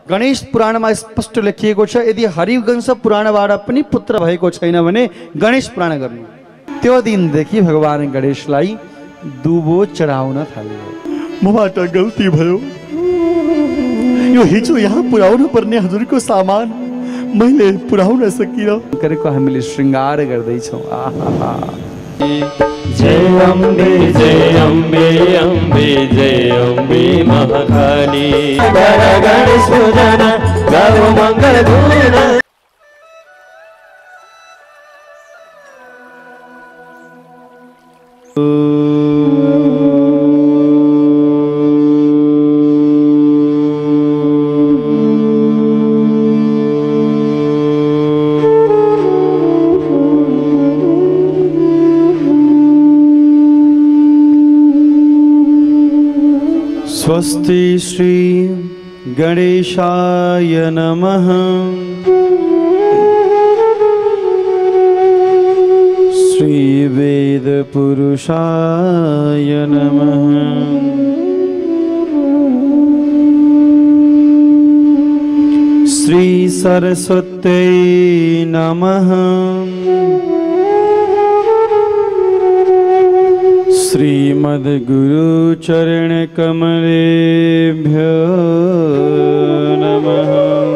गणेश पुराणमा स्पष्ट लेखिएको छ, यदि हरिवंश पुराणबाट पनि पुत्र भएको छैन भने गणेश पुराण गर्नु। त्यो दिनदेखि भगवान गणेशलाई दुबो चढाउन थाल्यो। मबाट गल्ती भयो, यो हिजो यहाँ पुर्याउनु पर्ने हजुरको सामान मैले पुर्याउन सकिनँ गरेको हामीले श्रृंगार गर्दैछौँ। आहा, जय अम्बे अम्बे जय अम्बे महाकाली, गणेश पूजन गाओ मंगल गुण। स्वस्ति श्री गणेशाय नमः। श्री वेद पुरुषाय नमः। श्री सरस्वत्यै नमः। श्रीमद्गुरुचरणकमलेभ्यो नमः।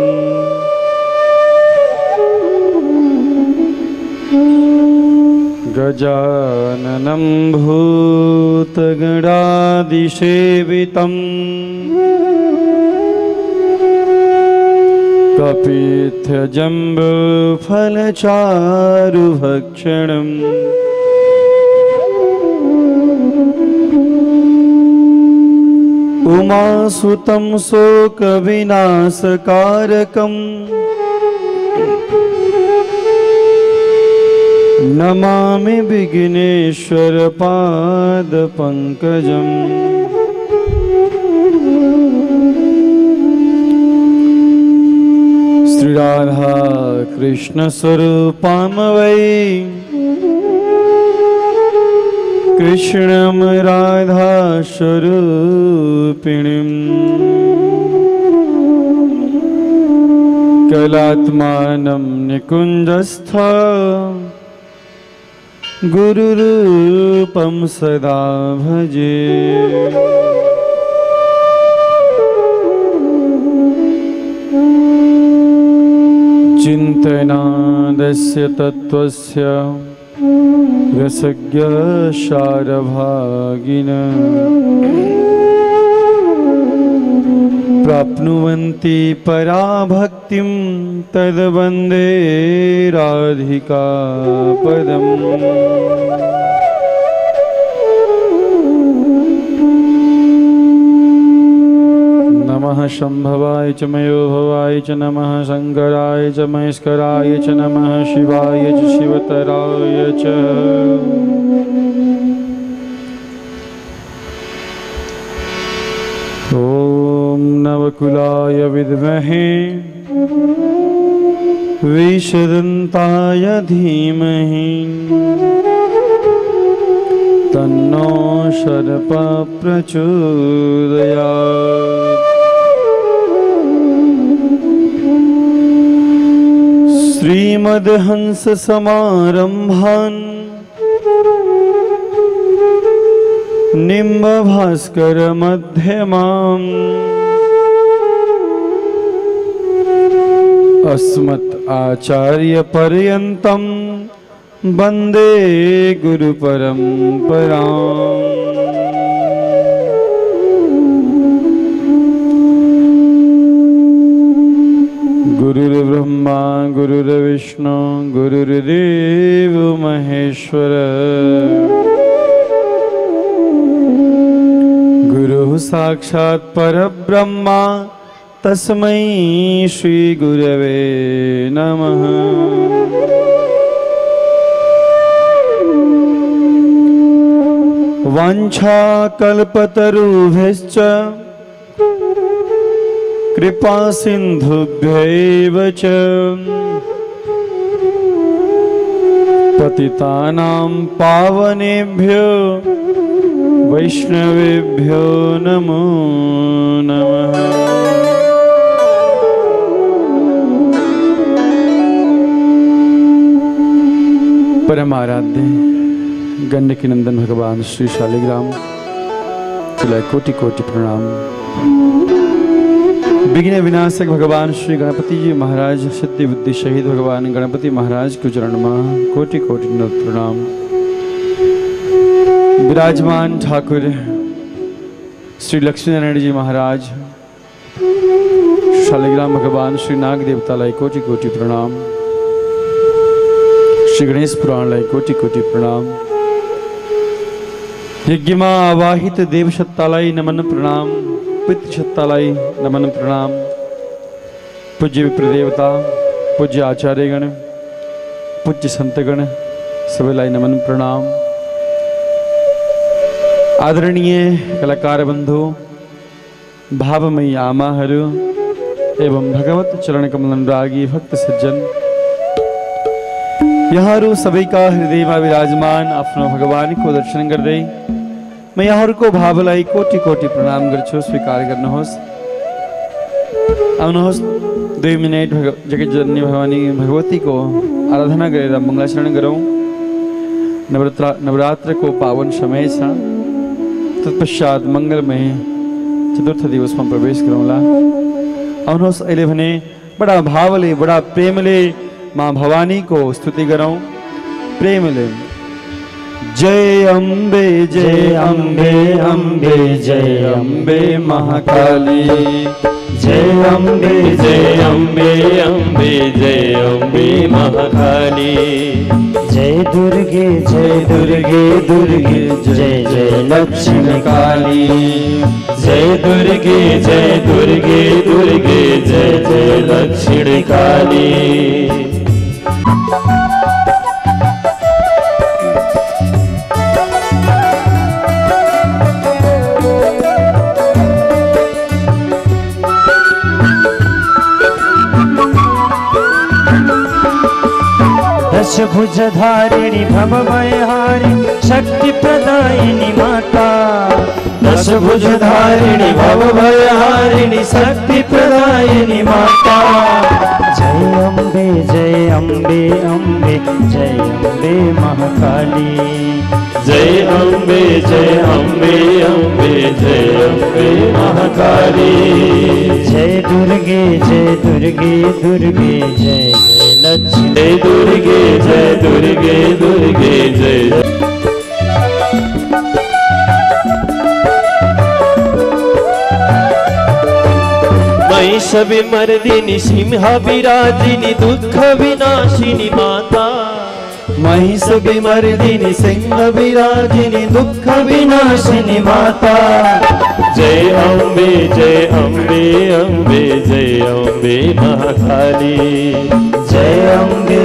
गजाननं भूतगणादिसेवितं कपित्थजम्बूफलचारुभक्षणम् उमासुतं शोकविनाशकारकम् नमामि विघ्नेश्वर पादपङ्कजम्। श्रीराधा कृष्ण स्वरूपां वै कृष्णं राधा स्वरूपिणीं कलात्मानं निकुञ्जस्थ गुरुरूपं सदा भजे। चिन्तनादस्य तत्त्वस्य रसज्ञ सारभागिन प्राप्नुवन्ति पराभक्तिं तद्वन्दे राधिका पदम्। नमः शंभवाय च मयोभवाय च नमः शंकराय च महेश्वराय च नमः शिवाय च शिवतराय च। ओम नवकुलाय विद्महे विषदन्ताय धीमहि तन्नो शर्पः प्रचोदयात्। श्रीमद्हंस समारंभान् निम्बभास्कर मध्यमाम् अस्मत् आचार्य पर्यन्तं वन्दे गुरु परम्पराम्। गुरुर्ब्रह्मा गुरुर्विष्णु गुरुर्देव महेश्वर गुरुः साक्षात् परब्रह्मा तस्मै श्री गुरवे नमः। वाञ्छाकल्पतरुभ्यश्च कृपा सिन्धुभ्यैव च पतितानां पावनेभ्यो वैष्णवेभ्यो नमो नमः। गंडकी नंदन भगवान श्री शालिग्राम तुला कोटि कोटि प्रणाम। विघ्न विनाशक भगवान श्री गणपति जी महाराज सिद्धि बुद्धि शहीद भगवान गणपति महाराज के चरण में कोटि कोटि नमः प्रणाम। विराजमान ठाकुर श्री लक्ष्मी नारायण जी महाराज शालिग्राम भगवान श्री नाग देवता लाई कोटि कोटि प्रणाम। श्री गणेश पुराण लाई कोटि कोटि प्रणाम। यज्ञ में आवाहित देव सत्तालाई नमन प्रणाम। पितृ सत्तालाई नमन प्रणाम। पूज्य विप्र देवता पूज्य आचार्यगण पूज्य संतगण सबलाई नमन प्रणाम। आदरणीय कलाकार बंधु भावमयी आमाहरू एवं भगवत चरण कमल रागी भक्त सज्जन यहाँ सबै का हृदय में विराजमान आफ्नो भगवान को दर्शन गर्दै म यहाँहरूको भावलाई कोटि कोटि प्रणाम गर्छु। स्वीकार गर्नुहोस्। आउनुहोस् 2 मिनट जगत जननी भवानी भगवती को आराधना गरेर मङ्गलाचरण गरौँ। नवरात्र को पावन समय छ। तत्पश्चात मंगलमय चतुर्थ दिवस में प्रवेश गरौँला। आउनुहोस् अहिले भने बडा भावले बडा प्रेमले माँ भवानी को स्तुति गरौँ। प्रेमले जय अम्बे जय अम्बे अम्बे जय अम्बे महाकाली। जय अम्बे जय अम्बे अम्बे जय अम्बे महाकाली। जय दुर्गे दुर्गे जय जय लक्ष्मी काली। जय दुर्गे दुर्गे जय जय लक्ष्मी काली। दशभुज धारिणी भवभयहारिणी शक्ति प्रदायिनी माता। दशभुज धारिणी भवभयहारिणी शक्ति प्रदायिनी माता। जय अम्बे अम्बे जय अम्बे महाकाली। जय अम्बे अम्बे जय अम्बे महाकाली। जय दुर्गे जय जय लक्ष्मी। जय दुर्गे जय महिष विमर्दिनी सिंह विराजिनी दुख विनाशिनी माता। महिष विमर्दिनी सिंह विराजिनी दुख विनाशिनी माता। जय अम्बे जय अम्बे महाकाली। जय अम्बे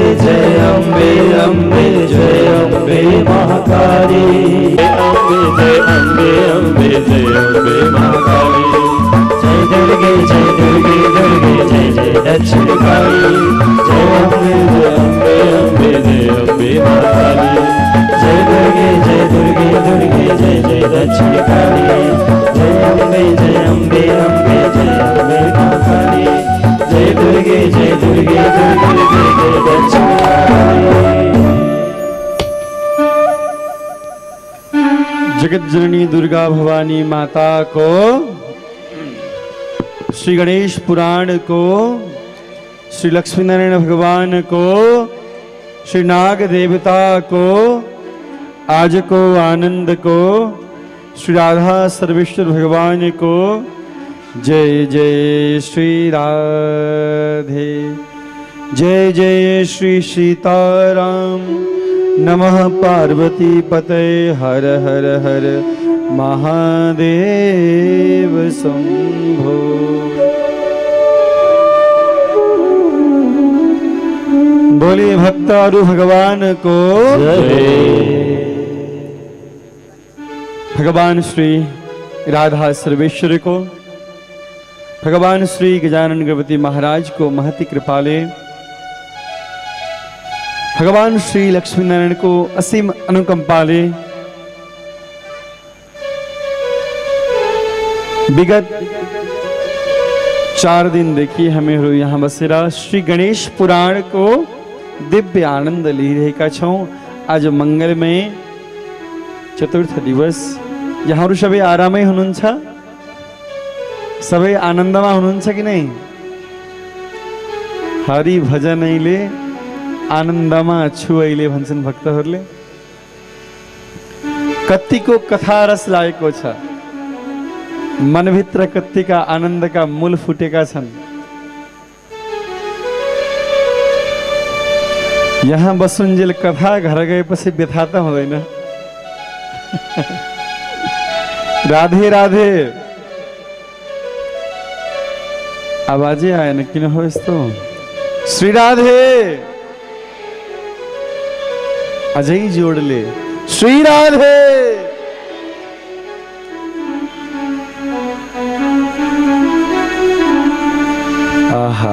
जय अम्बे महाकाली। जय अम्बे महाकाली। जय दुर्गे जय जय दक्षिण काली। जय अम्बे महाकाली। जय दुर्गे जय जय दक्षिण काली। जय अम्बे जय अम्बे महाकाली। जय दुर्गे जय जय दक्षिण काली। जगत जननी दुर्गा भवानी माता को श्री गणेश पुराण को श्री लक्ष्मी नारायण भगवान को श्री नाग देवता को आज को आनंद को श्री राधा सर्वेश्वर भगवान को जय जय श्री राधे। जय जय श्री सीताराम। नमः पार्वती पते हर हर हर महादेव शंभो। बोले भक्तारु भगवान को भगवान श्री राधा सर्वेश्वर को भगवान श्री गजानन गणपति महाराज को महती कृपाले भगवान श्री लक्ष्मी नारायण को असीम अनुकंपाले विगत 4 दिन देखिए हमें यहाँ बसेरा श्री गणेश पुराण को दिव्य आनंद ली रहेका छौं। आज मंगल में चतुर्थ दिवस यहाँहरू सबै आरामै हुनुहुन्छ, सबै आनन्दमा हुनुहुन्छ कि नै? हरि भजनैले आनन्दमा छु अहिले भन्छन् भक्तहरूले। कतिको कथा रस लागेको छ, मनभित्र कतिका आनन्दका मूल फुटेका छन्। यहाँ बसुन्जेल कथा घर गएपछि व्यथा त हुँदैन। राधे राधे। आवाजै आएन, किन हो यस्तो? श्री राधे। अझै जोडले श्री राधे। आहा,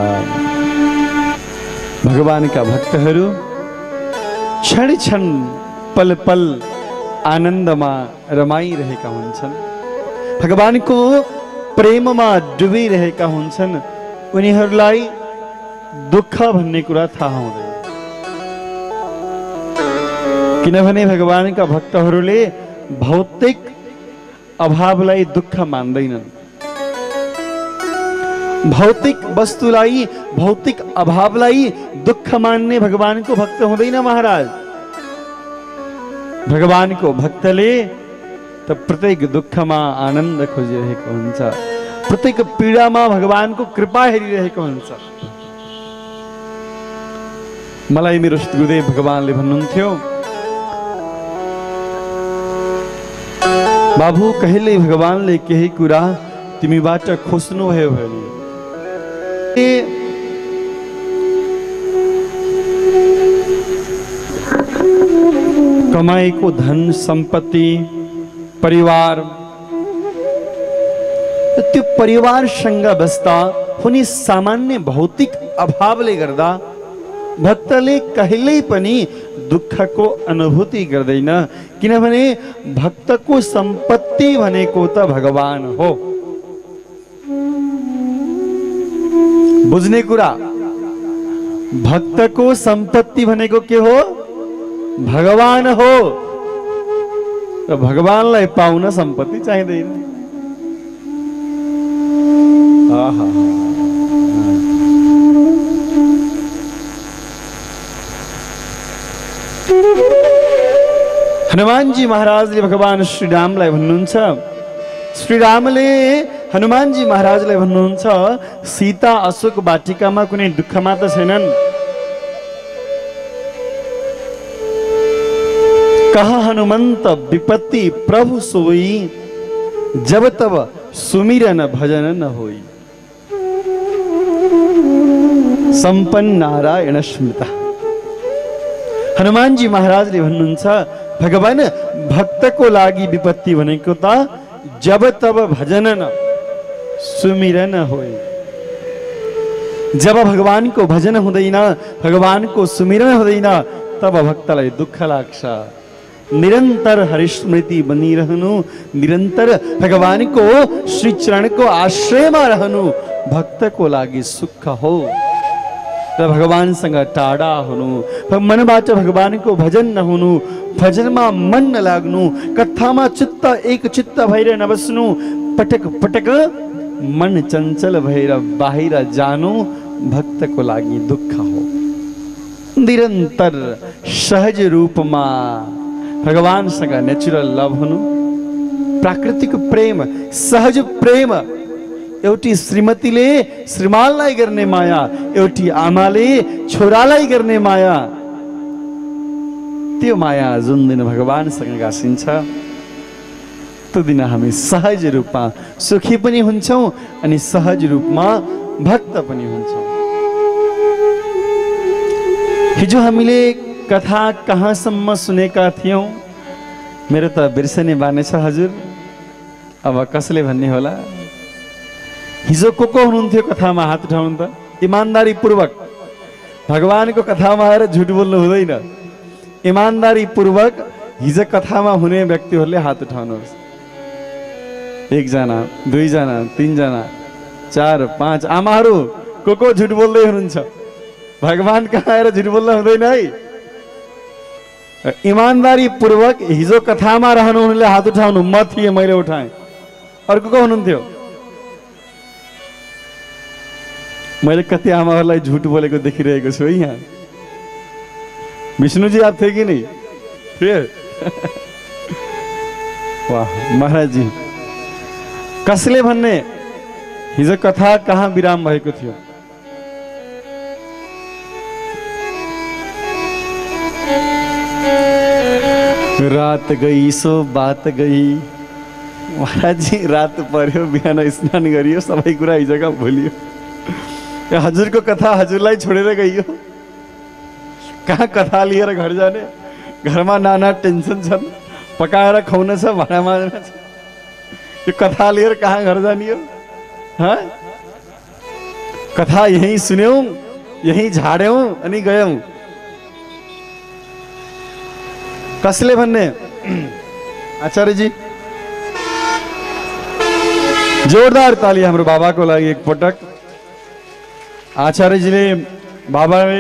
भगवानका भक्तहरू क्षण क्षण पल पल आनन्दमा रमाइरहेका हुन्छन्, भगवानको प्रेममा डुबिरहेका हुन्छन्। उनीहरूलाई दुःख भन्ने कुरा थाहा हुँदैन, किनभने भगवानका भक्तहरूले भौतिक अभावलाई दुःख मान्दैनन्। भौतिक वस्तुलाई, भौतिक अभावलाई दुःख मान्ने भगवानको भक्त हुँदैन महाराज। भगवानको भक्तले त प्रत्येक दुःखमा आनन्द खोजिरहेको हुन्छ, प्रत्येक पीडामा भगवानको कृपा हेरिरहेको हुन्छ। मलाई मेरो गुरुदेव भगवानले भन्नुहुन्थ्यो, बाबु कहिले भगवानले केही कुरा तिमीबाट खोज्नुभयो भने कमाएको धन सम्पत्ति परिवार, त्यो परिवारसँग बस्दा हुने सामान्य भौतिक अभावले गर्दा भक्तले कहिल्यै पनि दुःखको अनुभूति गर्दैन, किनभने भक्तको सम्पत्ति भनेको त भगवान हो। बुझ्ने कुरा, भक्तको सम्पत्ति भनेको के हो? भगवान हो। र भगवानलाई पाउन सम्पत्ति चाहिँदैन। आहा, हनुमानजी महाराजले भगवान श्रीरामलाई भन्नुहुन्छ, श्रीरामले हनुमानजी महाराजलाई भन्नुहुन्छ, सीता अशोक वाटिकामा कुनै दुःखमा त छैनन्। कहा हनुमंत विपत्ति प्रभु सोई, जब तब सुमिरन भजन न होई। संपन्न नारायण स्मृता। हनुमानजी महाराजले भन्नुहुन्छ, भगवान भक्तको लागि विपत्ति भनेको त जब तब भजन न सुमिरन होई। जब भगवानको भजन हुँदैन, भगवानको सुमिरन हुँदैन, तब भक्तलाई दुःख लाग्छ। निरंतर हरिस्मृति बनिरहनु, निरंतर भगवानको श्री चरणको आश्रयमा रहनु भक्तको लागि सुख हो। र भगवानसँग टाढा हुनु, मनबाट भगवानको भजन नहुनु, भजनमा मन नलाग्नु, कथामा चित्त एक चित्त भएर नबस्नु, पटक पटक मन चञ्चल भएर बाहिर जानु भक्तको लागि दुःख हो। निरन्तर सहज रूपमा भगवानसँग नेचुरल लभ हुनु, प्राकृतिक प्रेम, सहज प्रेम। एउटी श्रीमतीले श्रीमानलाई गर्ने माया, एउटी आमाले छोरालाई गर्ने माया, त्यो माया जुन दिन भगवानसँग गाँसिन्छ त्यो दिन हामी सहज रूपमा सुखी पनि हुन्छौँ अनि सहज रूपमा भक्त पनि हुन्छौँ। हिजो हामीले कथा कहाँसम्म सुनेका थियौँ? मेरो त बिर्सने बानी छ हजुर, अब कसले भन्ने होला? हिजो को हुनुहुन्थ्यो कथामा? हात उठाउनु त। इमानदारी पूर्वक भगवानको कथामा आएर झुट बोल्नु हुँदैन। इमानदारी पूर्वक हिजो कथामा हुने व्यक्तिहरूले हात उठाउनुहोस्। 1 जना, 2 जना, 3 जना, 4, 5 आमाहरू को झुट बोल्दै हुनुहुन्छ? भगवान कहाँ आएर झुट बोल्न हुँदैन है। इमान्दारी पूर्वक हिजो कथामा रहनुहुनेले हात उठाउनु, म थिएँ, मैले उठाएँ। अर्को को हुनुहुन्थ्यो? मैले कति आमाहरूलाई झुट बोलेको देखिरहेको छु है यहाँ। विष्णुजी आप थे कि नहीं? फिर वाह महाराज जी, कसले भन्ने हिजो कथा कहाँ विराम भएको थियो? रात गई सो बात गई। महाराज जी रात पर्यो, बिहान स्नान गरियो, सबै कुरा हिजोका भुलियो। हजुरको कथा हजुरलाई छोडेर गइयो। कहाँ कथा लिएर घर जाने? घरमा नाना टेन्सन छन्, पकाएर खुवाउन छ, भाँडा माझ्न छ। यो कथा लिएर कहाँ घर जाने हो? हाँ? कथा यहीं सुन्यौं, यहीं झाड्यौं अनि गयौं। कसले भन्ने? आचार्य जी, जोरदार ताली हाम्रो बाबाको लागि एक पटक। आचार्यजीले बाबाले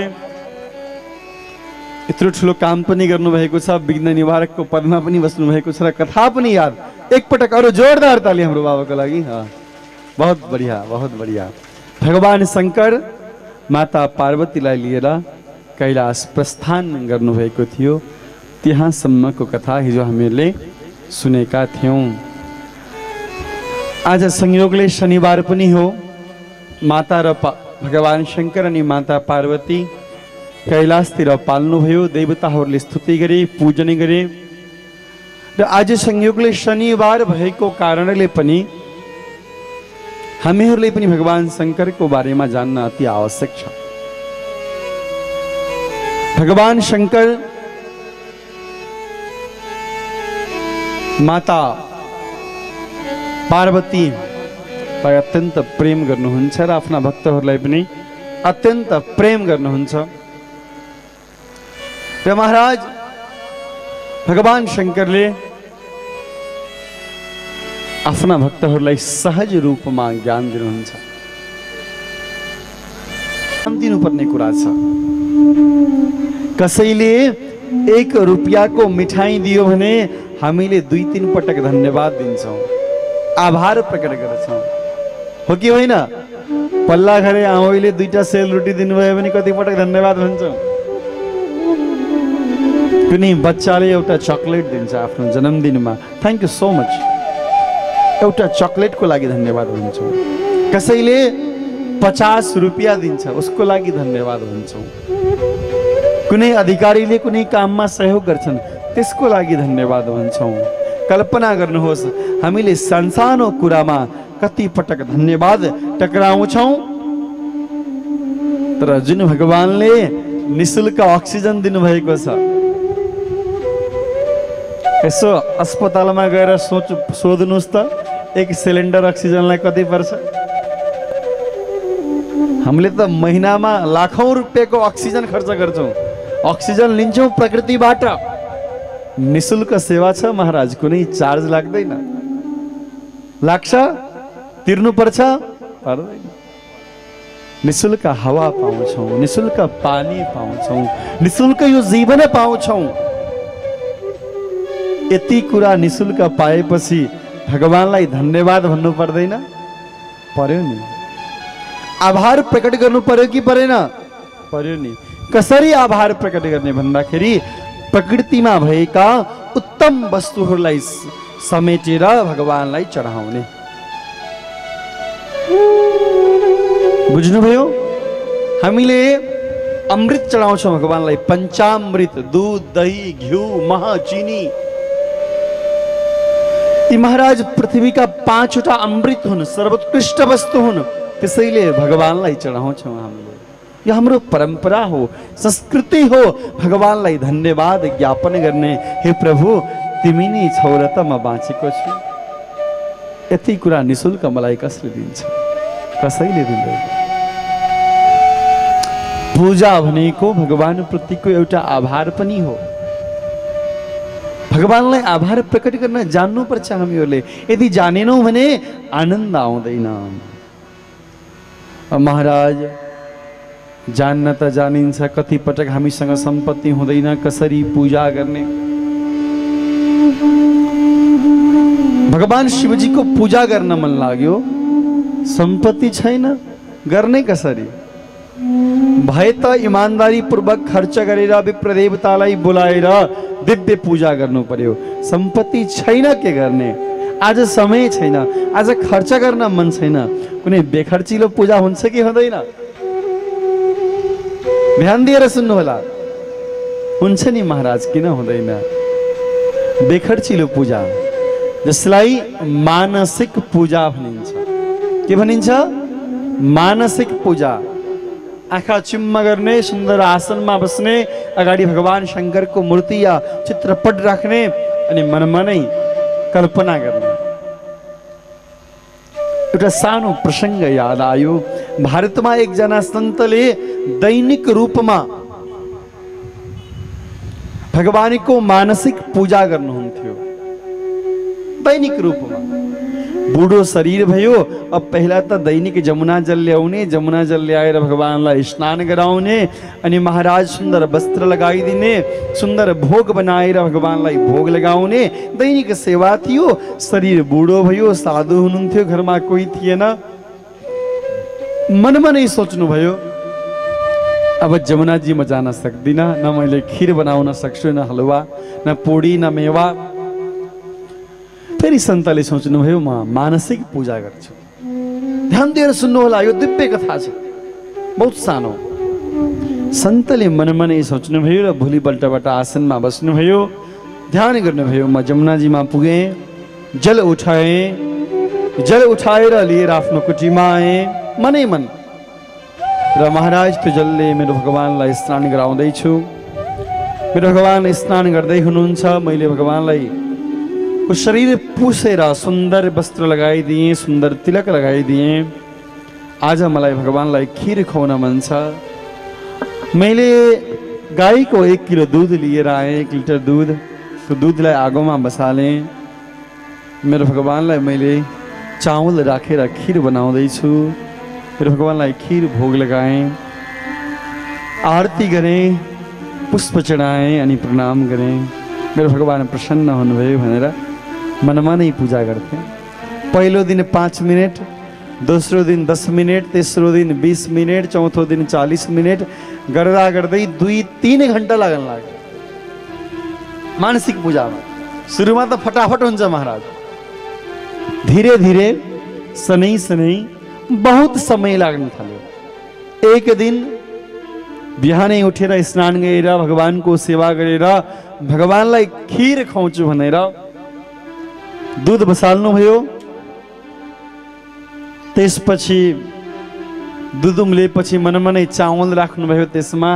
यत्रो ठुलो काम पनि गर्नुभएको छ, विघ्न निवारकको पदमा पनि बस्नु भएको छ र कथा पनि याद। एक पटक अरू जोरदार ताली हाम्रो बाबाको लागि। बहुत बढिया, बहुत बढिया। भगवान शंकर माता पार्वतीलाई लिएर कैलाश प्रस्थान गर्नुभएको थियो। त्यहाँसम्मको कथा हिजो हामीहरूले सुनेका थियौँ। आज संयोगले शनिबार पनि हो। माता र भगवान शंकर अनि माता पार्वती कैलाशतिर पाल्नुभयो। देवताहरूले स्तुति गरे, पूजन गरे र आज संयोगले शनिबार भएको कारणले पनि हामीहरूले पनि भगवान शंकरको बारेमा जान्न अति आवश्यक छ। भगवान शंकर माता पार्वती अत्यन्त प्रेम गर्नुहुन्छ र आफ्ना भक्तहरूलाई पनि अत्यन्त प्रेम गर्नुहुन्छ। र महाराज भगवान शंकरले आफ्ना भक्तहरूलाई सहज रूपमा ज्ञान दिनुहुन्छ। दिनुपर्ने कुरा छ। कसैले 1 रुपियाँको मिठाई दियो भने हामीले 2-3 पटक धन्यवाद दिन्छौँ, आभार प्रकट गर्छौँ, हो कि होइन? पल्ला घरे आमैले 2टा सेलरोटी दिनुभयो भने कति पटक धन्यवाद भन्छौँ? कुनै बच्चाले एउटा चकलेट दिन्छ आफ्नो जन्मदिनमा, थ्याङ्क यू सो मच, एउटा चकलेटको लागि धन्यवाद भन्छौँ। कसैले 50 रुपियाँ दिन्छ, उसको लागि धन्यवाद भन्छौँ। कुनै अधिकारीले कुनै काममा सहयोग गर्छन्, त्यसको लागि धन्यवाद भन्छौँ। कल्पना गर्नुहोस्, हामीले सानसानो कुरामा कति पटक धन्यवाद टक्राउँछौँ। तर जुन भगवानले निशुल्क अक्सिजन दिनुभएको छ, यसो अस्पतालमा गएर सोध्नुहोस् त 1 सिलिन्डर अक्सिजनलाई कति पर्छ? हामीले त महिनामा लाखौं रुपियाँको अक्सिजन खर्च गर्छौँ, अक्सिजन लिन्छौँ प्रकृतिबाट। निशुल्क सेवा छ महाराज, कुनै चार्ज लाग्दैन। लाग्छ? तिर्नुपर्छ? पर्दैन। निशुल्क हावा पाउँछौँ, निशुल्क पानी पाउँछौँ, निशुल्क यो जीवन पाउँछौँ। यति कुरा निशुल्क पाएपछि भगवानलाई धन्यवाद भन्नु पर्दैन? पर्यो नि। आभार प्रकट गर्नु पर्यो कि परेन? पर्यो नि। कसरी आभार प्रकट गर्ने भन्दाखेरि प्रकृतिमा भएका उत्तम वस्तुहरूलाई समेटेर भगवानलाई चढाउने। बुझ्नुभयो? हामीले अमृत चढाउँछौँ भगवानलाई, पञ्चामृत, दूध, दही, घिउ, मह, चिनी। यी महाराज पृथ्वीका 5वटा अमृत हुन्, सर्वोत्कृष्ट वस्तु हुन्, त्यसैले भगवानलाई चढाउँछौँ हामीले। यो हाम्रो परम्परा हो, संस्कृति हो भगवानलाई धन्यवाद ज्ञापन गर्ने। हे प्रभु, तिमी नै छौ र त म बाँचेको छु। यति कुरा निशुल्क मलाई कसले दिन्छ? कसैले दिँदैन। पूजा भनेको भगवान प्रतिको एउटा आभार पनि हो। भगवानलाई आभार प्रकट गर्न जान्नुपर्छ हामीहरूले। यदि जानेनौँ भने आनन्द आउँदैन। महाराज जान्न त जानिन्छ कति पटक हामीसँग सम्पत्ति हुँदैन कसरी पूजा गर्ने। भगवान शिवजीको पूजा गर्न मन लाग्यो, सम्पत्ति छैन, गर्ने कसरी? भए त इमानदारी पूर्वक खर्च गरेर विप्र देवतालाई बोलाएर दिव्य पूजा गर्नु पर्यो। सम्पत्ति छैन, के गर्ने? आज समय छैन, आज खर्च गर्न मन छैन, कुनै बेखर्चिलो पूजा हुन्छ कि हुँदैन? ध्यान दिएर सुन्नु होला। हुन्छ नि महाराज, किन हुँदैन? बेखर्चिलो पूजा जसलाई मानसिक पूजा भनिन्छ। के भनिन्छ? मानसिक पूजा। आँखा चिम्म गर्ने, सुन्दर आसनमा बस्ने, अगाडि भगवान शङ्करको मूर्ति या चित्रपट राख्ने अनि मनमा नै कल्पना गर्ने। एउटा सानो प्रसङ्ग याद आयो। भारतमा एकजना सन्तले दैनिक रूपमा भगवानको मानसिक पूजा गर्नुहुन्थ्यो। दैनिक रूपमा बुढो शरीर भयो। अब पहिला त दैनिक जमुना जल ल्याउने, जमुना जल ल्याएर भगवानलाई स्नान गराउने अनि महाराज सुन्दर वस्त्र लगाइदिने, सुन्दर भोग बनाएर भगवानलाई भोग लगाउने दैनिक सेवा थियो। शरीर बुढो भयो, साधु हुनुहुन्थ्यो, घरमा कोही थिएन। मनमा नै सोच्नुभयो, अब जमुनाजी म जान सक्दिनँ, न मैले खिर बनाउन सक्छु, न हलुवा, न पोडी, न मेवा। फेरि सन्तले सोच्नुभयो, म मानसिक पूजा गर्छु। ध्यान दिएर सुन्नु होला, यो दिव्य कथा छ, बहुत सानो। सन्तले मनमा नै सोच्नुभयो र भोलिपल्टबाट आसनमा बस्नुभयो, ध्यान गर्नुभयो। म जमुनाजीमा पुगेँ, जल उठाएँ, जल उठाएर लिएर आफ्नो कुटीमा आएँ मनै मन। र महाराज त्यो जलले मेरो भगवानलाई स्नान गराउँदैछु। मेरो भगवान स्नान गर्दै हुनुहुन्छ, मैले भगवानलाई को शरीर पुसेर सुन्दर वस्त्र लगाइदिएँ, सुन्दर तिलक लगाइदिएँ। आज मलाई भगवानलाई खिर खुवाउन मन छ। मैले गाईको 1 किलो दुध लिएर आएँ, 1 लिटर दुध। त्यो दुधलाई आगोमा बसालेँ। मेरो भगवानलाई मैले चावल राखेर खिर बनाउँदैछु। मेरो भगवानलाई खिर भोग लगाएँ, आरती गरेँ, पुष्प चढाएँ अनि प्रणाम गरेँ। मेरो भगवान प्रसन्न हुनुभयो भनेर मनमा नै पूजा गर्थे। पहिलो दिन 5 मिनट, दोस्रो दिन 10 मिनट, तेस्रो दिन 20 मिनट, चौथो दिन 40 मिनट गर्दा गर्दै 2-3 घन्टा लाग्न लाग्यो मानसिक पूजामा। सुरुमा त फटाफट हुन्छ महाराज, धीरे धीरे सनै सनै बहुत समय लाग्न थाल्यो। एक दिन बिहानै उठेर स्नान गरेर भगवानको सेवा गरेर भगवानलाई खिर खुवाउँछु भनेर दुध बसाल्नुभयो। त्यसपछि दुध उम्लेपछि मनमा नै चावल राख्नुभयो। त्यसमा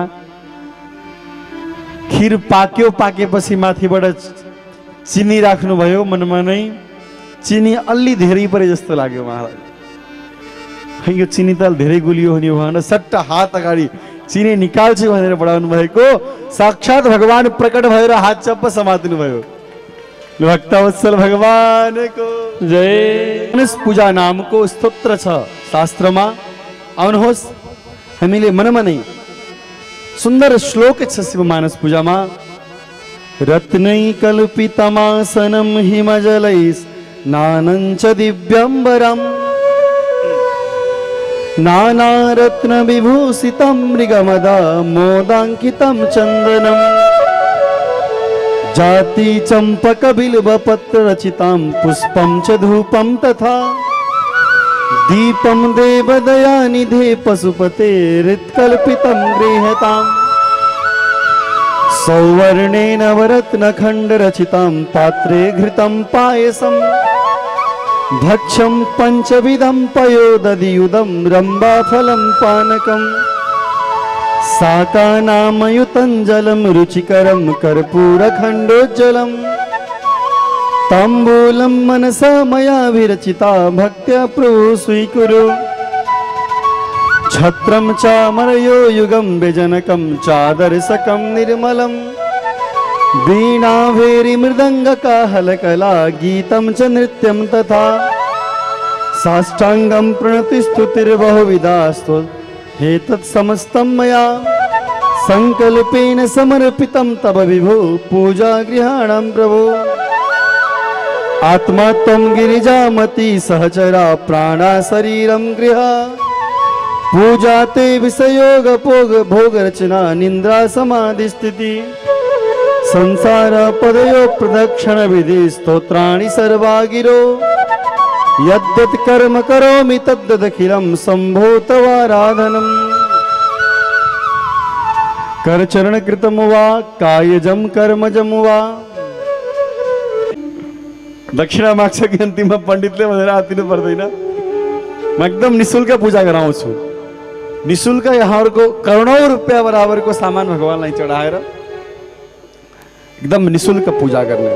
खिर पाक्यो, पाकेपछि माथिबाट चिनी राख्नुभयो। मनमा नै चिनी अलि धेरै परे जस्तो लाग्यो महाराज। यो चिनी त धेरै गुलियो हुने भनेर सट्ट हात अगाडि चिनी निकाल्छु भनेर बढाउनु भएको। साक्षात भगवान प्रकट भएर हात चप्प समात्नु भयो। भक्तवत्सल भगवानको जय। मानस पूजा नामको स्तोत्र छ शास्त्रमा, आउनुहोस् हामीले मनमा नै सुन्दर श्लोक छ शिव मानस पूजामा। रत्नै कल्पितमासनं हिमजलैः नानञ्च दिव्यम्बरम् नानारत्न विभूषितं मृगमदा मोदाङ्कितं चन्दनम् जाति चंपक बिल्व पत्र रचितां पुष्पं च धूपं तथा दीपं देवदयानिधे पशुपते हृत्कल्पितं गृह्यताम् सौवर्णेन वरत्नखण्ड रचितां पात्रे घृतं पायसं भक्ष्यं पंचविधं पयोदधियुदं रम्बाफलं पानकम् साकानामयुतं जलं रुचिकरं कर्पूरखण्डोज्ज्वलं ताम्बूलं मनसा मया विरचिता भक्त्या प्रभु स्वीकुरु छत्रं चामरयो युगं व्यजनकं चादर्शकं निर्मलं वीणा भेरी मृदङ्गकाहलकला गीतं च नृत्यं तथा साष्टाङ्गं प्रणतिस्तुतिर्बहुविधास्तु एतत् समस्तं मया संकल्पेन समर्पितं तव विभो पूजा गृहाणां प्रभो आत्मा त्वं गिरिजामती सहचरा प्राणा शरीरं गृहा पूजा ते विषयोग भोग रचना निंद्रा समाधि स्थिति संसार पदयो प्रदक्षिण विधि स्तोत्राणि सर्वा गिरो यद्यत् कर्म करोमि तद्दखिलं शंभो तवाराधनम् करचरण कृतम वा कायजम कर्मजम वा दक्षिणा माग्छ कि अन्तिममा पण्डितले भनेर आतिनु पर्दैन म एकदम निशुल्क पूजा गराउँछु निशुल्क यहाँहरुको करोडौं रुपैयाँ बराबरको सामान भगवानलाई चढाएर एकदम निशुल्क पूजा गर्ने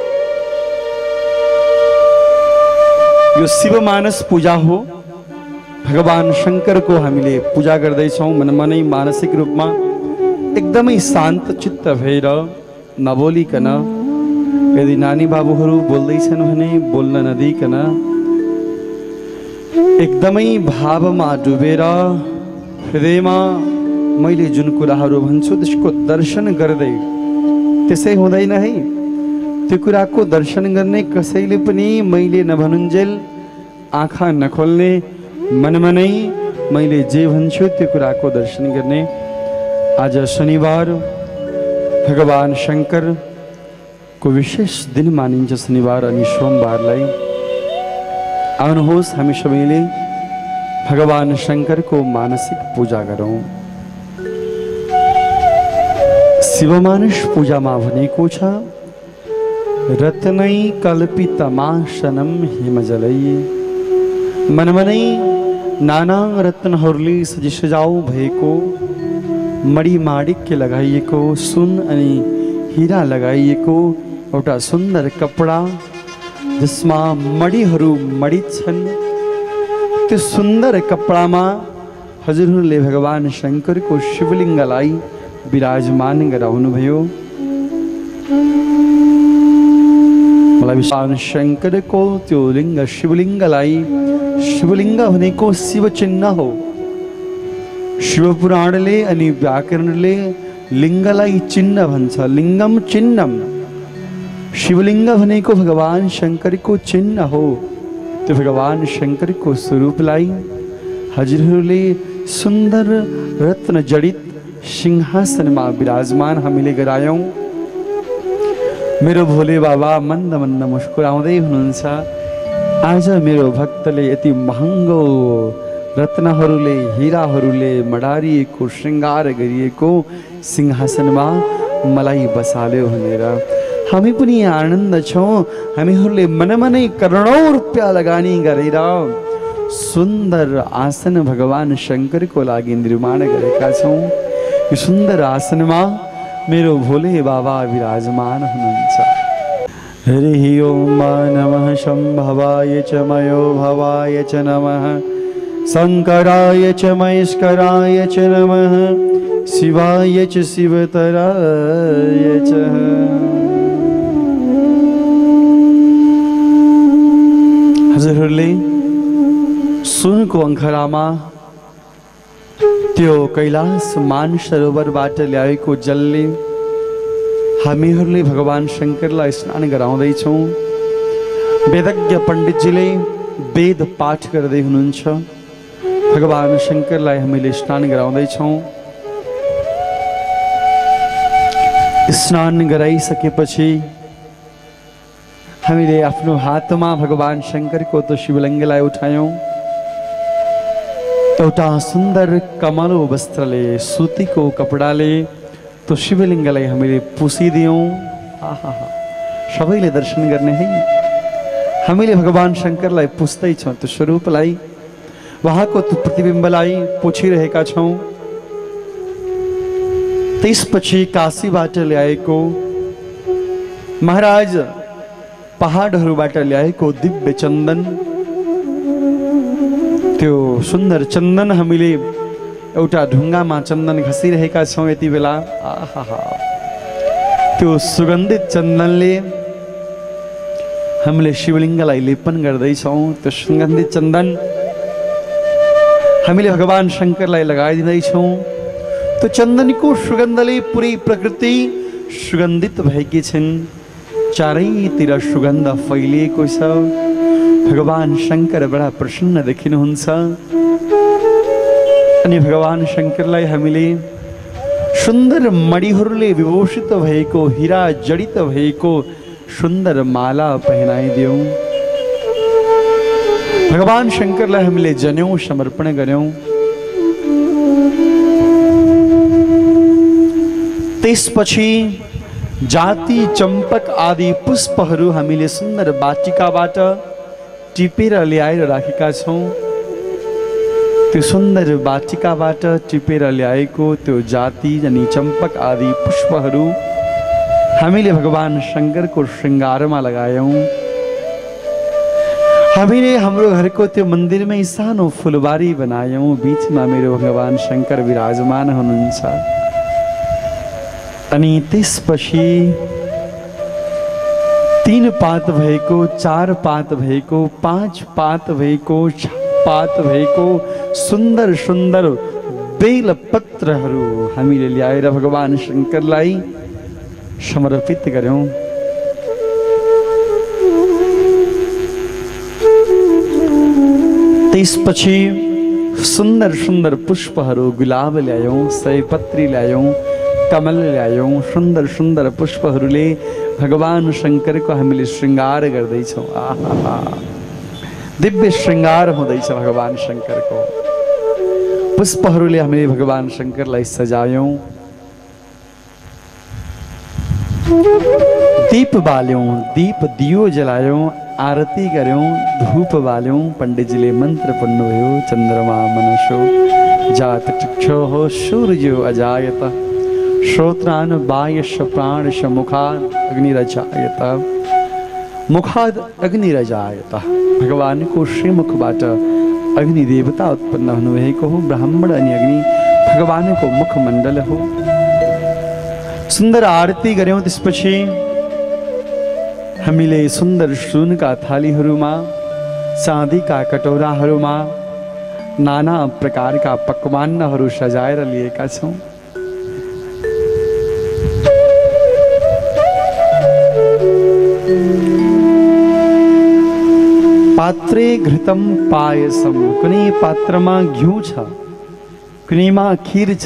यो शिवमानस पूजा हो भगवान शंकरको हामीले पूजा गर्दैछौं मनमनै मानसिक रूपमा एकदमै शान्त चित्त भएर नबोलिकन यदि नानी बाबुहरू बोल्दैछन् भने बोल्न नदिकन एकदमै भावमा डुबेर हृदयमा मैले जुन कुराहरू भन्छु त्यसको दर्शन गर्दै त्यसै हुँदैन है त्यो कुराको दर्शन गर्ने कसैले पनि मैले नभनुन्जेल आँखा नखोल्ने मनमा नै मैले जे भन्छु त्यो कुराको दर्शन गर्ने आज शनिबार भगवान शंकर को विशेष दिन मानिन्छ शनिबार अनि सोमबारलाई आउनुहोस् हामी सबैले भगवान शंकर को मानसिक पूजा गरौं शिवमानस पूजामा भनेको छ रत्नै कल्पितमासनम हिमजलै मनमा नै नाना रत्नहरूले सजाउ भएको मणि माणिक्य लगाइएको सुन अनि हीरा लगाइएको एउटा सुन्दर कपडा जसमा मणिहरू मणित छन् त्यो सुन्दर कपडामा हजुरहरूले भगवान शंकरको शिवलिङ्गलाई विराजमान गराउनुभयो मलाई भगवान शंकरको त्यो लिङ्ग शिवलिङ्गलाई शिवलिङ्ग भनेको शिव चिन्ह हो शिवपुराणले अनि व्याकरणले लिङ्गलाई चिन्ह भन्छ लिङ्गम चिन्हम शिवलिङ्ग भनेको भगवान शंकरको चिन्ह हो त्यो भगवान शंकरको स्वरूपलाई हजुरहरूले सुन्दर रत्न जडित सिंहासनमा विराजमान हामीले गरायौं मेरो भोले बाबा मन्द मन्द मुस्कुराउँदै हुनुहुन्छ आज मेरो भक्तले यति महँगो रत्नहरूले हीराहरूले मडारिएको श्रृंगार गरिएको सिंहासनमा मलाई बसाल्यो भनेर हामी पनि आनन्द छौं हामीहरूले मनमा नै करोडौं रुपैयाँ लगानी गरेर सुन्दर आसन भगवान शंकरको लागि निर्माण गरेका छौं यो सुन्दर आसनमा मेरो भोले बाबा विराजमान हुनुहुन्छ हरि ओम नमः शंभवाय च मयो भवाय च नमः शंकराय च महेश्वराय च नमः शिवाय च शिवतराय च हजुरहरूले सुनको अंखरामा त्यो कैलाश मानसरोवरबाट ल्याएको जलले हामीहरूले भगवान शंकरलाई स्नान गराउँदैछौं वेदज्ञ पण्डितजीले वेद पाठ गर्दै हुनुहुन्छ भगवान शंकरलाई हामीले स्नान गराउँदैछौं स्नान गराइसकेपछि हामीले आफ्नो हातमा भगवान शंकरको त्यो शिवलिङ्गलाई उठायौं एउटा सुन्दर कमलो वस्त्रले सुतीको कपडाले त्यो शिवलिङ्गलाई हामीले पुसिदियौं आहा सबैले दर्शन गर्ने है हामीले भगवान शंकरलाई पुस्दै छौं त्यो स्वरूपलाई वहाँको त्यो प्रतिबिम्बलाई पुछिरहेका छौं त्यसपछि काशीबाट ल्याएको महाराज पहाडहरूबाट ल्याएको दिव्य चन्दन त्यो सुन्दर चन्दन हामीले एउटा ढुङ्गामा चन्दन घसिरहेका छौं यति बेला आहा त्यो सुगन्धित चन्दनले हामीले शिवलिङ्गलाई लेपन गर्दै छौं त्यो सुगन्धित चन्दन हामीले भगवान शङ्करलाई लगाइदिँदैछौँ। त्यो चन्दनको सुगन्धले पुरै प्रकृति सुगन्धित भएकी छिन्। चारैतिर सुगन्ध फैलिएको छ। भगवान शङ्कर बडा प्रसन्न देखिनुहुन्छ। अनि भगवान शङ्करलाई हामीले सुन्दर मणिहरूले विभूषित भएको, हीरा जडित भएको सुन्दर माला पहनाइदियौँ। भगवान शङ्करलाई हामीले जनेऊ समर्पण गर्यौँ। त्यसपछि जाति चम्पक आदि पुष्पहरू हामीले सुन्दर वाटिकाबाट टिपेर ल्याएर राखेका छौँ। त्यो सुन्दर वाटिकाबाट टिपेर ल्याएको त्यो जाति अनि चम्पक आदि पुष्पहरू हामीले भगवान शङ्करको श्रृङ्गारमा लगायौँ। हामीले हाम्रो घरको त्यो मन्दिरमै सानो फुलबारी बनायौँ। बिचमा मेरो भगवान शङ्कर विराजमान हुनुहुन्छ। अनि त्यसपछि 3 पात भएको, 4 पात भएको, 5 पात भएको, 6 पात भएको सुन्दर सुन्दर बेलपत्रहरू हामीले ल्याएर भगवान शङ्करलाई समर्पित गर्यौँ। त्यसपछि सुन्दर सुन्दर पुष्पहरू, गुलाब ल्यायौँ, सयपत्री ल्यायौँ, कमल ल्यायौँ। सुन्दर सुन्दर पुष्पहरूले भगवान शङ्करको हामीले श्रृङ्गार गर्दैछौँ। आहा, दिव्य श्रृङ्गार हुँदैछ भगवान शङ्करको। पुष्पहरूले हामीले भगवान शङ्करलाई सजायौँ। दीप बाल्यौँ, दीप दियो जलायौँ, आरती गर्यौँ, धूप बाल्यौँ। पण्डितजीले मन्त्र पढ्नुभयो। चन्द्रमा मनसो जात चक्षुः सूर्यो अजायत श्रोत्रान् वायश प्राणश मुखात् अग्निरजायत मुखाद अग्निरजायत। भगवानको श्रीमुखबाट अग्नि देवता उत्पन्न हुनुभएको हो। ब्राह्मण अनि अग्नि भगवानको मुखमण्डल हो। सुन्दर आरती गर्यौँ। त्यसपछि हामीले सुन्दर सुनका थालीहरूमा, चाँदीका कटौराहरूमा नाना प्रकारका पकवानहरू सजाएर लिएका छौँ। पात्रे घृतम पायसम, कुनै पात्रमा घिउ छ, कुनैमा खीर छ,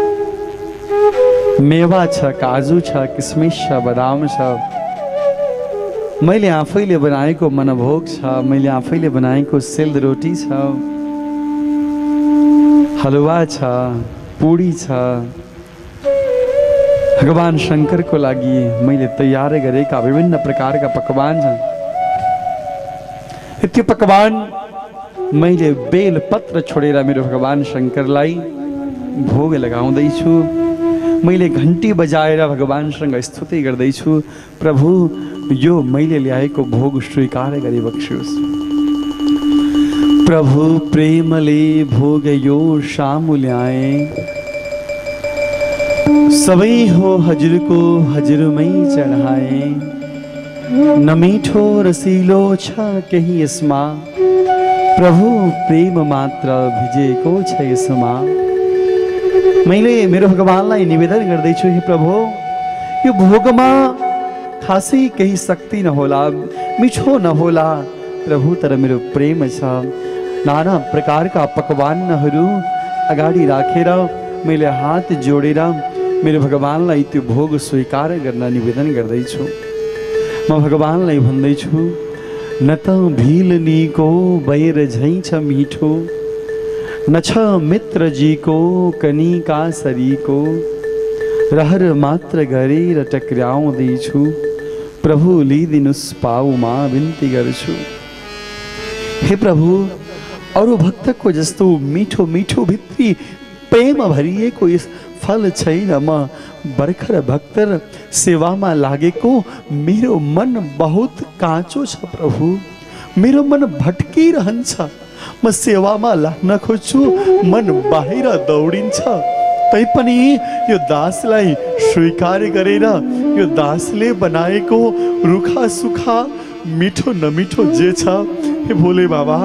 मेवा छ, काजु छ, किसमिस छ, बदाम छ। मैले आफैले बनाएको मनभोग छ, मैले आफैले बनाएको सेलरोटी छ, हलुवा छ, पुडी छ। भगवान शङ्करको लागि मैले तयार गरेका विभिन्न प्रकारका पकवान छन्। त्यो पकवान मैले बेलपत्र छोडेर मेरो भगवान शङ्करलाई भोग लगाउँदैछु। मैले घन्टी बजाएर भगवानसँग स्तुति गर्दैछु। प्रभु, यो मैले ल्याएको भोग स्वीकार गरी बक्सियोस्। प्रभु प्रेमले भोग यो सामु ल्याए, सबै हो हजुरको हजुरमै चढाए। न मीठो रसिलो छ केही यसमा, प्रभु प्रेम मात्र भिजेको छ यसमा। मैले मेरो भगवानलाई निवेदन गर्दैछु, हे प्रभु, यो भोगमा खासै केही शक्ति नहोला, मिठो नहोला प्रभु, तर मेरो प्रेम छ। नाना प्रकारका पकवानहरू अगाडि राखेर मैले हात जोडेर मेरो भगवानलाई त्यो भोग स्वीकार गर्न निवेदन गर्दैछु। म भगवानलाई भन्दैछु, न त भिलनीको बैर झैँ छ मिठो, न छ मित्रजीको कनिका सरीको, रहर मात्र गरेर टक्राउँदैछु। प्रभु लिदिनुस् पाउमा बिन्ती गर्छु। हे प्रभु, अरू भक्तको जस्तो मिठो मिठो भित्री प्रेम भरिएको यस फल छैन। म भर्खर भक्त सेवामा लागेको, मेरो मन बहुत काँचो छ प्रभु, मेरो मन भट्किरहन्छ। म सेवामा लाग्न खोज्छु, मन बाहिर दौडिन्छ। तैपनि यो दासलाई स्वीकार गरेर यो दासले बनाएको रुखा सुखा मिठो नमिठो जे छ, हे भोले बाबा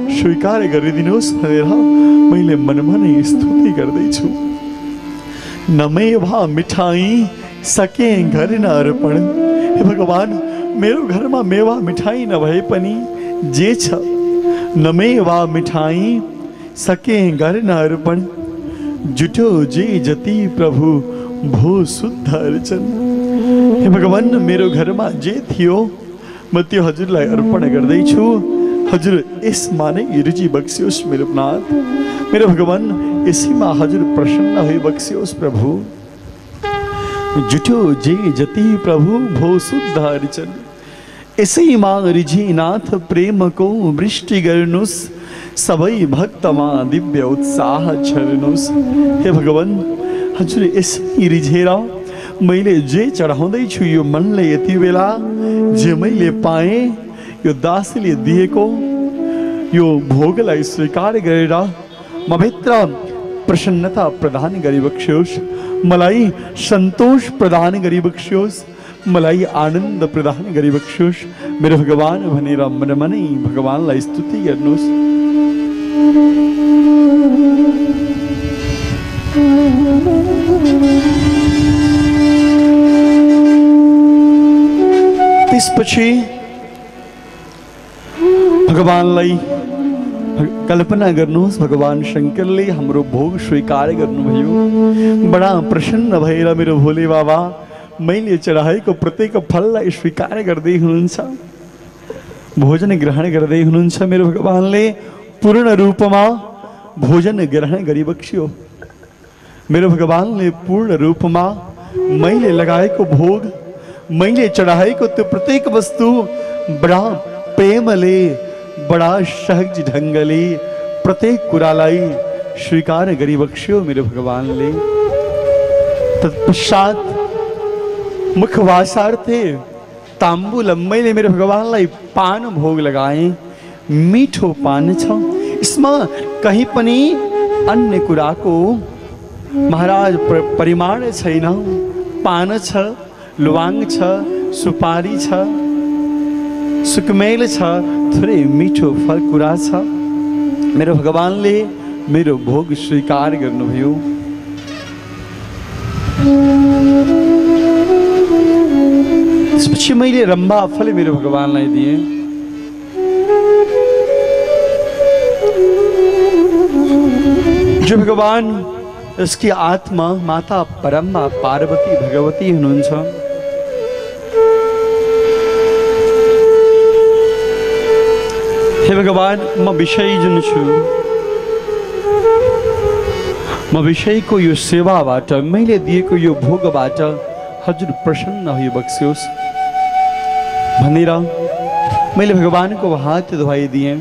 स्वीकार गरिदिनुहोस् भनेर मैले मनमा नै स्तुति गर्दैछु। नमेवा मिठाई सके घर न अर्पण। हे भगवान, मेरो घरमा मेवा मिठाई नभए पनि जे छ, नमेवा मिठाई सके घर न अर्पण। जुटो जे जति प्रभु भो शुद्ध अर्चन। हे भगवान, मेरो घरमा जे थियो म त्यो हजुरलाई अर्पण गर्दैछु। हजुर यसमा नै रुचि बक्सियोस् मेरो नाथ, मेरो भगवान, यसैमा हजुर प्रसन्न भई बक्सियोस् प्रभु। जुटो जे जति प्रभु भो शुद्ध अर्चन। यसैमा रिझिनाथ प्रेमको वृष्टि गर्नुहोस्, सबै भक्तमा दिव्य उत्साह छर्नुहोस्। हे भगवान, हजुर यसै रिझेर मैले जे चढाउँदैछु यो मनले यति बेला जे मैले पाएँ यो दासीले दिएको यो भोगलाई स्वीकार गरेर म भित्र प्रसन्नता प्रदान गरिबक्सियोस्, मलाई सन्तोष प्रदान गरिबक्सियोस्, मलाई आनन्द प्रदान गरिबक्सियोस् मेरो भगवान भनेर मनमा नै भगवानलाई स्तुति गर्नुहोस्। त्यसपछि भगवानलाई कल्पना गर्नुहोस्, भगवान शङ्करले हाम्रो भोग स्वीकार गर्नुभयो। बडा प्रसन्न भएर मेरो भोले बाबा मैले चढाएको प्रत्येक फललाई स्वीकार गर्दै हुनुहुन्छ, भोजन ग्रहण गर्दै हुनुहुन्छ। मेरो भगवानले पूर्ण रूपमा भोजन ग्रहण गरिबक्सियो। मेरो भगवानले पूर्ण रूपमा मैले लगाएको भोग, मैले चढाएको त्यो प्रत्येक वस्तु बडा प्रेमले, बडा सहज ढङ्गले प्रत्येक कुरालाई स्वीकार गरिबक्सियो मेरो भगवानले। तत्पश्चात मुखवासार्थे ताम्बुलम, मैले मेरो भगवानलाई पान भोग लगाएँ। मिठो पान छ, यसमा कहीँ पनि अन्य कुराको महाराज परिमाण छैन। पान छ, लुवाङ छ, सुपारी छ, सुकमेल छ, थोरै मिठो फल कुरा छ। मेरो भगवानले मेरो भोग स्वीकार गर्नुभयो। त्यसपछि मैले रम्भा फल मेरो भगवानलाई दिएँ। जो भगवान उसकी आत्मा माता परम्बा पार्वती भगवती हुनुहुन्छ। हे भगवान, म विषय जुन छु, म विषयको यो सेवाबाट, मैले दिएको यो भोगबाट हजुर प्रसन्न हुई बक्सियोस् भनेर मैले भगवानको हात धुवाइदिएँ।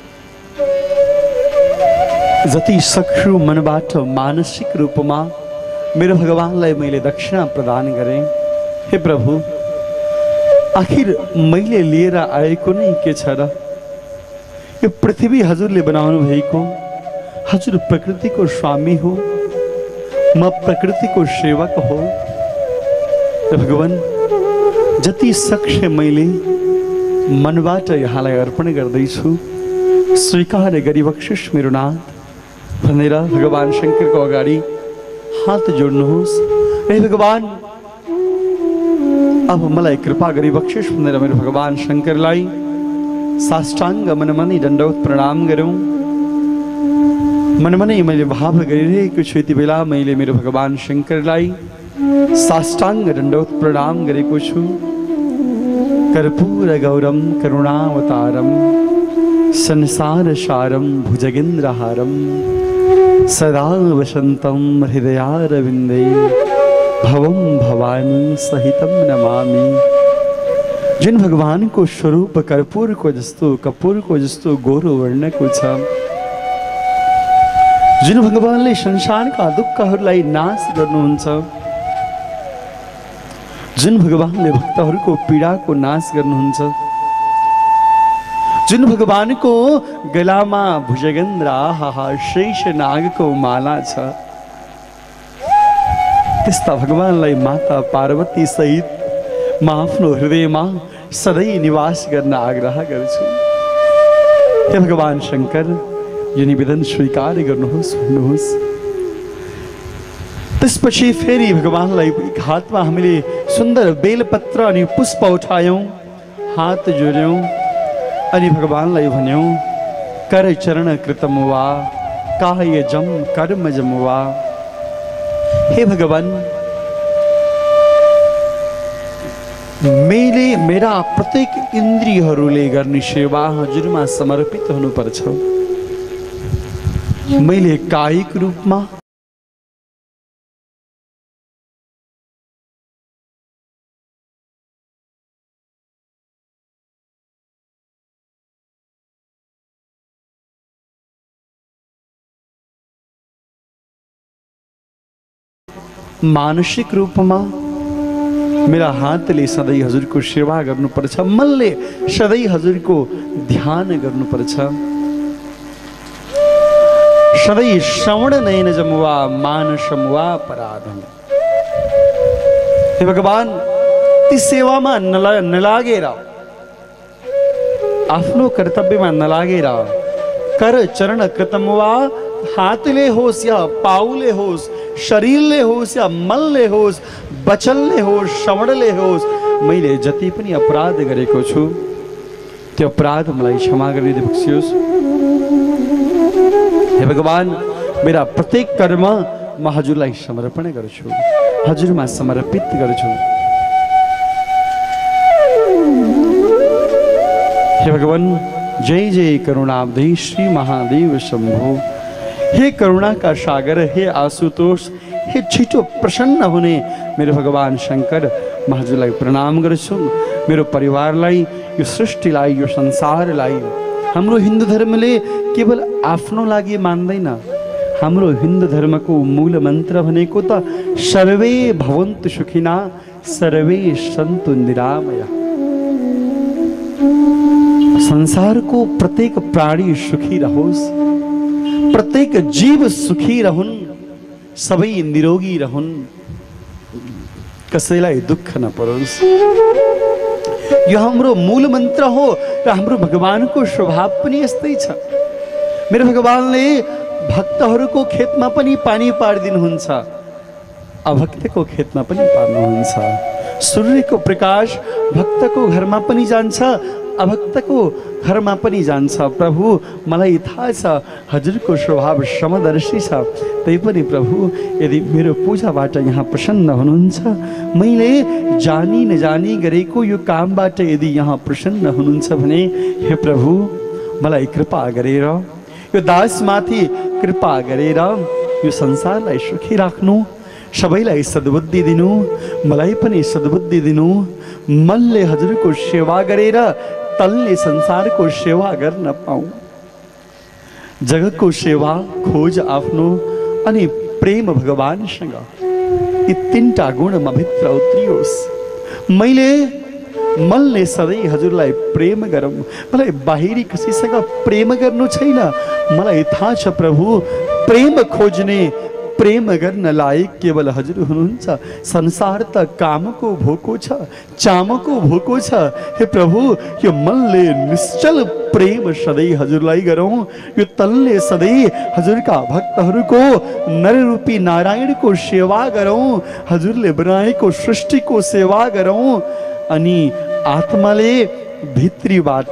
जति सक्छु मनबाट मानसिक रूपमा मेरो भगवानलाई मैले दक्षिणा प्रदान गरेँ। हे प्रभु, आखिर मैले लिएर आएको नै के छ र? यो पृथ्वी हजुरले बनाउनु भएको, हजुर प्रकृतिको स्वामी हो, म प्रकृतिको सेवक हो। र भगवान, जति सक्छ मैले मनबाट यहाँलाई अर्पण गर्दैछु, स्वीकार गरिबक्सियोस् मेरो नाथ भनेर भगवान शङ्करको अगाडि हात जोड्नुहोस्। हे भगवान, अब मलाई कृपा गरिबक्सियोस् भनेर मेरो भगवान शङ्करलाई साष्टाङ्ग मनमनै दण्डवत प्रणाम गरौँ। मनमनै मैले भाव गरिरहेको छु, यति बेला मैले मेरो भगवान शङ्करलाई साष्टाङ्ग दण्डवत प्रणाम गरेको छु। कर्पूर गौरम करुणावतारम संसार सारम भुजगेन्द्रहारम सदा वसंतम हृदयारविंदे भवम भवानी सहितम नमामि। जिन भगवान को स्वरूप कर्पूर को जस्तो, कपूर को जस्तो गोरो वर्णको छ, जिन भगवानले संसारका दुःखहरूलाई नाश गर्नुहुन्छ, जिन भगवानले भक्तहरूको पीडाको नाश गर्नुहुन्छ, जिन भगवानको गलामा भुजगेन्द्र शेष नागको माला छ, त्यस्ता भगवानलाई माता पार्वती सहित म आफ्नो हृदयमा सधैँ निवास गर्न आग्रह गर्छु। हे भगवान शंकर यो निवेदन स्वीकार गर्नुहोस् भन्नुहोस्। त्यसपछि फेरि भगवानलाई एक हातमा हामीले सुन्दर बेलपत्र अनि पुष्प उठायौँ, हात जोड्यौँ अनि भगवानलाई भन्यौँ कर चरण कृतम वा कायजम कर्मजम वा। हे भगवान, मैले मेरा प्रत्येक इन्द्रियहरूले गर्ने सेवा हजुरमा समर्पित हुनुपर्छ। मैले कायिक रूपमा मानसिक रूपमा मेरा हातले सधैँ हजुरको सेवा गर्नुपर्छ, मनले सधैँ हजुरको ध्यान गर्नुपर्छ। सधैँ श्रवण नयनजम वा मानसम वा अपराधम। हे भगवान, ती सेवामा नलागेर, आफ्नो कर्तव्यमा नलागेर कर चरण कृतम वा हातले होस् या पाउले होस्, शरीरले होस् या मनले होस्, वचनले होस्, श्रवणले होस्, मैले जति पनि अपराध गरेको छु त्यो अपराध मलाई क्षमा गरिदिनु बक्सियोस्। हे भगवान, मेरा प्रत्येक कर्म म हजुरलाई समर्पण गर्छु, हजुरमा समर्पित गर्छु। हे भगवान, जय जय करुणाब्धि श्री महादेव शंभो। हे करुणा का सागर, हे आशुतोष, हे छिटो प्रसन्न हुने मेरो भगवान शंकर, म हजुरलाई प्रणाम गर्छु। मेरो परिवारलाई, यो सृष्टिलाई, यो संसारलाई हाम्रो हिन्दू धर्मले केवल आफ्नो लागि मान्दैन। हाम्रो हिन्दू धर्मको मूल मन्त्र भनेको त सर्वे भवन्तु सुखिना सर्वे सन्तु निरामया। संसारको प्रत्येक प्राणी सुखी रहोस्, प्रत्येक जीव सुखी रहून्, सबै निरोगी रहून्, कसैलाई दुःख नपरोस्। यो हाम्रो मूल मन्त्र हो र हाम्रो भगवानको स्वभाव पनि यस्तै छ। मेरो भगवानले भक्तहरूको खेतमा पनि पानी पारिदिनुहुन्छ, अभक्तको खेतमा पनि पार्नुहुन्छ। सूर्यको प्रकाश भक्तको घरमा पनि जान्छ, अभक्तको घरमा पनि जान्छ। प्रभु, मलाई थाहा छ हजुरको स्वभाव समदर्शी छ, तैपनि प्रभु यदि मेरो पूजाबाट यहाँ प्रसन्न हुनुहुन्छ, मैले जानी नजानी गरेको यो कामबाट यदि यहाँ प्रसन्न हुनुहुन्छ भने हे प्रभु, मलाई कृपा गरेर यो दासमाथि कृपा गरेर यो संसारलाई सुखी राख्नु, सबैलाई सद्बुद्धि दिनु, मलाई पनि सद्बुद्धि दिनु। मनले हजुरको सेवा गरेर तलले संसारको सेवा गर्न पाऊँ। जगतको सेवा, खोज आफ्नो अनि प्रेम भगवानसँग, यी तीनटा गुण म भित्र उत्रियोस्। मैले मनले सधैँ हजुरलाई प्रेम गरौँ, मलाई बाहिरी कसैसँग प्रेम गर्नु छैन। मलाई थाहा छ प्रभु, प्रेम खोज्ने, प्रेम गर्न लायक केवल हजुर हुनुहुन्छ। संसार त कामको भोको छ, चामको भोको छ। हे प्रभु, यो मनले निश्चल प्रेम सधैँ हजुरलाई गरौँ, यो तलले सधैँ हजुरका भक्तहरूको नररूपी नारायणको सेवा गरौँ, हजुरले बनाएको सृष्टिको सेवा गरौँ, अनि आत्माले भित्रीबाट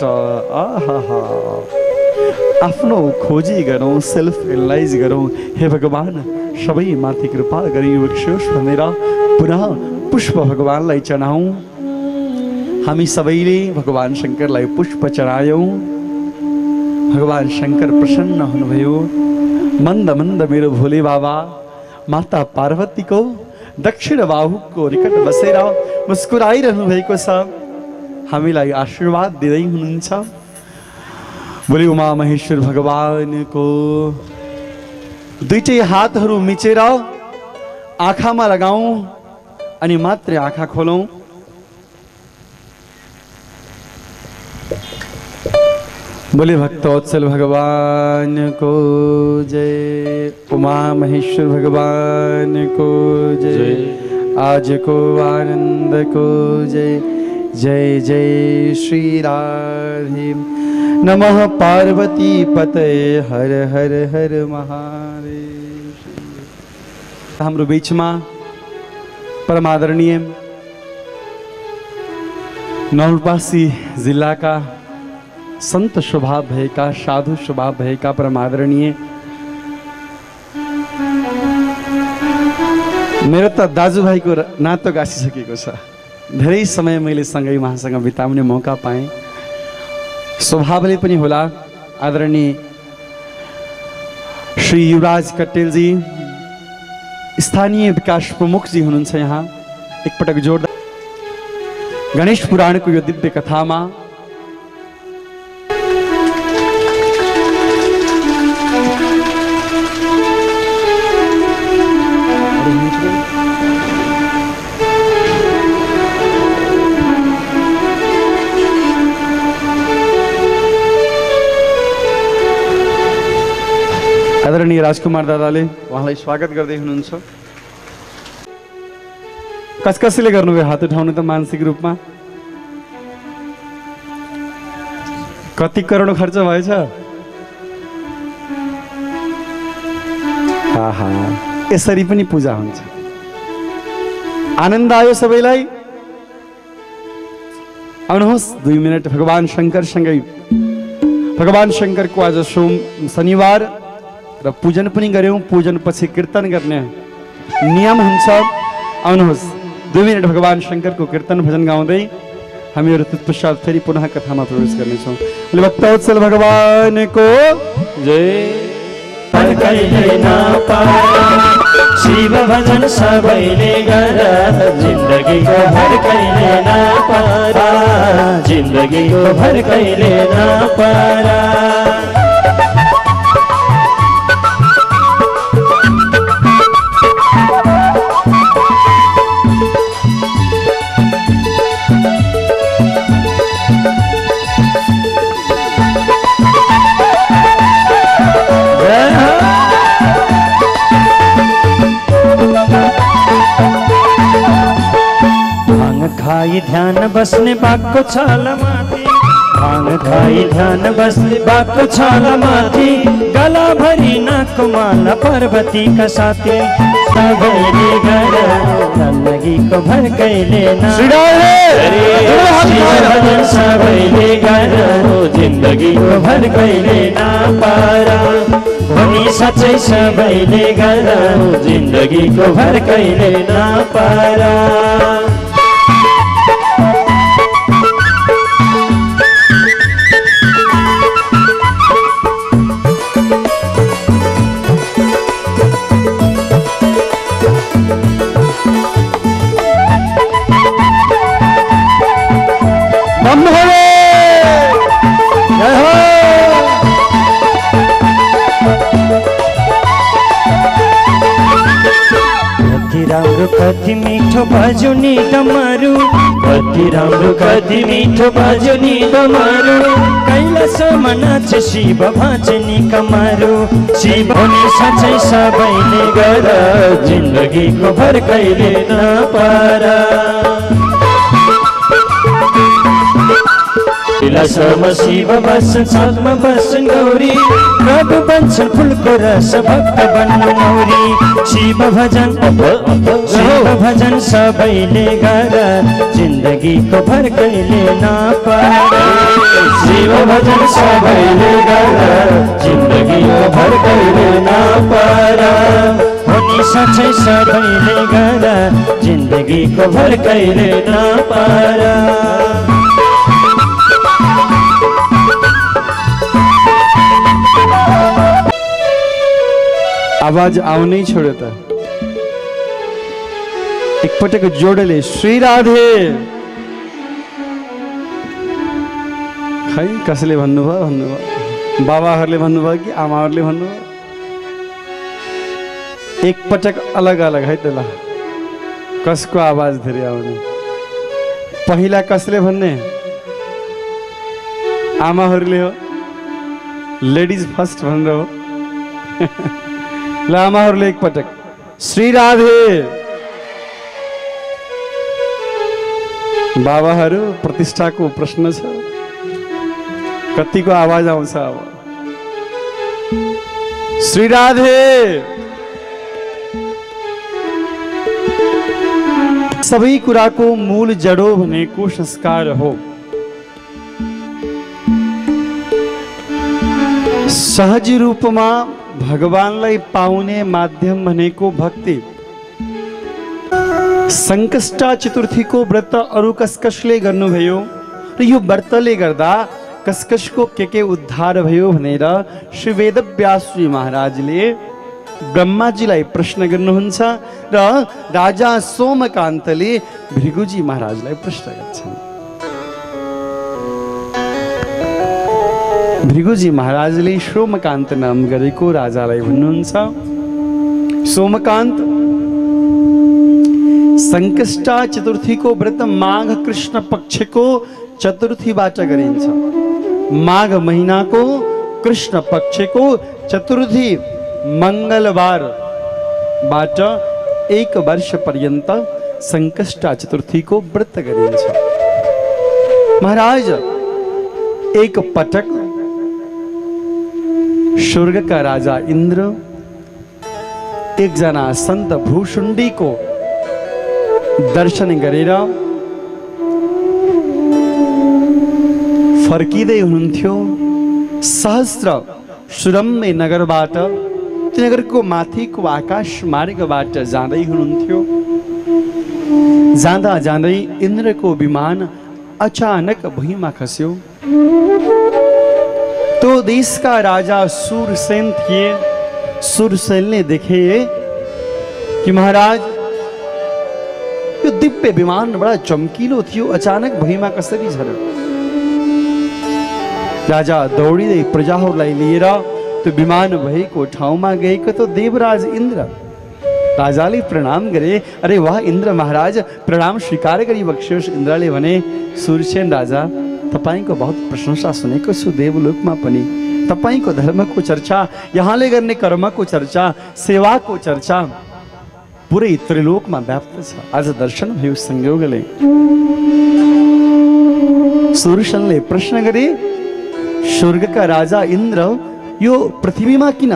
आफ्नो खोजी गरौँ, सेल्फ एनालाइज गरौँ। हे भगवान, सबै माथि कृपा गरिबक्सियोस् भनेर पुनः पुष्प भगवानलाई चढाउँ। हामी सबैले भगवान शङ्करलाई पुष्प चढायौँ। भगवान शङ्कर प्रसन्न हुनुभयो। मन्द मन्द मेरो भोले बाबा माता पार्वतीको दक्षिण बाहुको निकट बसेर मुस्कुराइरहनु भएको छ, हामीलाई आशीर्वाद दिँदै हुनुहुन्छ। बोले उमा महेश्वर भगवानको दुईटै हातहरू मिचेर आँखामा लगाऊं अनि मात्रै आँखा खोलौं। बोले भक्तवत्सल भगवान को जय, उमा महेश्वर भगवान को जय, आज को आनंद को जय। जय जय श्री राधे। नमः पार्वती पतये हर हर हर महादेव। हाम्रो बीचमा परम आदरणीय नवलपरासी जिल्लाका संत स्वभाव भएका, साधु स्वभाव भएका परम आदरणीय मेरो त दाजुभाइको नातो गाँसिसकेको छ। धेरै समय मैले सँगै उहाँसँग बिताउने मौका पाएँ। स्वभावले पनि होला आदरणीय श्री युवराज कटेलजी स्थानीय विकास प्रमुखजी हुनुहुन्छ। यहाँ एकपटक जोरदार गणेश पुराणको यो दिव्य कथामा आदरणीय राजकुमार दादाले उहाँलाई स्वागत गर्दै हुनुहुन्छ। कसले गर्नुभयो हात उठाउनु त मानसिक रूपमा? कति करोड खर्च भएछ? आहा, यसरी पनि पूजा हुन्छ। आनन्द आयो सबैलाई? आउनुहोस् 2 मिनट भगवान शङ्करसँगै। भगवान शङ्करको आज शनिबार र पूजन पनि गर्यौं। पूजन पछि कीर्तन गर्ने नियम हुन्छ। आउनुहोस् 2 मिनट भगवान शङ्करको कीर्तन भजन गाउँदै हामीहरू तत्पश्चात फेरि पुनः कथामा प्रवेश गर्नेछौँ। भक्तवत्सल भगवानको जय। पर कहिले नपाए शिव भजन सबैले गर, जिन्दगीको भर कहिले नपारा, जिन्दगीको भर कहिले नपारा। खाई ध्यान बस्ने बाको छाला माथि, भाङ खाई ध्यान बस्ने बाको छाला माथि, गला भरि नाकको माला पार्वतीका साथी, सबैले गर जिन्दगीको भर कहिले भजन सबैले गर, जिन्दगीको भर कहिले नपारा। भनी सच्चै सबैले गर, जिन्दगीको भर कहिले नपारा। कति मिठो बाजो नि डमरू, कति राम्रो कति मिठो बाजो नि डमरू, कैलासमा नाचे शिव भाँचे नि कमारू। शिव नि साँच्चै सबैले गर, जिन्दगीको भर कहिले नपारा। कैलासमा शिव बस्छन्, साथमा बस्छन् गौरी, प्रभु बन्छन् फुलको रस, भक्त बन्नु मौरी। शिव भजन सबैले गर, जिन्दगीको भर कहिले नपारा। शिव भजन सबैले गर, जिन्दगीको भर कहिले नपारा। होनी साँच्चै सबैले गर, जिन्दगीको भर कहिले नपारा। आवाज आउनै छोड्यो त। एकपटक जोडले श्री राधे। खै कसले भन्नुभयो? बाबाहरूले भन्नुभयो कि आमाहरूले भन्नुभयो? एकपटक अलग अलग है त। ल कसको आवाज धेरै आउने? पहिला कसले भन्ने? आमाहरूले हो। लेडिज फर्स्ट भनेर हो। लामाहरूले एकपटक श्री राधे। बाबाहरू प्रतिष्ठाको प्रश्न छ। कतिको आवाज आउँछ अब। श्री राधे। सबै कुराको मूल जडो भनेको संस्कार हो। सहज रूपमा भगवानलाई पाउने माध्यम भनेको भक्ति। संकष्टा चतुर्थीको व्रत अरु कसकसले गर्नुभयो र यो व्रतले गर्दा कसकसको के उद्धार भयो भनेर श्री वेदव्यासजी महाराजले ब्रह्माजीलाई प्रश्न गर्नुहुन्छ र राजा सोमकान्तले भृगुजी महाराजलाई प्रश्न गर्छन्। भृगुजी महाराजले सोमकान्त नाम गरेको राजालाई भन्नुहुन्छ, सोमकान्त, संकष्टा चतुर्थीको व्रत माघ कृष्ण पक्षको चतुर्थीबाट गरिन्छ। माघ महिनाको कृष्ण पक्षको चतुर्थी मंगलबारबाट 1 वर्ष पर्यन्त संकष्टा चतुर्थीको व्रत गरिन्छ। महाराज, एक पटक स्वर्गका राजा इन्द्र एकजना सन्त भ्रुशुण्डीको दर्शन गरेर फर्किँदै हुनुहुन्थ्यो। सहस्र सुरम्य नगरबाट, त्यो नगरको माथिको आकाश मार्गबाट जाँदै हुनुहुन्थ्यो। जाँदा जाँदै इन्द्रको विमान अचानक भुइँमा खस्यो। तो देशका राजा सूरसेन थिए। सूरसेनले देखे कि महाराज, यो दिव्य विमान बडा चम्किलो थियो, अचानक भुइँमा कसरी झर्यो। राजा दौडिँदै प्रजाहरूलाई लिएर त्यो विमान भएको ठाउँमा गएको त देवराज इन्द्र। राजाले प्रणाम गरे। अरे वाह इन्द्र महाराज, प्रणाम स्वीकार गरी बक्सियोस्। इन्द्रले भने, सूरसेन राजा, तपाईको बहुत प्रशंसा सुनेको छु देवलोकमा पनि। तपाईको धर्मको चर्चा, यहाँले गर्ने कर्मको चर्चा, सेवाको चर्चा पुरै त्रिलोकमा व्याप्त छ। आज दर्शन भयो संयोगले। सूरसेनले प्रश्न गरे, स्वर्गका राजा इन्द्र, यो पृथ्वीमा किन?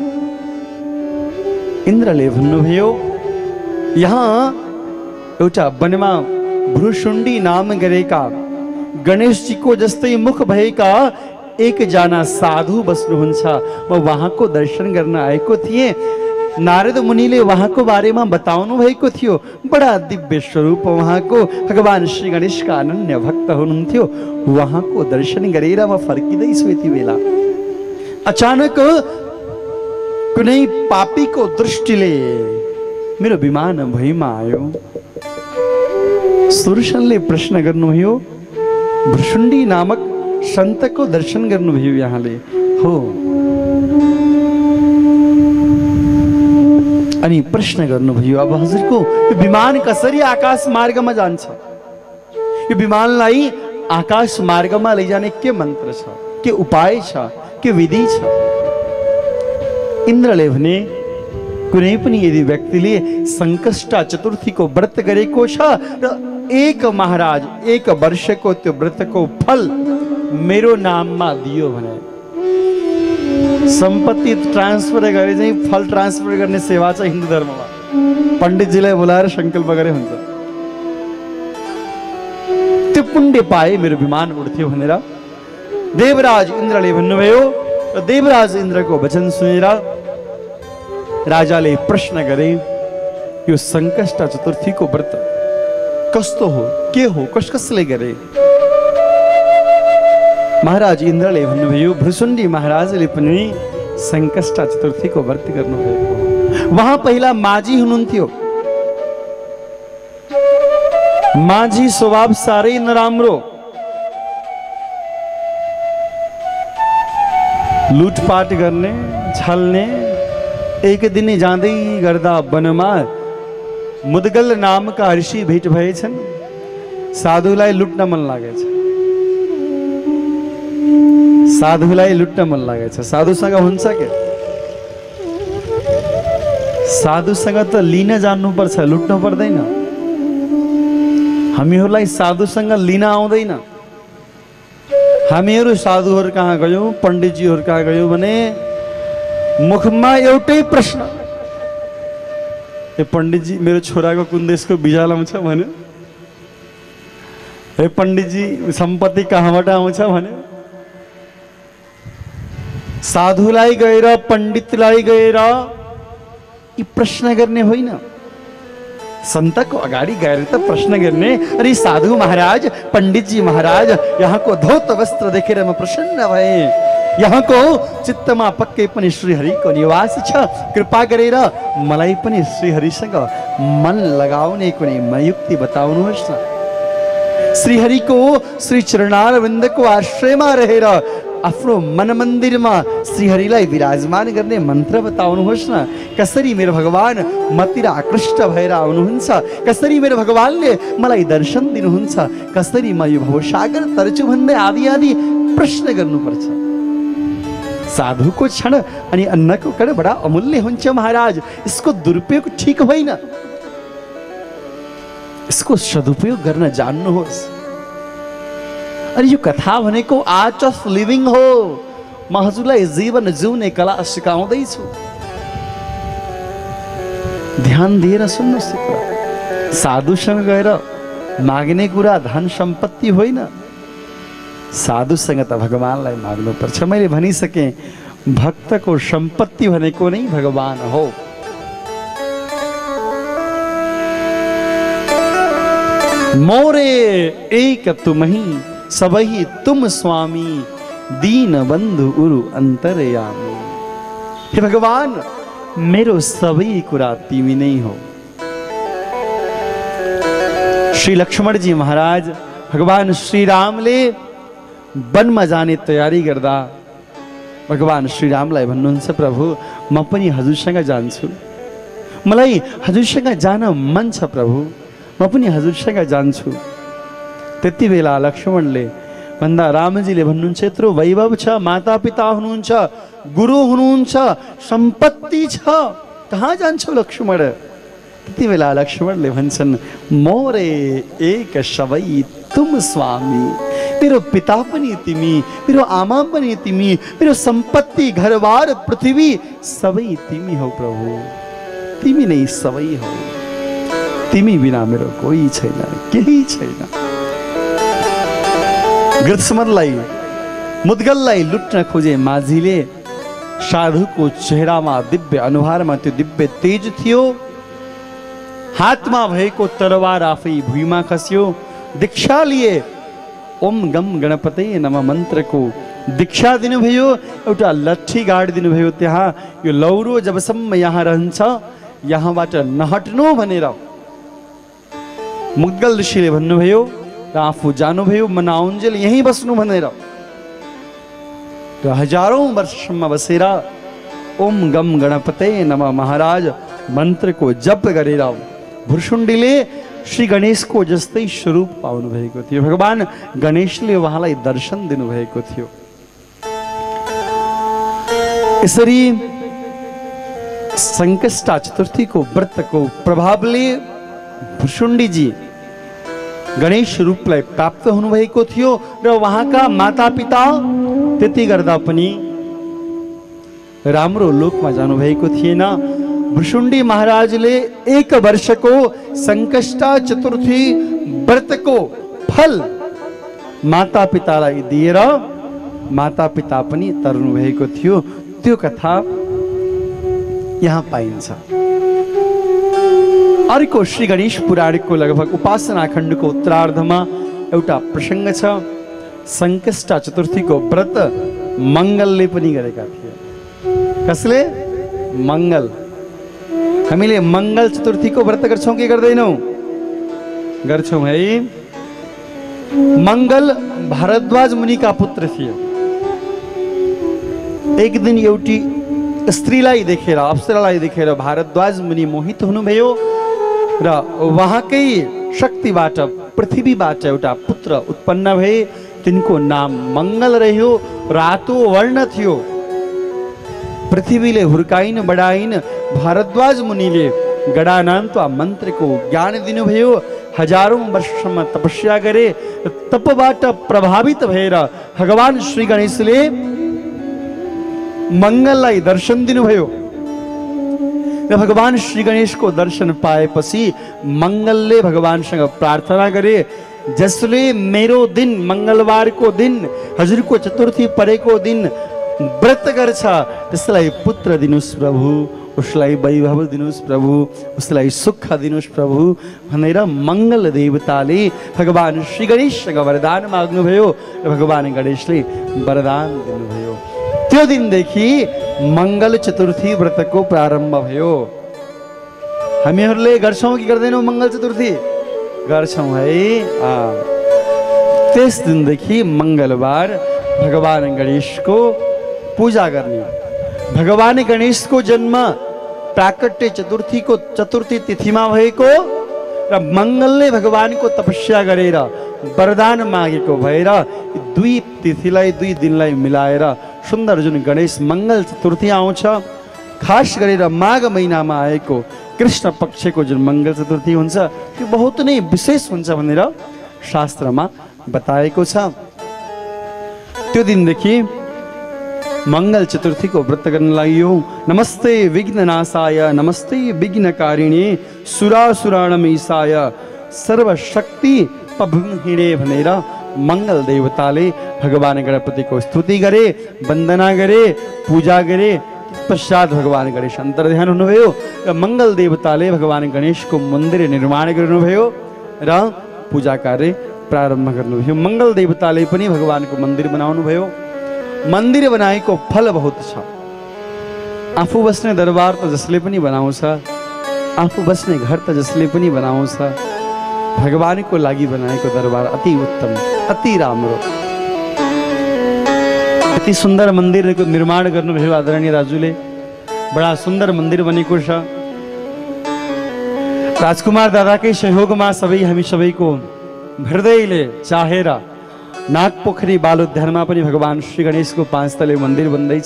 इन्द्रले भन्नुभयो, यहाँ एउटा वनमा भ्रुशुण्डी नाम गरेका गणेशजीको जस्तै मुख भएका एकजना साधु बस्नुहुन्छ। म उहाँको दर्शन गर्न आएको थिएँ। नारद मुनिले उहाँको बारेमा बताउनु भएको थियो। बडा दिव्य स्वरूप उहाँको, भगवान श्री गणेशका अनन्य भक्त हुनुहुन्थ्यो। उहाँको दर्शन गरेर म फर्किँदैछु। यति बेला अचानक कुनै पापीको दृष्टिले मेरो विमान भुइँमा आयो। सूरसेनले प्रश्न गर्नुभयो, भ्रुशुण्डी नामक सन्तको दर्शन गर्नुभयो यहाँले? हो। अनि प्रश्न गर्नुभयो, अब हजुरको यो विमान कसरी आकाश मार्गमा जान्छ? यो विमानलाई आकाश मार्गमा लैजाने के मन्त्र छ, के उपाय छ, के विधि छ? इन्द्रले भने, कुनै पनि यदि व्यक्तिले संकष्टा चतुर्थीको व्रत गरेको छ र एक महाराज 1 वर्षको त्यो व्रतको फल मेरो नाममा दियो भने, सम्पत्ति ट्रान्सफर गरे चाहिँ फल ट्रान्सफर गर्ने सेवा छ हिन्दू धर्ममा। पण्डितजीलाई बोलाएर संकल्प गरे हुन्छ। त्यो पुण्य पाए मेरो विमान उड्थ्यो भनेर देवराज इन्द्रले भन्नुभयो। र देवराज इन्द्रको वचन सुनेर राजाले प्रश्न गरे, यो संकष्टा चतुर्थीको व्रत कस्तो हो, के हो, कसले गरे? महाराज इन्द्रले भन्नुभयो, भ्रुशुण्डी महाराजले पनि संकष्टा चतुर्थीको व्रत गर्नुभएको। उहाँ पहिला माझी हुनुहुन्थ्यो। माझी स्वभाव साह्रै नराम्रो, लुटपाट गर्ने, छल्ने। एक दिन जाँदै गर्दा वनमा मुदगल नामका ऋषि भेट भएछन्। साधुलाई लुट्न मन लागेछ। साधुलाई लुट्न मन लागेछ। साधुसँग हुन्छ के? साधुसँग त लिन जान्नुपर्छ, लुट्नु पर्दैन। हामीहरूलाई साधुसँग लिन आउँदैन। हामीहरू साधुहरू कहाँ गयौँ, पण्डितजीहरू कहाँ गयौँ भने मुखमा एउटै प्रश्न, ए पण्डितजी मेरो छोराको कुन देशको भिजा लाउँछ भन्यो, हे पण्डितजी सम्पत्ति कहाँबाट आउँछ भन्यो। साधुलाई गएर पण्डितलाई गएर यी प्रश्न गर्ने होइन, सन्तको अगाडि गएर त प्रश्न गर्ने, अरे साधु महाराज, पण्डितजी महाराज, यहाँको धौत वस्त्र देखेर म प्रसन्न भए, यहाँको चित्तमा पक्कै पनि श्रीहरिको निवास छ, कृपा गरेर मलाई पनि श्रीहरिसँग मन लगाउने कुनै युक्ति बताउनुहोस् न। श्रीहरिको श्री चरणारविन्दको आश्रयमा रहेर आफ्नो मन मन्दिरमा श्रीहरिलाई विराजमान गर्ने मन्त्र बताउनुहोस् न। कसरी मेरो भगवान मतिर आकृष्ट भएर आउनुहुन्छ, कसरी मेरो भगवानले मलाई दर्शन दिनुहुन्छ, कसरी म यो भवसागर तर्छु भन्दै आदि आदि प्रश्न गर्नुपर्छ। साधुको क्षण अनि अन्नको कण बडा अमूल्य हुन्छ महाराज, यसको दुरुपयोग ठिक होइन, यसको सदुपयोग गर्न जान्नुहोस्। अनि यो कथा भनेको आर्ट अफ लिभिङ हो, म हजुरलाई जीवन जिउने कला सिकाउँदैछु, ध्यान दिएर सुन्नुहोस् यो कुरा। साधुसँग गएर माग्ने कुरा धन सम्पत्ति होइन, साधुसँग त भगवानलाई माग्नुपर्छ। मैले भनिसकेँ, भक्तको सम्पत्ति भनेको नै भगवान हो। मोरे एक तुमही सबही तुम स्वामी, दीन बंधु उरु अंतरयामी। हे भगवान, मेरो सबै कुरा तिमी नै हो। श्री लक्ष्मण जी महाराज भगवान श्री रामले वनमा जाने तयारी गर्दा भगवान श्री रामलाई भन्नुहुन्छ, प्रभु म पनि हजुरसँग जान्छु, मलाई हजुरसँग जान मन छ प्रभु, म पनि हजुरसँग जान्छु। त्यति बेला लक्ष्मणले भन्दा रामजीले भन्नुहुन्छ, यत्रो वैभव छ, माता पिता हुनुहुन्छ, गुरु हुनुहुन्छ, सम्पत्ति छ, कहाँ जान्छौ लक्ष्मण। त्यति बेला लक्ष्मणले भन्छन्, मोरे एक सबै तुम स्वामी, मेरो पिता पनि तिमी, मेरो आमा पनि तिमी, मेरो सम्पत्ति घरबार पृथ्वी सबै तिमी हौ प्रभु, तिमी नै सबै हौ, तिमी बिना मेरो कोही छैन, केही छैन। गृत्समनलाई मुद्गललाई लुट्न खोजे माझीले, साधुको चेहरामा दिव्य अनुहारमा त्यो दिव्य तेज थियो, हातमा भएको तरवार आफै भुइँमा खस्यो। दीक्षा लिए ओम गम गणपते नम मन्त्रको दीक्षा दिनुभयो, एउटा लट्ठी गाड दिनुभयो। त्यहाँ यो लौरो जबसम्म यहाँ रहन्छ यहाँबाट नहट्नु भनेर मुद्गल ऋषिले भन्नुभयो र आफू जानुभयो, मनाउन्जेल यहीँ बस्नु भनेर। र हजारौं वर्षसम्म बसेर ओम गम गणपते नम महाराज मन्त्रको जप गरेर भुर्सुण्डीले श्री गणेशको जस्तै स्वरूप पाउनु भएको थियो। भगवान गणेशले उहाँलाई दर्शन दिनुभएको थियो। यसरी संकष्टा चतुर्थीको व्रतको प्रभावले भुर्सुण्डीजी गणेश रूपलाई प्राप्त हुनुभएको थियो र उहाँका मातापिता त्यति गर्दा पनि राम्रो लोकमा जानुभएको थिएन। भुर्सुण्डी महाराजले 1 वर्षको संकष्टा चतुर्थी व्रतको फल मातापितालाई दिएर मातापिता पनि तर्नु भएको थियो। त्यो कथा यहाँ पाइन्छ। अर्को श्री गणेश पुराणको लगभग उपासना खण्डको उत्तरार्धमा एउटा प्रसङ्ग छ। संकष्टा चतुर्थीको व्रत मङ्गलले पनि गरेका थिए। कसले? मङ्गल। हामीले मङ्गल चतुर्थीको व्रत गर्छौँ कि गर्दैनौँ? गर्छौँ है। मङ्गल भारद्वाज मुनिका पुत्र थिए। एक दिन एउटी स्त्रीलाई देखेर, अप्सरालाई देखेर भारद्वाज मुनि मोहित हुनुभयो र उहाँकै शक्तिबाट पृथ्वीबाट एउटा पुत्र उत्पन्न भए। तिनको नाम मङ्गल रह्यो। रातो वर्ण थियो। पृथ्वीले हुर्काइन बढाइन भारद्वाज मुनिले गडानान्त्वा मन्त्रको ज्ञान दिनुभयो। हजारौं वर्षसम्म तपस्या गरे। तपबाट प्रभावित भएर भगवान श्री गणेशले मंगललाई दर्शन दिनुभयो र भगवान श्री गणेशको दर्शन पाएपछि मंगलले भगवानसँग प्रार्थना गरे, जसले मेरो दिन मंगलबारको दिन हजुरको चतुर्थी परेको दिन व्रत गर्छ त्यसलाई पुत्र दिनुस् प्रभु, उसलाई वैभव दिनुस् प्रभु, उसलाई सुख दिनुस् प्रभु भनेर मंगल देवताले भगवान श्री गणेशसँग वरदान माग्नुभयो र भगवान गणेशले वरदान दिनुभयो। त्यो दिनदेखि मंगल चतुर्थी व्रतको प्रारम्भ भयो। हामीहरूले गर्छौं कि गर्दैनौं मंगल चतुर्थी? गर्छौं है। त्यस दिनदेखि मंगलबार भगवान गणेशको पूजा गर्ने। भगवान गणेशको जन्म प्राकट्य चतुर्थीको चतुर्थी तिथिमा भएको र मंगलले भगवानको तपस्या गरेर वरदान मागेको भएर दुई तिथिलाई दुई दिनलाई मिलाएर सुन्दर जुन गणेश मंगल चतुर्थी आउँछ, खास गरेर माघ महिनामा आएको कृष्ण पक्षको जुन मंगल चतुर्थी हुन्छ त्यो बहुत नै विशेष हुन्छ भनेर शास्त्रमा बताएको छ। त्यो दिनदेखि मंगल चतुर्थी को व्रत गर्न लाग्यो। नमस्ते विघ्ननाशाय नमस्ते विघ्नकारिणे सुरासुराणम ईशाय सर्वशक्ति पभुहिणे भनेर मंगल देवताले भगवान गणपति को स्तुति गरे, वंदना गरे, पूजा गरे। पश्चात भगवान गणेश अंतर्ध्यान हुनुभयो र मंगल देवताले भगवान गणेश को मंदिर निर्माण गर्नुभयो र पूजा कार्य प्रारम्भ गर्नुभयो। मंगल देवताले पनि भगवान को मंदिर बनाउनु भयो। मंदिर बनाएको फल बहुत छ। आफू बस्ने दरबार त जसले पनि बनाउँछ, आफू बस्ने घर त जसले पनि बनाउँछ, भगवानको लागि बनाएको दरबार अति उत्तम, अति राम्रो। अति सुन्दर मन्दिरको निर्माण गर्नुभयो आदरणीय दाजुले। बडा सुन्दर मन्दिर बनेको छ। राजकुमार दादाकै सहयोगमा हामी सबैको हृदयले चाहेर नागपोखरी बालोद्यानमा पनि भगवान श्री गणेशको 5 तले मन्दिर बन्दैछ।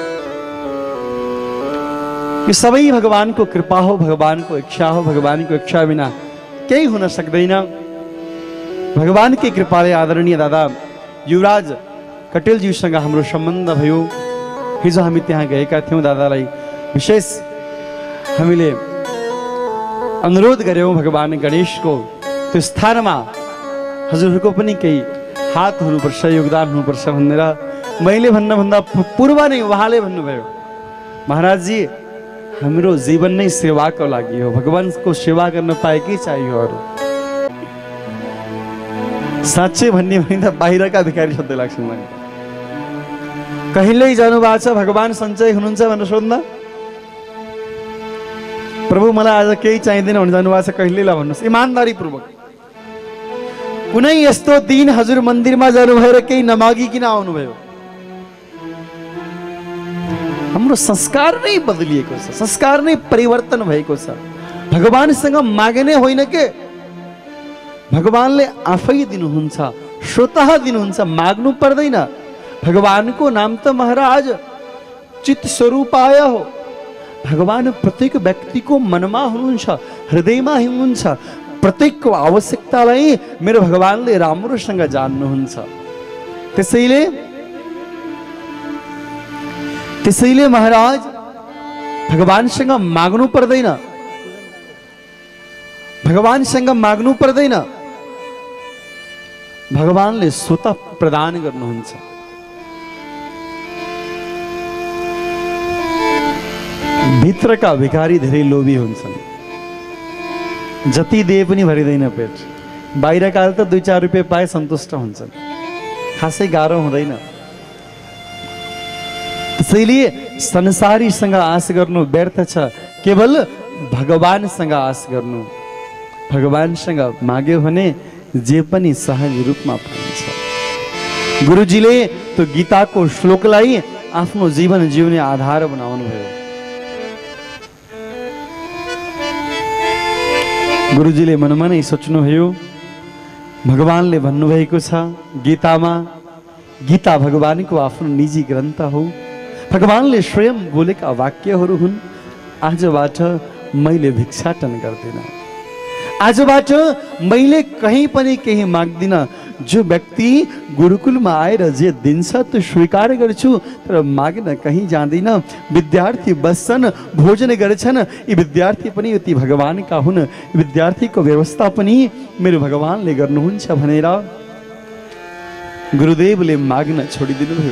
यो सबै भगवानको कृपा हो, भगवानको इच्छा हो। भगवानको इच्छा बिना केही हुन सक्दैन। भगवानकै कृपाले आदरणीय दादा युवराज कटेलज्यूसँग हाम्रो सम्बन्ध भयो। हिजो हामी त्यहाँ गएका थियौँ। दादालाई विशेष हामीले अनुरोध गर्यौँ भगवान गणेशको त्यो स्थानमा हजुरहरूको पनि केही हात हुनुपर्छ, योगदान हुनुपर्छ भनेर मैले भन्नुभन्दा पूर्व नै उहाँले भन्नुभयो, महाराज जी हाम्रो जीवन नै सेवाको लागि हो, भगवानको सेवा गर्न पाए के चाहियो अरू। साँच्चै भन्ने भने त बाहिरका भिखारी शब्द लाग्छ मलाई। कहिल्यै जानु भएको छ भगवान सञ्चय हुनुहुन्छ भनेर सोध्दा प्रभु मलाई आज केही चाहिँदैन भने जानु भएको छ कहिले ला भन्नुहोस् इमानदारी पूर्वक। कुनै यस्तो दिन हजुर मन्दिरमा जानुभयो र केही नमागिकन आउनुभयो? हाम्रो संस्कार नै बदलिएको छ, संस्कार नै परिवर्तन भएको छ। भगवानसँग माग्ने होइन के, भगवानले आफै दिनुहुन्छ, स्वतः दिनुहुन्छ, माग्नु पर्दैन। भगवानको नाम त महाराज चित्त स्वरूपाय हो। भगवान प्रत्येक व्यक्तिको मनमा हुनुहुन्छ, हृदयमा हुनुहुन्छ। प्रत्येकको आवश्यकतालाई मेरो भगवानले राम्रोसँग जान्नुहुन्छ। त्यसैले महाराज भगवानसँग माग्नु पर्दैन, भगवानसँग माग्नु पर्दैन। भगवानले स्वतः प्रदान गर्नुहुन्छ। भित्रका भिखारी धेरै लोभी हुन्छन्, जति दिए पनि भरिँदैन पेट। बाहिरका त 2-4 रुपियाँ पाए सन्तुष्ट हुन्छन्, खासै गाह्रो हुँदैन। त्यसैले संसारीसँग आश गर्नु व्यर्थ छ, केवल भगवानसँग आश गर्नु। भगवानसँग माग्यो भने जे पनि सहज रूपमा पाइन्छ। गुरुजीले त्यो गीताको श्लोकलाई आफ्नो जीवन जिउने आधार बनाउनु भयो। गुरुजीले मनमा नै सोच्नुभयो, भगवानले भन्नुभएको छ गीतामा, गीता भगवानको आफ्नो निजी ग्रन्थ हो, भगवानले स्वयं बोलेका वाक्यहरू हुन्। आजबाट मैले भिक्षाटन गर्दिनँ, आजबाट मैले कहीँ पनि केही माग्दिनँ। जो व्यक्ति गुरुकुलमा आएर जे दिन्छ त्यो स्वीकार गर्छु, तर माग्न कहीँ जाँदिनँ। विद्यार्थी बस्छन्, भोजन गर्छन्, यी विद्यार्थी पनि यति भगवानका हुन्, विद्यार्थीको व्यवस्था पनि मेरो भगवानले गर्नुहुन्छ भनेर गुरुदेवले माग्न छोडिदिनु भयो।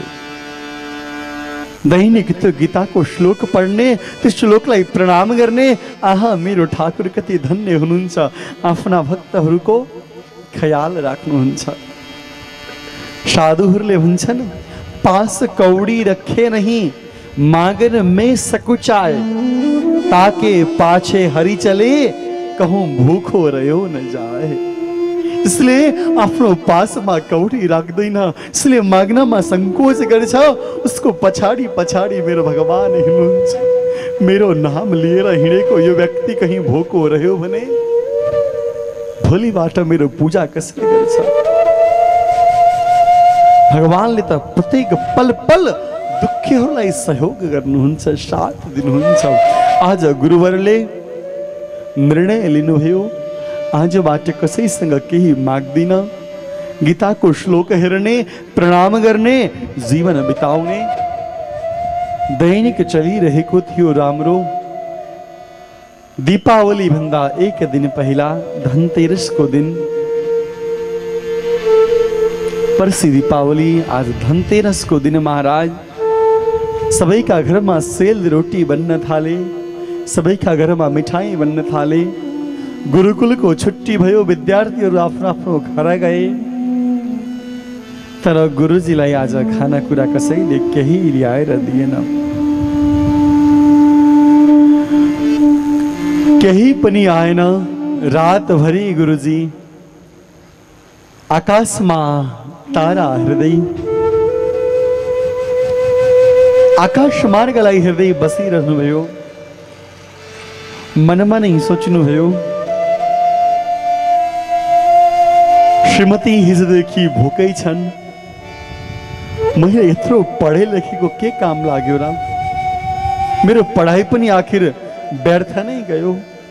दैनिक त्यो गीताको श्लोक पढ्ने, त्यो श्लोकलाई प्रणाम गर्ने, आहा मेरो ठाकुर कति धन्य हुनुहुन्छ, आफ्ना भक्तहरूको ख्याल राख्नुहुन्छ। साधुहरूले भन्छन्, पास कौडी रखे नहीं मागन में सकुचाए, ताके पाछे हरि चले कहूँ भूखो रह्यो न जाए। इसलिए आफ्नो पासमा कौडी राख्दैन, इसलिए माग्नमा संकोच गर्छ। उसको पछाडि पछाडि मेरो भगवान हिँड्नुहुन्छ। मेरो नाम लिएर हिँडेको यो व्यक्ति कहीँ भोको रह्यो भने भोलिबाट मेरो पूजा कसरी गर्छ? भगवानले त प्रत्येक पल पल दुःखीहरूलाई सहयोग गर्नुहुन्छ, साथ दिनुहुन्छ। आज गुरुवरले निर्णय लिनुभयो, आजबाट कसैसँग केही माग्दिन, गीताको श्लोक हेर्ने, प्रणाम गर्ने, जीवन बिताउने। दैनिक चलिरहेको थियो राम्रो। दीपावली भन्दा एक दिन पहिला धनतेरसको दिन, पर्सि दीपावली आज धनतेरसको दिन महाराज सबैका घरमा सेल रोटी बन्न थाले, सबैका घरमा मिठाई बन्न थाले। गुरुकुलको छुट्टी भयो, विद्यार्थीहरू आफ्नो आफ्नो घर गए। तर गुरुजीलाई आज खानाकुरा कसैले केही ल्याएर दिएन, केही पनि आएन। रातभरि गुरुजी आकाशमा तारा हेर्दै, आकाश मार्गलाई हेर्दै बसिरहनुभयो। मनमा नै सोच्नुभयो, श्रीमती हिजोदेखि भोकै छन्, मैले यत्रो पढे लेखेको के काम लाग्यो र? मेरो पढाइ पनि आखिर व्यर्थ नै गयो।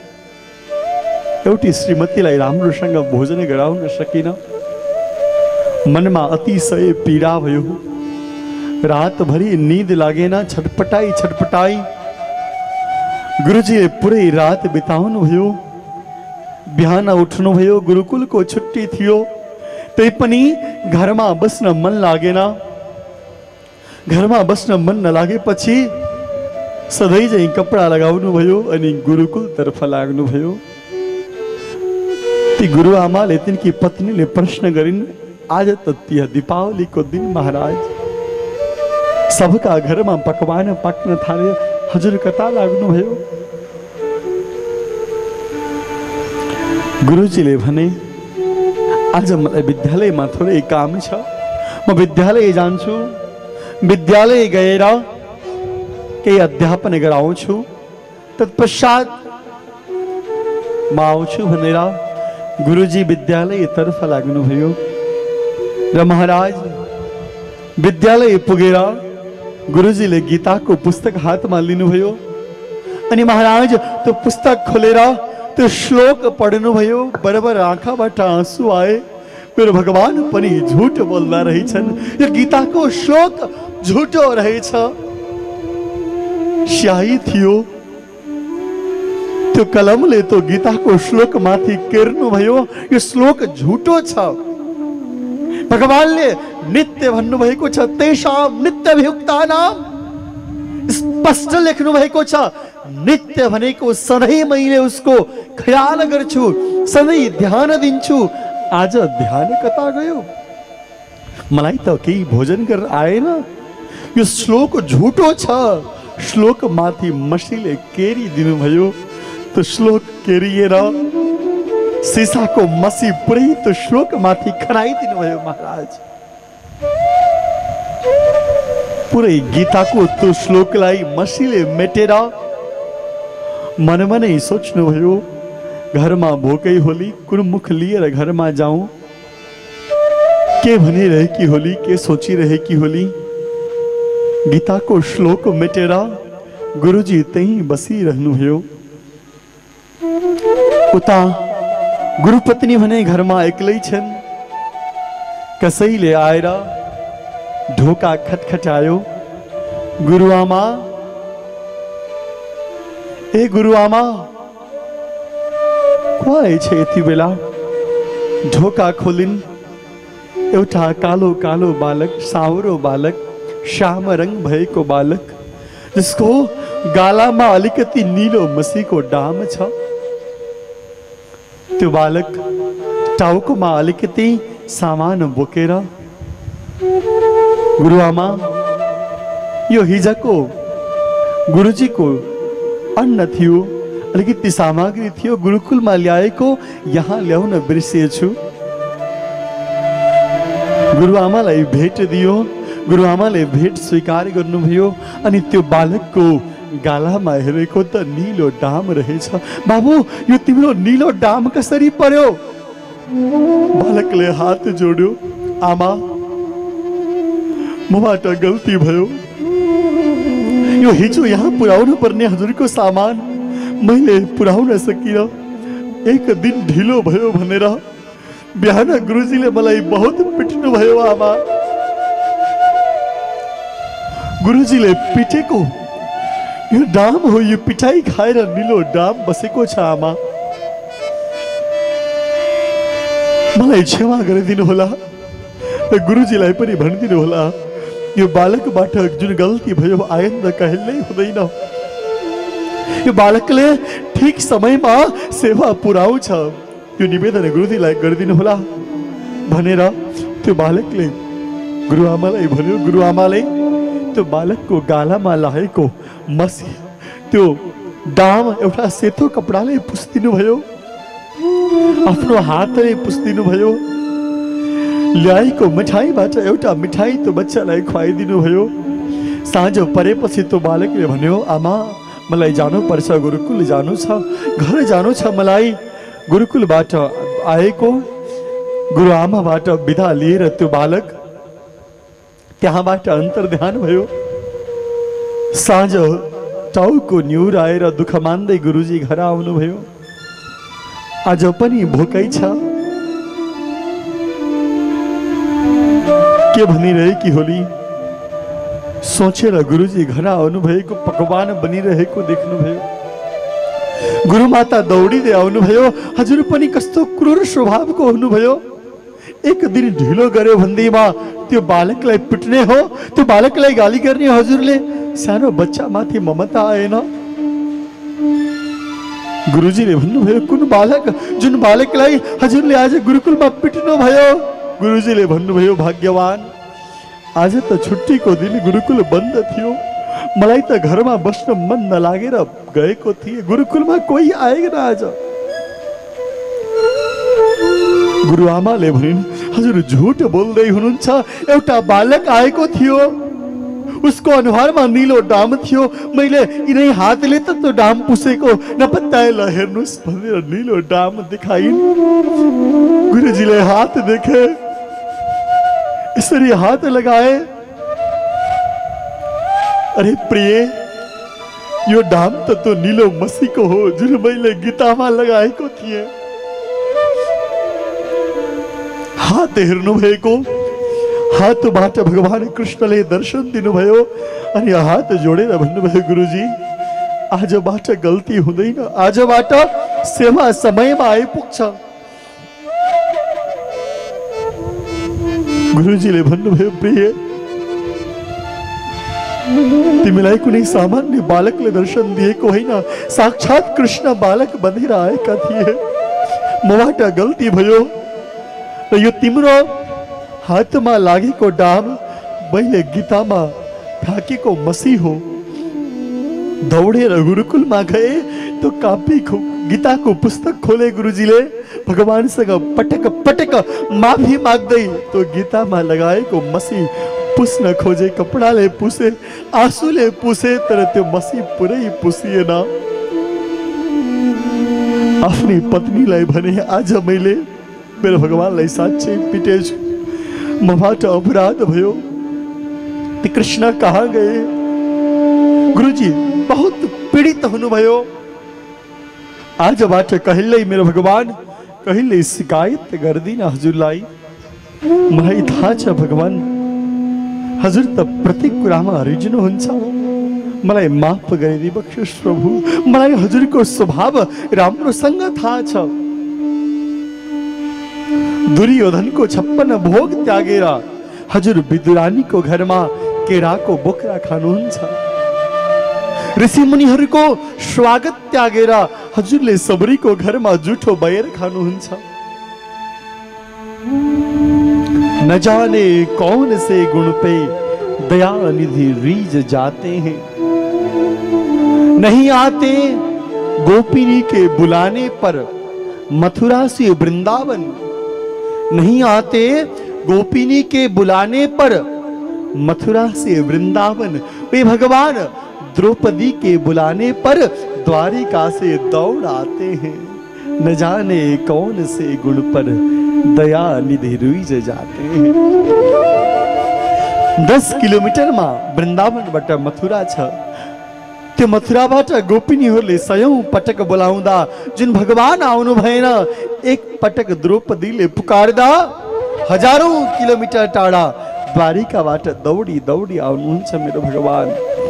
एउटी श्रीमतीलाई राम्रोसँग भोजन गराउन सकिन। मनमा अतिशय पीडा भयो। रातभरि निद लागेन, छटपटाई छटपटाई। गुरुजीले पुरै रात बिताउनु भयो। बिहान उठ्नुभयो, गुरुकुलको छुट्टी थियो, तैपनि घरमा बस्न मन लागेन। घरमा बस्न मन नलागेपछि सधैँ चाहिँ कपडा लगाउनु भयो अनि गुरुकुल तर्फ लाग्नुभयो। ती गुरुआमाले तिनकी पत्नीले प्रश्न गरिन्, आज त त्यहाँ दीपावलीको दिन महाराज, सबका घरमा पकवान पाक्न थाले, हजुर कता लाग्नुभयो? गुरुजीले भने, आज मलाई विद्यालयमा थोरै काम छ, म विद्यालय जान्छु। विद्यालय गएर केही अध्यापन गराउँछु, तत्पश्चात म आउँछु भनेर गुरुजी विद्यालय तर्फ लाग्नुभयो। र महाराज विद्यालय पुगेर गुरुजीले गीताको पुस्तक हातमा लिनुभयो अनि महाराज त्यो पुस्तक खोलेर त्यो श्लोक पढ्नुभयो। बराबर आँखाबाट आँसु आए। मेरो भगवान पनि झुट बोल्दा रहेछन्, यो गीताको श्लोक झुटो रहेछ। स्याही थियो, त्यो कलमले त्यो गीताको श्लोक माथि केर्नुभयो, यो श्लोक झुटो छ। भगवानले नित्य भन्नुभएको छ, तेषां नित्यभियुक्तानां, स्पष्ट लेख्नु भएको छ। नित्य भनेको सधैँ मैले उसको ख्याल गर्छु, सधैँ ध्यान दिन्छु। आज ध्यान कता गयो? मलाई त केही भोजन गरेर आएन। यो श्लोक झुटो छ। श्लोक माथि मसीले केरी दिनुभयो। त्यो श्लोक केरिएर सिसाको मसी पुरै त्यो श्लोक माथि खनाइदिनु भयो महाराज। पुरै गीताको त्यो श्लोकलाई मसीले मेटेर मनमा नै सोच्नुभयो, घरमा भोकै होली, कुन मुख लिएर घरमा जाऊं? के भनिरहेकी होली, के सोचिरहेकी होली? गीताको श्लोक मेटेर गुरुजी त्यही बसिरहनुभयो। उता गुरुपत्नी भने घरमा एक्लै छन्। कसैले आएर ढोका खटखटायो। गुरुआमा, ए गुरुआमा, को आएछ यति बेला? ढोका खोलिन्। एउटा कालो कालो बालक, साउरो बालक, श्याम रंग भएको बालक, जिसको गालामा अलिकति नीलो मसीको डाम छ। त्यो बालक टाउकोमा अलिकति सामान बोकेर, गुरुआमा, यो हिजोको गुरुजीको अन्न थियो, अलिकति सामग्री थियो, गुरुकुलमा ल्याएको, यहाँ ल्याउन बिर्सिएछु। गुरुआमालाई भेट दियो। गुरुआमाले भेट स्वीकार गर्नुभयो। अनि त्यो बालकको गालामा हेरेको त नीलो डाम रहेछ। बाबु, यो तिम्रो नीलो डाम कसरी पर्यो? बालकले हात जोड्यो। आमा, मबाट गल्ती भयो। यो हिजो यहाँ पुर्याउनु पर्ने हजुरको सामान मैले पुर्याउन सकिन। एक दिन ढिलो भयो भनेर बिहान गुरुजीले मलाई बहुत पिट्नु भयो। आमा, गुरुजीले पिटेको यो डाम हो। यो पिटाई खाएर नीलो डाम बसेको छ। आमा, मलाई क्षमा गरिदिनु होला र गुरुजीलाई पनि भनिदिनु होला, यो बालकबाट जुन गल्ती भयो आइन्दा कहिल्यै हुँदैन। यो बालकले ठीक समयमा सेवा पुर्याउँछ, यो निवेदन गुरुजीलाई गरिदिनु होला भनेर त्यो बालकले गुरुआमालाई भन्यो। गुरुआमाले त्यो बालकको गालामा लागेको मसी, त्यो डाम एउटा सेतो कपडाले पुस्दिनु भयो, आफ्नो हातले पुस्दिनु भयो। ल्याएको मिठाईबाट एउटा मिठाई त्यो बच्चालाई खुवाइदिनु भयो। साँझ परेपछि त्यो बालकले भन्यो, आमा, मलाई जानुपर्छ, गुरुकुल जानु छ, घर जानु छ मलाई। गुरुकुलबाट आएको गुरुआमाबाट बिदा लिएर त्यो बालक त्यहाँबाट अन्तर्ध्यान भयो। साँझ टाउको न्युर आएर दुःख मान्दै गुरुजी घर आउनुभयो। आज पनि भोकै छ, के भनिरहेकी होली सोचेर गुरुजी घर आउनुभएको, पकवान बनिरहेको देख्नुभयो। गुरुमाता दौडिँदै आउनुभयो। हजुर पनि कस्तो क्रूर स्वभावको हुनुभयो। एक दिन ढिलो गर्यो भन्दैमा त्यो बालकलाई पिट्ने हो, त्यो बालकलाई गाली गर्ने हजुरले? सानो बच्चा माथि ममता आएन? गुरुजीले भन्नुभयो, कुन बालक? जुन बालकलाई हजुरले आज गुरुकुलमा पिट्नु भयो। गुरुजीले भन्नुभयो, भाग्यवान, आज त छुट्टीको दिन गुरुकुल बन्द थियो, मलाई त घरमा बस्न मन नलागेर गएको थिए, गुरुकुलमा कोही आएन आज। गुरुआमाले भनिन्, हजुर झुट बोल्दै हुनुहुन्छ, एउटा बालक आएको थियो, उसको अनुहारमा नीलो डाम थियो, मैले यिनै हातले त त्यो डाम पुसेको, नपत्याएर हेर्नुहोस् भनेर नीलो डाम देखाइन्। गुरुजीले हात देखे, यसरी हात लगाए। अरे प्रिय, यो डाम त त्यो नीलो मसीको हो जुन मैले गीतामा लगाएको थिएँ। हात हेर्नु भएको, हातबाट भगवान कृष्णले दर्शन दिनुभयो अनि हात जोडेर भन्नुभयो, गुरुजी, आजबाट गल्ती हुँदैन, आजबाट सेवा समयमा आइपुग्छ। गुरुजीले भन्नुभयो, प्रिय, तिमीलाई कुनै सामान्य बालकले दर्शन दिएको होइन, साक्षात कृष्ण बालक बनेर आएका थिए। मबाट गल्ती भयो र यो तिम्रो हातमा लागेको डाम मैले गीतामा फ्याँकेको मसी हो। दौडेर गुरुकुलमा गए, तो कापी गीताको पुस्तक खोले गुरुजीले, भगवानसँग पटक पटक माफी माग्दै तो गीतामा लगाएको मसी पुस्न खोजे, कपडाले पुसे, आँसुले पुसे, तर त्यो मसी पुरै पुसिएन। आफ्नी पत्नीलाई भने, आज मैले मेरो भगवानलाई साँच्चै पिटेछु, मबाट अपराध भयो, ती कृष्ण कहाँ गए? गुरुजी बहुत पीडित हुनुभयो। आजबाट कहिल्यै मेरो भगवान कहिले शिकायत गर्दिन हजुरलाई। मलाई थाहा छ भगवान, हजुर त प्रत्येक कुरामा हरिजिनुहुन्छ। मलाई माफ गरिदिबक्सोस् प्रभु, मलाई हजुरको स्वभाव राम्रोसँग थाहा छ। दुर्योधनको 56 भोग त्यागेर हजुर विदुरानीको घरमा केराको बोक्रा खानुहुन्छ। ऋषि मुनिहरूको स्वागत त्यागेर हजुरले सबरीको घरमा जुठो बयर खानुहुन्छ। न जाने कौन से गुण पे दया निधि रीझ जाते हैं, नहीं आते गोपिनी के बुलाने पर मथुरा से वृंदावन, नहीं आते गोपिनी के बुलाने पर मथुरा से वृंदावन। वे भगवान द्रौपदी के बुलाने पर द्वारिका से दौड़ आते हैं। न जाने कौन से गुण पर दया निधि रीझ जाते हैं। 10 किलोमिटर में वृंदावनबाट मथुरा छ। त्यो मथुराबाट गोपिनीहरूले सयौं पटक बोलाउँदा जुन भगवान आउनु भएन, एक पटक द्रौपदीले पुकार्दा हजारौं किलोमिटर टाढा द्वारिकाबाट दौडी दौडी आउनुहुन्छ मेरो भगवान।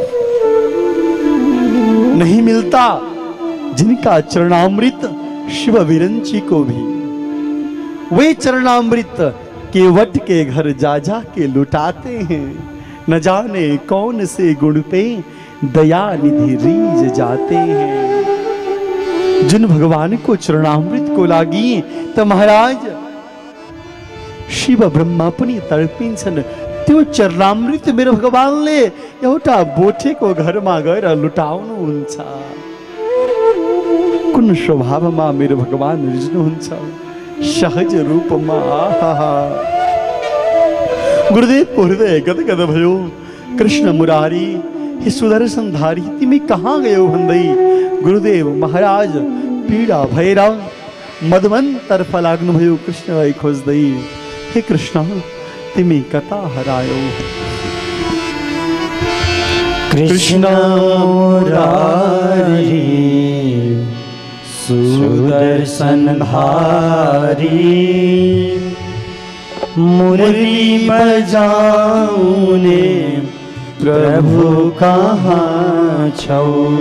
नहीं मिलता जिनका चरणामृत शिव विरंची को भी, वे चरणामृत केवट के घर जा जा के लुटाते हैं। न जाने कौन से गुण पे दया निधि रीझ जाते हैं। जिन भगवान को चरणामृत को लागी त महाराज शिव ब्रह्मा पनि तडपिन्छन्। त्यो चरणामृत मेरो भगवानले एउटा बोठेको घरमा गएर लुटाउनुहुन्छ। कुन स्वभावमा मेरो भगवान रिझ्नुहुन्छ, सहज रूपमा। गुरुदेवको हृदय गदगद भयो। कृष्ण मुरारी, हे सुदर्शनधारी, तिमी कहाँ गयो भन्दै गुरुदेव महाराज पीडा भएर मधुवनतर्फ लाग्नुभयो कृष्णलाई खोज्दै। हे कृष्ण, तिमी कता हरायो? कृष्ण मुरारी सुदर्शनधारी, मुरली बजाउने प्रभु कहाँ छौ?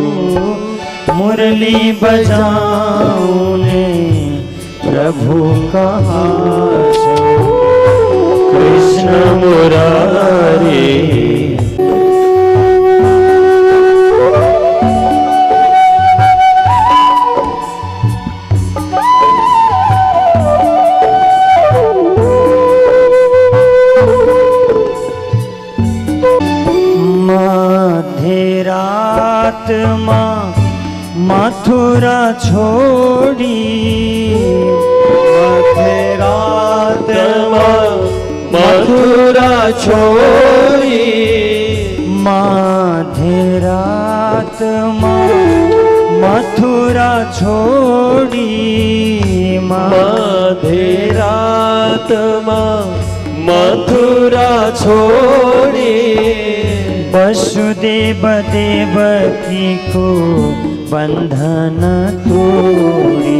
मुरली बजाउने प्रभु कहाँ छौ? कृष्ण मुरारी मध्यरात माँ मथुरा छोड़ी, मध्यरात माँ मथुरा छोड़ी, मध्यरात माँ मथुरा छोड़ी, मध्यरात माँ मथुरा छोड़ी, वसुदेव देवकी को बंधन तोड़ी,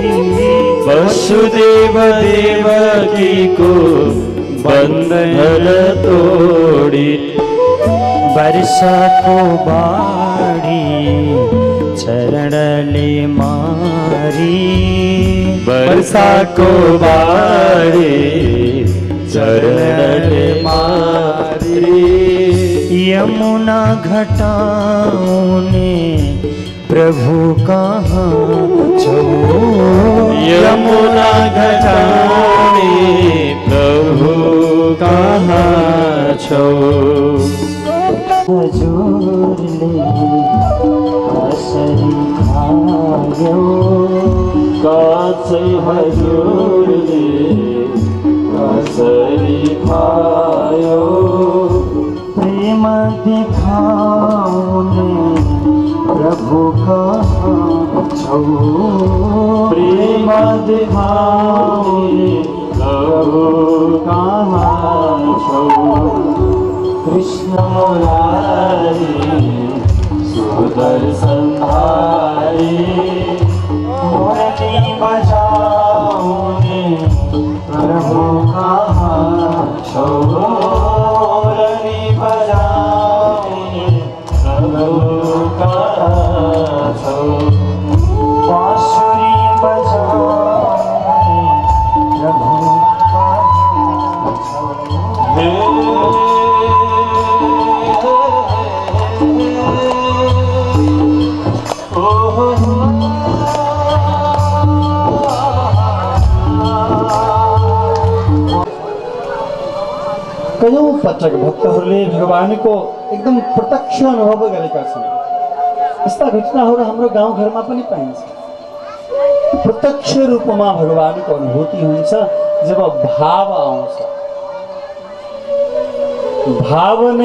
वसुदेव देवकी को बंधन तोड़ी, वर्षा को बाड़ी चरण ले मारी, वर्षा को बाड़ी चरण ले मारी, यमुना घटाओं ने प्रभु कहाँ छो? यमुना घटाने प्रभु कहाँ छो? हजूर ले असरी खायो, कासे हजूर ले असरी खायो, प्रेम दिखाओने प्रभु कहाँ छो? प्रेम दिखाने प्रभु कहाँ छो? कृष्ण मुरारी सुदर्शनधारी, मुरली बजाओ कयौं पटक भक्तहरूले भगवानको एकदम प्रत्यक्ष अनुभव गरेका छन्। यस्ता घटनाहरू हाम्रो गाउँघरमा पनि पाइन्छ। प्रत्यक्ष रूपमा भगवानको अनुभूति हुन्छ जब भाव आउँछ। भाव नै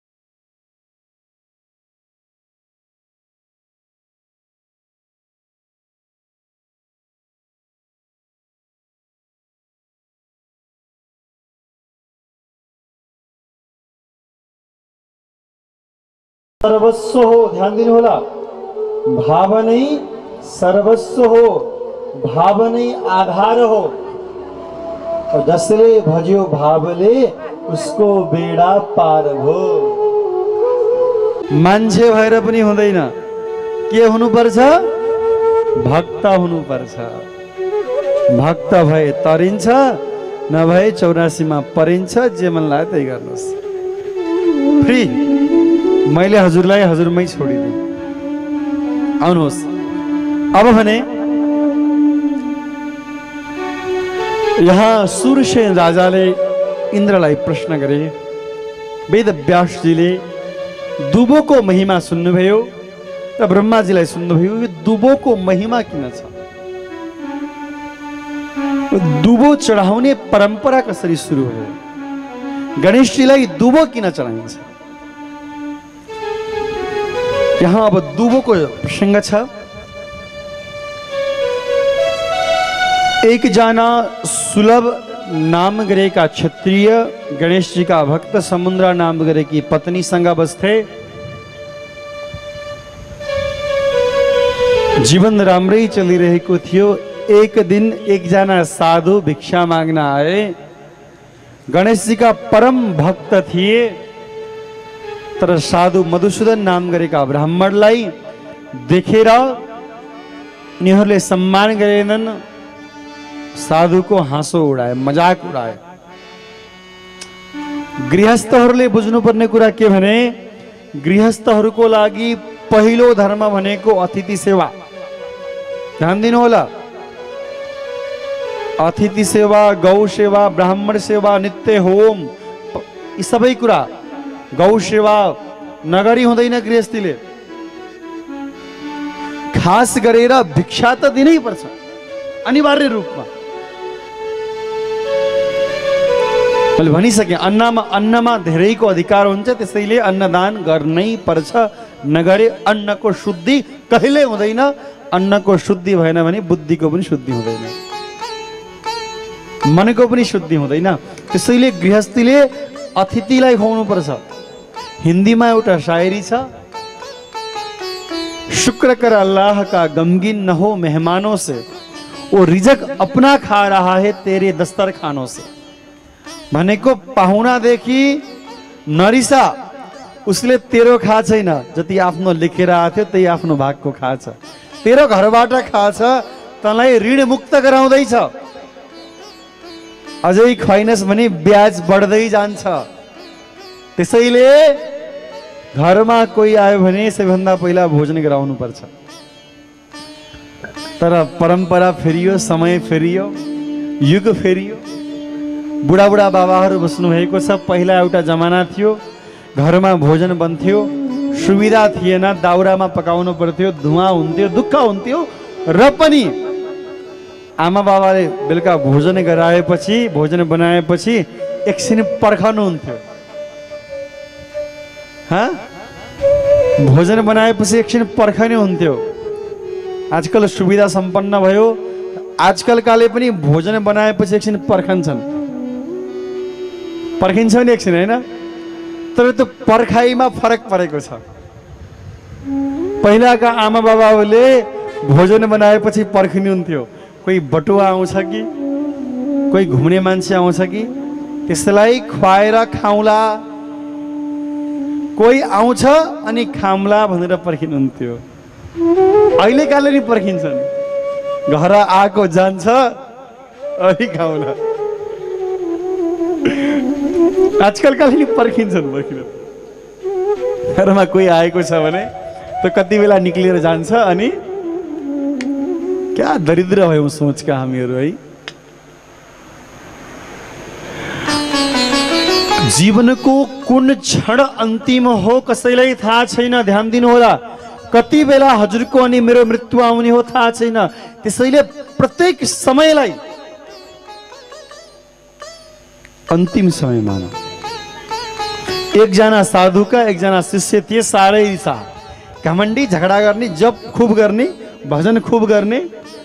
सर्वस्व हो। ध्यान दिनु होला, भाव नै सर्वस्व हो, भाव नै आधार हो। और जसले भज्यो भावले उसको बेडा पार भो। मान्छे भएर पनि हुँदैन, के हुनुपर्छ? भक्त हुनुपर्छ। भक्त भए तरिन्छ, नभए 84 मा परिन्छ। जे मन लाग्यो त्यही गर्नुहोस्, फ्री। मैले हजुरलाई हजुरमै छोडिदिएँ। आउनुहोस्। अब भने यहाँ सूरसेन राजाले इन्द्रलाई प्रश्न गरे। वेद व्यासजीले दुबोको महिमा सुन्नुभयो र ब्रह्माजीलाई सुन्नुभयो। यो दुबोको महिमा किन छ? दुबो चढाउने परम्परा कसरी सुरु भयो? गणेशजीलाई दुबो किन चढाइन्छ? यहाँ अब दुबोको प्रसङ्ग छ। एकजना सुलभ नाम गरेका क्षत्रिय गणेशजी का भक्त समुद्रा नाम गरेकी पत्नीसँग बस्थे। जीवन राम्रै चलिरहेको थियो। एक दिन एकजना साधु भिक्षा माग्न आए। गणेशजी का परम भक्त थिए, तर साधु मधुसूदन नाम गरेका ब्राह्मणलाई देखेर उनीहरूले सम्मान गरेनन्। साधुको हाँसो उडाए, मजाक उडाए। गृहस्थहरूले बुझ्नुपर्ने कुरा के भने, गृहस्थहरूको लागि पहिलो धर्म भनेको अतिथि सेवा। ध्यान दिनु होला। अतिथि सेवा, गौ सेवा, ब्राह्मण सेवा, नित्य होम, यी सबै कुरा। गौ सेवा नगरी हुँदैन गृहस्थीले। खास गरेर भिक्षा त दिनै पर्छ अनिवार्य रूपमा। मैले भनिसकेँ, अन्नमा धेरैको अधिकार हुन्छ, त्यसैले अन्नदान गर्नै पर्छ। नगरे अन्नको शुद्धि कहिले हुँदैन। अन्नको शुद्धि भएन भने बुद्धिको पनि शुद्धि हुँदैन, मनको पनि शुद्धि हुँदैन। त्यसैले गृहस्थीले अतिथिलाई खुवाउनु पर्छ। हिन्दीमा एउटा शायरी छ, शुक्र कर अल्लाह का गमगीन न हो मेहमानों से, वो रिजक अपना खा रहा है तेरे दस्तरखानों से। भनेको पाहुनादेखि नरिसा, उसले तेरो खा छैन। जति आफ्नो लेखेर आएको थियो त्यही आफ्नो भागको खाछ। तेरो घरबाट खाछ, तँलाई ऋण मुक्त गराउँदैछ। अझै खुवाइनस् भने ब्याज बढ्दै जान्छ। त्यसैले घरमा कोही आयो भने सबैभन्दा पहिला भोजन गराउनु पर्छ। तर परम्परा फेरियो, समय फेरियो, युग फेरियो। बुढाबुढा बाबाहरू बस्नु भएको छ। पहिला एउटा जमाना थियो, घरमा भोजन बन्थ्यो, सुविधा थिएन, दाउरामा पकाउनु पर्थ्यो, धुवाँ हुन्थ्यो, दुःख हुन्थ्यो। र पनि आमा बाबाले बेलुका भोजन गराएपछि, भोजन बनाएपछि एकछिन पर्खनुहुन्थ्यो। भोजन बनाएपछि एकछिन पर्खने हुन्थ्यो। आजकल सुविधा सम्पन्न भयो, आजकलकाले पनि भोजन बनाएपछि एकछिन पर्खन्छन्। पर्खिन्छ नि एकछिन, होइन? तर त्यो पर्खाइमा फरक परेको छ। पहिलाका आमा बाबाहरूले भोजन बनाएपछि पर्खिनुहुन्थ्यो। कोही बटुवा आउँछ कि कोही घुम्ने मान्छे आउँछ कि त्यसलाई खुवाएर खाउँला, कोही आउँछ अनि खाम्ला भनेर पर्खिनुहुन्थ्यो। अहिलेकाले नि पर्खिन्छन्, घर आएको जान्छ अनि खाउँला। आजकलकाले नि पर्खिन्छन्। घरमा कोही आएको छ भने त कति बेला निक्लिएर जान्छ। अनि क्या दरिद्र भयौँ सोचका हामीहरू, है? जीवनको कुन क्षण अन्तिम हो कसैलाई थाहा छैन, ध्यान दिनुहोला। कति बेला हजुरको अनि मेरो मृत्यु आउने हो थाहा छैन। त्यसैले प्रत्येक समयलाई अन्तिम समय मानौ। एकजना साधुका एकजना शिष्य थिए, साह्रै रिसा, घमण्डी, झगडा गर्ने, जप खुब गर्ने, भजन खुब गर्ने,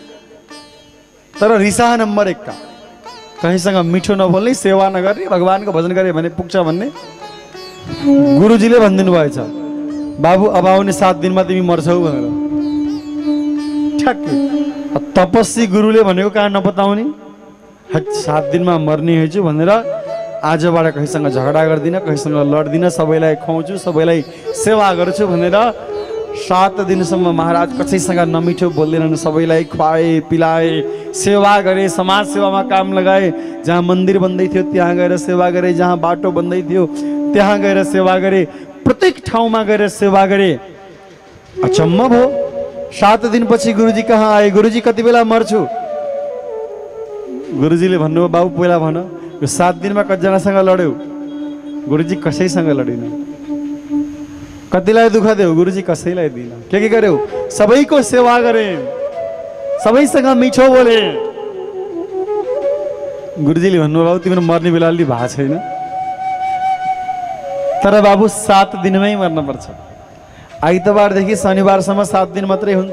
तर रिसा नम्बर 1 का। कहीँसँग मिठो नबोल्ने, सेवा नगर्ने, भगवानको भजन गरे भने पुग्छ भन्ने। गुरुजीले भनिदिनु भएछ, बाबु अब आउने 7 दिनमा तिमी मर्छौ भनेर। ठ्याक्कै तपस्वी गुरुले भनेको कहाँ नपताउने, 7 दिनमा मर्ने हुन्छु भनेर आजबाट कहीँसँग झगडा गर्दिनँ, कहीँसँग लड्दिनँ, सबैलाई खुवाउँछु, सबैलाई सेवा गर्छु भनेर 7 दिनसम्म महाराज कसैसँग नमिठो बोल्दैनन्। सबैलाई खुवाए पिलाए, सेवा गरे, समाज सेवामा काम लगाए। जहाँ मन्दिर बन्दै थियो त्यहाँ गएर सेवा गरे, जहाँ बाटो बन्दै थियो त्यहाँ गएर सेवा गरे, प्रत्येक ठाउँमा गएर सेवा गरे। अचम्म भयो। 7 दिनपछि गुरुजी कहाँ आए, गुरुजी कति बेला मर्छु? गुरुजीले भन्नुभयो, बाबु पहिला भन, यो 7 दिनमा कतिजनासँग लड्यौ? गुरुजी कसैसँग लडिन। कतिलाई दुःख देऊ? गुरुजी कसैलाई दिन। के गर्यौ? सबैको सेवा गरे, सबैसँग मिठो बोले। गुरुजीले भन्नुभयो, बाबु तिम्रो मर्ने बेला अलि भएको छैन, तर बाबु 7 दिनमै मर्न पर्छ। आइतबारदेखि शनिबारसम्म 7 दिन मात्रै हुन्छ,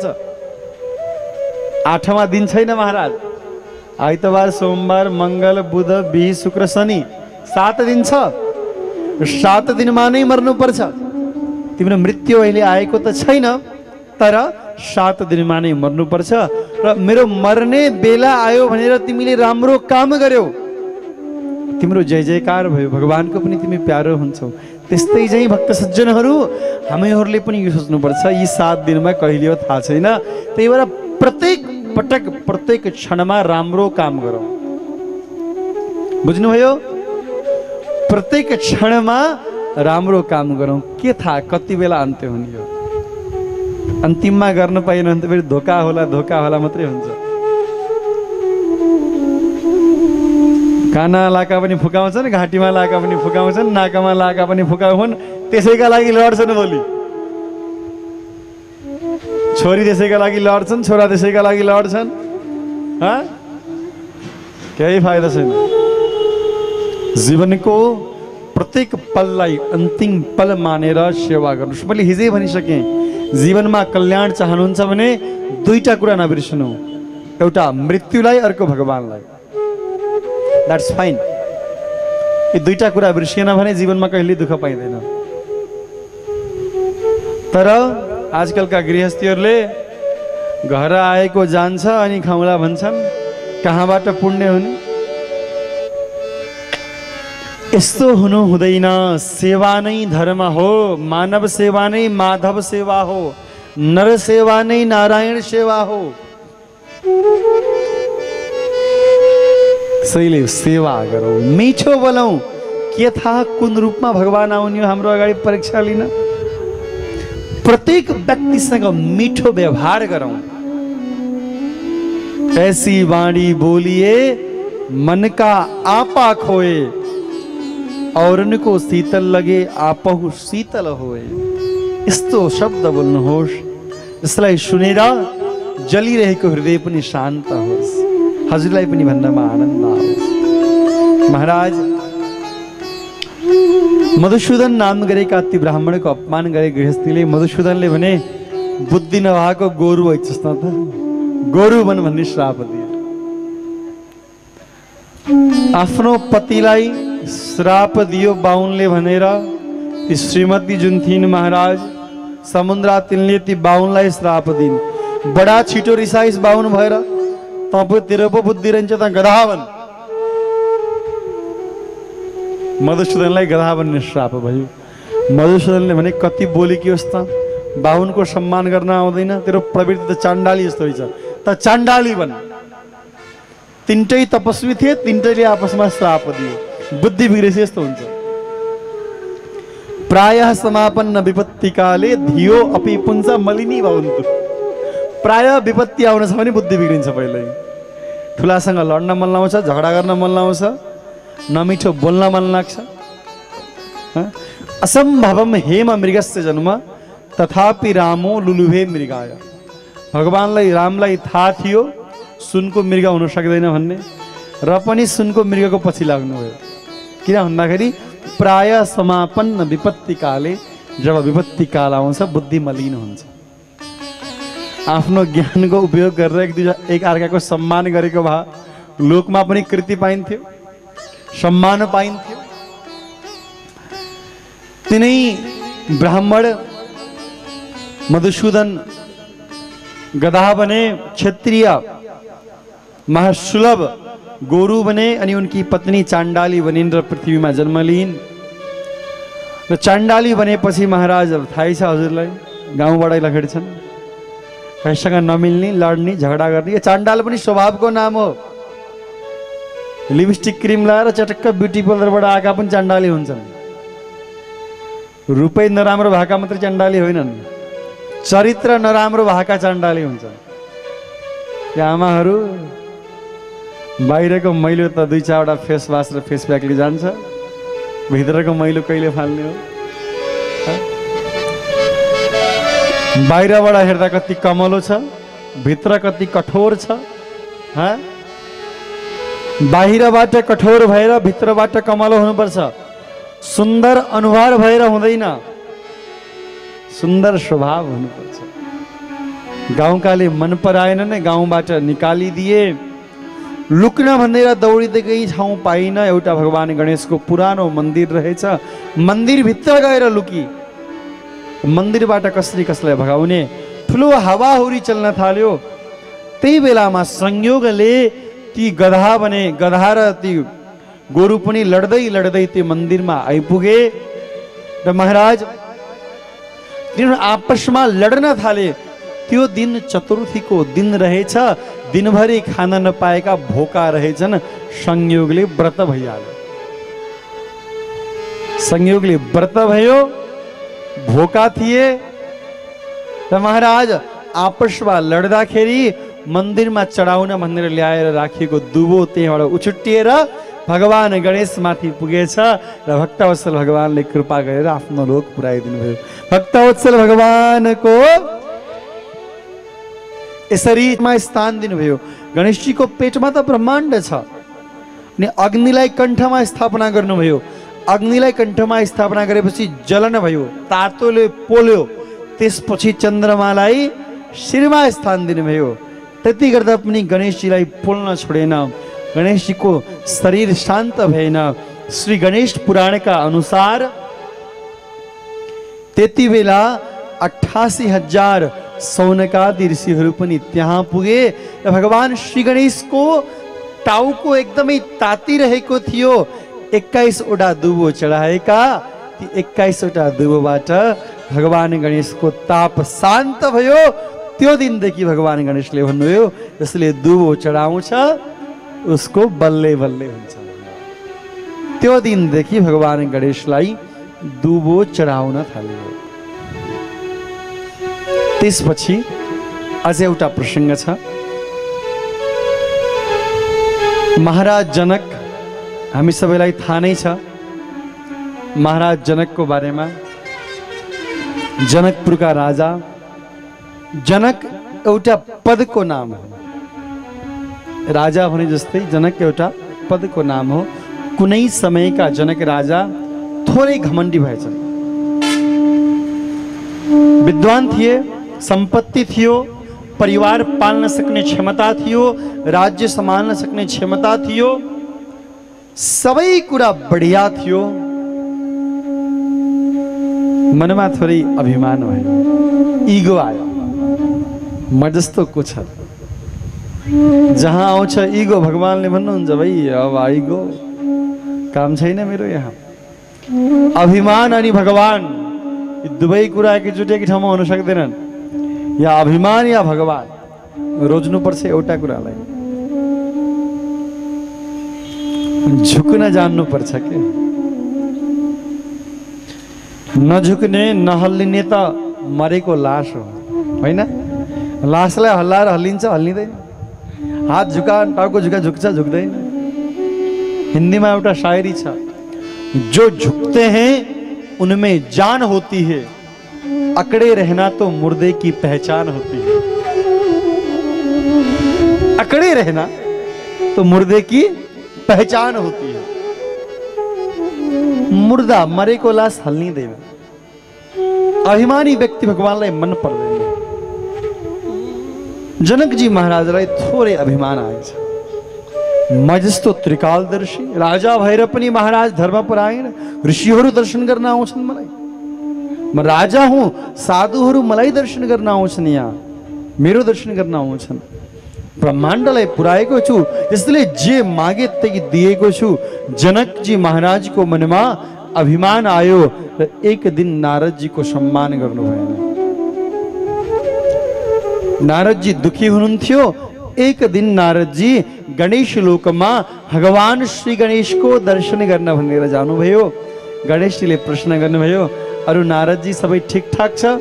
8वां दिन छैन महाराज। आइतबार, सोमबार, मङ्गल, बुध, बिही, शुक्र, शनि 7 दिन छ। 7 दिनमा नै मर्नुपर्छ। तिम्रो मृत्यु अहिले आएको त छैन, तर 7 दिनमा नै मर्नुपर्छ। र मेरो मर्ने बेला आयो भनेर तिमीले राम्रो काम गर्यौ, तिम्रो जय जयकार भयो, भगवानको पनि तिमी प्यारो हुन्छौ। त्यस्तै चाहिँ भक्त सज्जनहरू हामीहरूले पनि यो सोच्नुपर्छ, यी 7 दिनमा कहिले हो थाहा छैन। त्यही भएर प्रत्येक पटक प्रत्येक क्षणमा राम्रो काम गरौँ। बुझ्नुभयो? प्रत्येक क्षणमा राम्रो काम गरौँ। के थाहा कति बेला अन्त्य हुने हो। अन्तिममा गर्न पाएन भने त फेरि धोका होला मात्रै हुन्छ। काना लाका पनि फुकाउँछन्, घाँटीमा लाका पनि फुकाउँछन्, नाकामा लाका पनि फुकाउँछन्। त्यसैका लागि लड्छन् भोलि। छोरी त्यसैका लागि लड्छन्, छोरा त्यसैका लागि लड्छन्। केही फाइदा छैन। जीवनको प्रत्येक पललाई अन्तिम पल मानेर सेवा गर्नुहोस्। मैले हिजै भनिसकेँ, जीवनमा कल्याण चाहनुहुन्छ भने 2टा कुरा नबिर्सनु, एउटा मृत्युलाई, अर्को भगवानलाई। That's fine. यी 2टा कुरा बिर्सिएन भने जीवनमा कहिले दुःख पाइँदैन। तर आजकलका गृहस्थीहरूले घर आएको जान्छ अनि खाउँला भन्छन्, कहाँबाट पुण्य हुने? यस्तो हुनु हुँदैन। सेवा नै धर्म हो, मानव सेवा नै माधव सेवा हो, नर सेवा नै नारायण सेवा हो। त्यसैले सेवा गरौँ, मिठो बोलौँ। के थाहा कुन रूपमा भगवान आउने हो हाम्रो अगाडि परीक्षा लिन। प्रत्येक व्यक्तिसँग मिठो व्यवहार गरौँ। ऐसी वाणी बोलिए मन का आपा खोए, और उनको शीतल लगे आपहु शीतल होए। यस्तो शब्द बोल्नुहोस् जसलाई सुनेर जलिरहेको हृदय पनि शान्त होस्, हजुरलाई पनि भन्नमा आनन्द आओस्। महाराज मधुसूदन नाम गरेका ती ब्राह्मणको अपमान गरे गृहस्थीले। मधुसूदनले भने, बुद्धि नभएको गोरु हैछस् न त, गोरु बन भन्ने श्राप दिए। आफ्नो पतिलाई श्राप दियो बाहुनले भनेर ती श्रीमती जुन थिइन् महाराज, समुद्रा तिनले ती बाहुनलाई श्राप दिन्। बडा छिटो रिसाइस बाहुन भएर, तेरो पो बुद्धि रहन्छ त गधा बन। मधुसूदनलाई गधा बन्ने श्राप भयो। मधुसूदनले भने, कति बोली कि होस् त, बाहुनको सम्मान गर्न आउँदैन, तेरो प्रवृत्ति त चाण्डाली जस्तो हुन्छ, त चाण्डाली बन। तिनटै तपस्वी थिए, तिनटैले आपसमा श्राप दिए। बुद्धि बिग्रेपछि यस्तो हुन्छ। प्रायः समापन्न विपत्ति काले धियो अपि पुंस मलिनी भवन्तु। प्रायः विपत्ति आउन छ भने बुद्धि बिग्रिन्छ। पहिल्यै ठुलासँग लड्न मन लाउँछ, झगडा गर्न मन लाउँछ, नमिठो बोल्न मन लाग्छ, हाँ? असंभवम हेम मृगस्य जन्म तथापि रामो लुलुभे मृगाय। भगवानलाई रामलाई थाहा थियो सुनको मृग हुन सक्दैन भन्ने, र पनि सुनको मृगको पछि लाग्नुभयो। किन भन्दाखेरि प्राय समापन्न विपत्ति काले, जब विपत्ति काल आउँछ बुद्धि मलिन हुन्छ। आफ्नो ज्ञानको उपयोग गरेर एक अर्काको सम्मान गरेको भए लोकमा पनि कृति पाइन्थ्यो, सम्मान पाइन्थ्यो। तिनै ब्राह्मण मधुसूदन गधा बने, क्षत्रिय महासुलभ गोरु बने, अनि उनकी पत्नी चाण्डाली बनिन् र पृथ्वीमा जन्म लिइन्। र चाण्डाली बनेपछि महाराज थाहै छ हजुरलाई, गाउँबाट लखेड्छन्, कसैसँग नमिल्ने, लड्ने, झगडा गर्ने। यो चाण्डाल पनि स्वभावको नाम हो। लिपस्टिक क्रिम लगाएर चटक्क ब्युटी पार्लरबाट आएका पनि चाण्डाली हुन्छन्। रूपै नराम्रो भएका मात्रै चाण्डाली होइनन्, चरित्र नराम्रो भएका चाण्डाली हुन्छन्। या आमाहरू, बाहिरको मैलो त 2-4वटा फेस वास र फेस प्याकले जान्छ, भित्रको मैलो कहिले फाल्ने हो? बाहिरबाट हेर्दा कति कमलो छ, भित्र कति कठोर छ। बाहिरबाट कठोर भएर भित्रबाट कमलो हुनुपर्छ। सुन्दर अनुहार भएर हुँदैन, सुन्दर स्वभाव हुनुपर्छ। गाउँकाले मन पराएन नै गाउँबाट निकालिदिए। लुक्न भनेर दौडिँदै गई ठाउँ पाइन। एउटा भगवान गणेशको पुरानो मन्दिर रहेछ, मन्दिरभित्र गएर लुकी। मन्दिरबाट कसरी कसलाई भगाउने, ठुलो हावाहुरी चल्न थाल्यो। त्यही बेलामा संयोगले ती गधा बने, गधा र ती गोरु पनि लड्दै लड्दै त्यो मन्दिरमा आइपुगे। र महाराज तिनीहरू आपसमा लड्न थाले। त्यो दिन चतुर्थीको दिन रहेछ, दिनभरि खान नपाएका भोका रहेछन्। संयोगले व्रत भइहाल्यो, संयोगले व्रत भयो, भोका थिए। र महाराज आपसमा लड्दाखेरि मन्दिरमा चढाउन भनेर ल्याएर राखिएको दुबो त्यहीँबाट उछुट्टिएर भगवान गणेश माथि पुगेछ। र भक्तवत्सल भगवानले कृपा गरेर आफ्नो लोक पुर्याइदिनु भयो। भक्तवत्सल भगवानको यसरी स्थान दिनुभयो। गणेशजीको पेटमा त ब्रह्माण्ड छ, अनि अग्निलाई कण्ठमा स्थापना गर्नुभयो। अग्निलाई कण्ठमा स्थापना गरेपछि जलन भयो, तातोले पोल्यो। त्यसपछि चन्द्रमालाई शिरमा स्थान दिनुभयो। त्यति गर्दा पनि गणेशजीलाई पोल्न छोडेन। गणेशजीको शरीर शान्त भएन। श्री गणेश पुराणका अनुसार त्यति बेला 88,000 सौनकादि ऋषिहरू पनि त्यहाँ पुगे। र भगवान श्री गणेशको टाउको एकदमै तातिरहेको थियो। 21वटा दुबो चढाएका, ती 21वटा दुबोबाट भगवान गणेशको ताप शान्त भयो। त्यो दिनदेखि भगवान गणेशले भन्नुभयो, जसले दुबो चढाउँछ उसको बल्ले बल्ले हुन्छ। त्यो दिनदेखि भगवान गणेशलाई दुबो चढाउन थाल्यो। त्यसपछि अझ एउटा प्रसङ्ग छ। महाराज जनक, हामी सबैलाई थाहा नै छ महाराज जनकको बारेमा। जनकपुरका राजा। जनक एउटा पदको नाम हो। राजा भने जस्तै जनक एउटा पदको नाम हो। कुनै समयका जनक राजा थोरै घमण्डी भएछन्। विद्वान थिए, सम्पत्ति थियो, परिवार पाल्न सक्ने क्षमता थियो, राज्य सम्हाल्न सक्ने क्षमता थियो, सबै कुरा बढिया थियो। मनमा थोरै अभिमान भयो, इगो आयो। म जस्तो को छ? जहाँ आउँछ इगो, भगवानले भन्नुहुन्छ भाइ अब इगो काम छैन मेरो यहाँ। अभिमान अनि भगवान दुवै कुरा एकैचोटि एकै ठाउँमा हुन सक्दैनन्। या अभिमान या भगवान, रोज्नुपर्छ एउटा कुरालाई। झुक्न जान्नुपर्छ के। नझुक्ने नहल्लिने त मरेको लास हो, होइन? लासलाई हल्लाएर हल्लिन्छ, हल्लिँदैन। हात झुका, टाउको झुका, झुक्छ, झुक्दैन। हिंदी में एउटा शायरी छ, जो झुकते हैं उनमें जान होती है, अकड़े रहना तो मुर्दे की पहचान होती है। अकड़े रहना तो मुर्दे की पहचान होती है। मुर्दा मरे को लाश हल नहीं देवे। अभिमानी व्यक्ति भगवान लाई मन पर देवे। जनक जी महाराज लाई थोड़े अभिमान आए छे। मजस्तो त्रिकालदर्शी राजा भएर पनि महाराज धर्म पर आएन। ऋषिहरू दर्शन गर्न आउँछन् मलाई। म राजा हुँ, साधुहरू मलाई दर्शन गर्न आउँछन्। यहाँ मेरो दर्शन गर्न आउँछन्। ब्रह्माण्डलाई पुर्याएको छु, यसले जे मागे त्यही दिएको छु। जनक जी महाराज को मनमा अभिमान आयो र एक दिन नारद जी को सम्मान गर्नु भएन। नारद जी दुखी हुनुहुन्थ्यो। एक दिन नारद जी गणेश लोकमा भगवान श्री गणेश को दर्शन गर्न भनेर जानुभयो। गणेश जीले प्रश्न गर्नुभयो, अरु नारद जी सबै ठीक ठाक छ?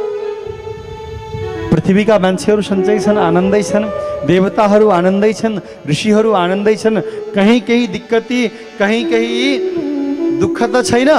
पृथ्वीका मान्छेहरू सन्चै छन्, आनन्दै छन्, देवताहरू आनन्दै छन्, ऋषिहरू आनन्दै छन्, कहीं कहीं दिक्कती, कहीं कहीं दुःख त छैन?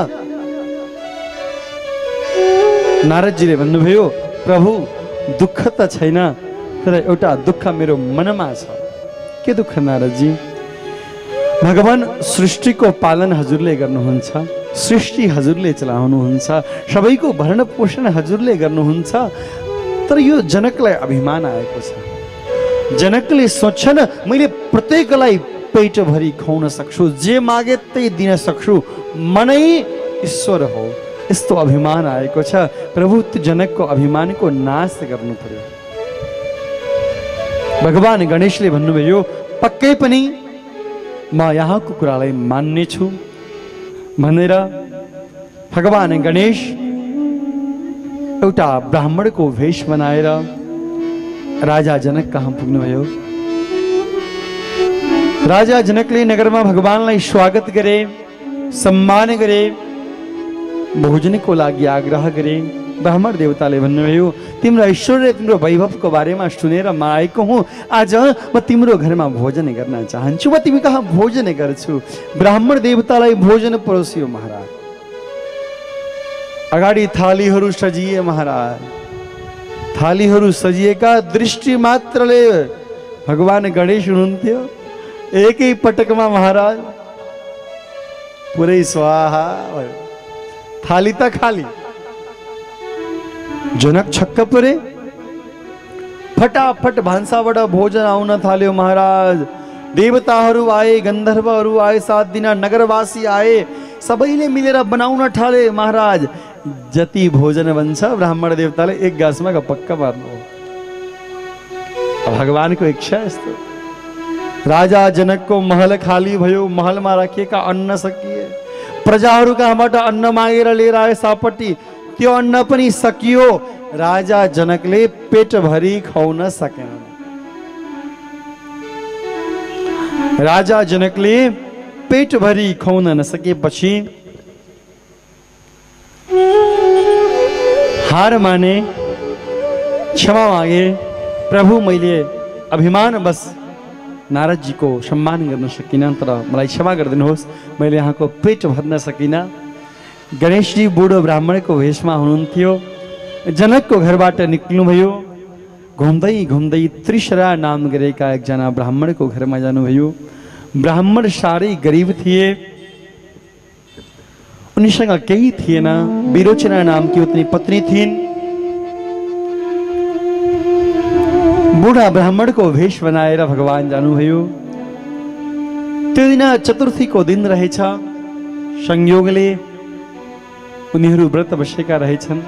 नारद जीले भन्नुभयो, प्रभु दुःख त छैन, तर एउटा दुःख मेरो मनमा छ। के दुःख नारद जी? भगवान सृष्टिको पालन हजुरले गर्नुहुन्छ, सृष्टि हजुरले चलाउनुहुन्छ, सबैको भरण पोषण हजुरले गर्नुहुन्छ, तर यो जनकलाई अभिमान आएको छ। जनकले सोच्छन् मैले प्रत्येकलाई पेटभरि खुवाउन सक्छु, जे मागे त्यही दिन सक्छु, मनै ईश्वर हो, यस्तो अभिमान आएको छ। प्रभु त्यो जनकको अभिमानको नाश गर्नु पर्यो। भगवान गणेशले भन्नुभयो, पक्कै पनि म यहाँको कुरालाई मान्ने छु भनेर भगवान गणेश एउटा ब्राह्मणको वेश बनाएर राजा जनक कहाँ पुग्नुभयो। राजा जनकले नगरमा भगवानलाई स्वागत गरे, सम्मान गरे, भोजनको लागि आग्रह गरे। ब्राह्मण देवताले भन्नुभयो, तिम्रो ऐश्वर्य तिम्रो वैभवको बारेमा सुनेर म आएको हुँ। आज म तिम्रो घरमा भोजन गर्न चाहन्छु, म तिमी कहाँ भोजन गर्छु। ब्राह्मण देवतालाई भोजन परोसियो महाराज। अगाडि थालीहरू सजिए महाराज। थालीहरू सजिएका दृष्टि मात्रले भगवान गणेश हुनुहुन्थ्यो। एकै पटकमा महाराज पुरै स्वाहा भयो। थाली त खाली। जनक छक्क परे। फटाफट भान्साबाट भोजन आउन थाल्यो महाराज। देवताहरू आए, गन्धर्वहरू आए, 7 दिन नगरवासी आए, सबैले मिलेर बनाउन थाले महाराज। जति भोजन बन्छ ब्राह्मण देवताले एक गाँसमा पक्का पार्नु हो। भगवानको इच्छा यस्तो। राजा जनकको महल खाली भयो। महलमा राखिएका अन्न सकिए। प्रजाहरू कहाँबाट अन्न मागेर लिएर आए सापट्टि, त्यो अन्न पनि सकियो। राजा जनकले पेटभरि खुवाउन सकेन। राजा जनकले पेटभरि खुवाउन नसकेपछि हार माने, क्षमा मागे। प्रभु मैले अभिमान बस नारद जी को सम्मान गर्न सकिनँ, तर मलाई क्षमा गरिदिनुहोस्, मैले यहाँको पेट भर्न सकिनँ। गणेश जी बुढो ब्राह्मणको वेशमा हुनुहुन्थ्यो। जनकको घरबाट निक्ल्नुभयो। घुम्दै घुम्दै त्रिशरा नाम गरेका एकजना ब्राह्मणको घरमा जानुभयो। ब्राह्मण साह्रै गरिब थिए। उनीसँग केही थिएन। विरोचना नामकी उतनी पत्नी थिइन्। बुढा ब्राह्मणको वेश बनाएर भगवान जानुभयो। त्यो दिन चतुर्थीको दिन रहेछ। संयोगले उनीहरू व्रत बसेका रहेछन्।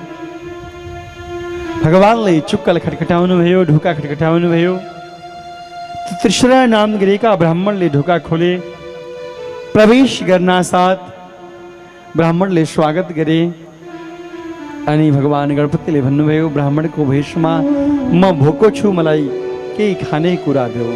भगवानले चुक्कल खटखटाउनु भयो, ढोका खटखटाउनु भयो। त्रिशरा नाम गरेका ब्राह्मणले ढोका खोले। प्रवेश गर्न साथ ब्राह्मणले स्वागत गरे। अनि भगवान गणपतिले भन्नुभयो, ब्राह्मणको वेशमा म भोको छु, मलाई केही खाने कुरा देऊ।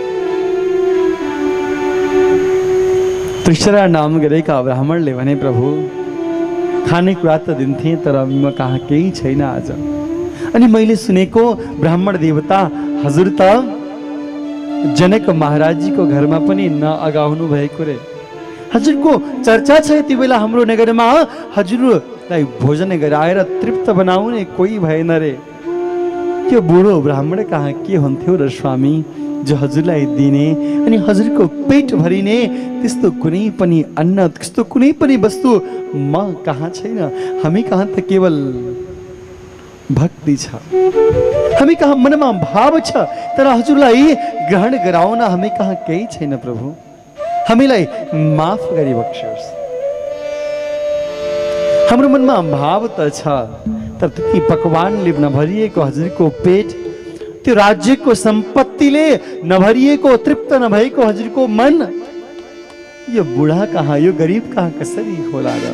त्रिशरा नाम गरेका ब्राह्मणले भने, प्रभु खाने कुरा त दिन्थे, तर म कहाँ केही छैन आज। अनि मैले सुनेको ब्राह्मण देवता हजुर त जनक महाराज जी को घरमा पनि नअगाउनु भएको रे। हजुरको चर्चा छ यति बेला हाम्रो नगरमा हजुरलाई भोजन गराएर तृप्त बनाउने कोही भएन रे। त्यो बुढो ब्राह्मण कहाँ के हुन्थ्यो र स्वामी जो हजुरलाई दिने अनि हजुरको पेट भरिने त्यस्तो कुनै पनि अन्न त्यस्तो कुनै पनि वस्तु म कहाँ छैन। हामी कहाँ त केवल भक्ति छ, हामी कहाँ मनमा भाव छ, तर हजुरलाई ग्रहण गराउन हामी कहाँ केही छैन प्रभु। हामीलाई माफ गरी बक्सियोस्। हाम्रो मनमा भाव त छ, तर त्यति पकवानले नभरिएको हजुरको पेट, त्यो राज्यको सम्पत्तिले नभरिएको तृप्त नभएको हजुरको मन, यो बुढा कहाँ यो गरीब कहाँ कसरी होला र।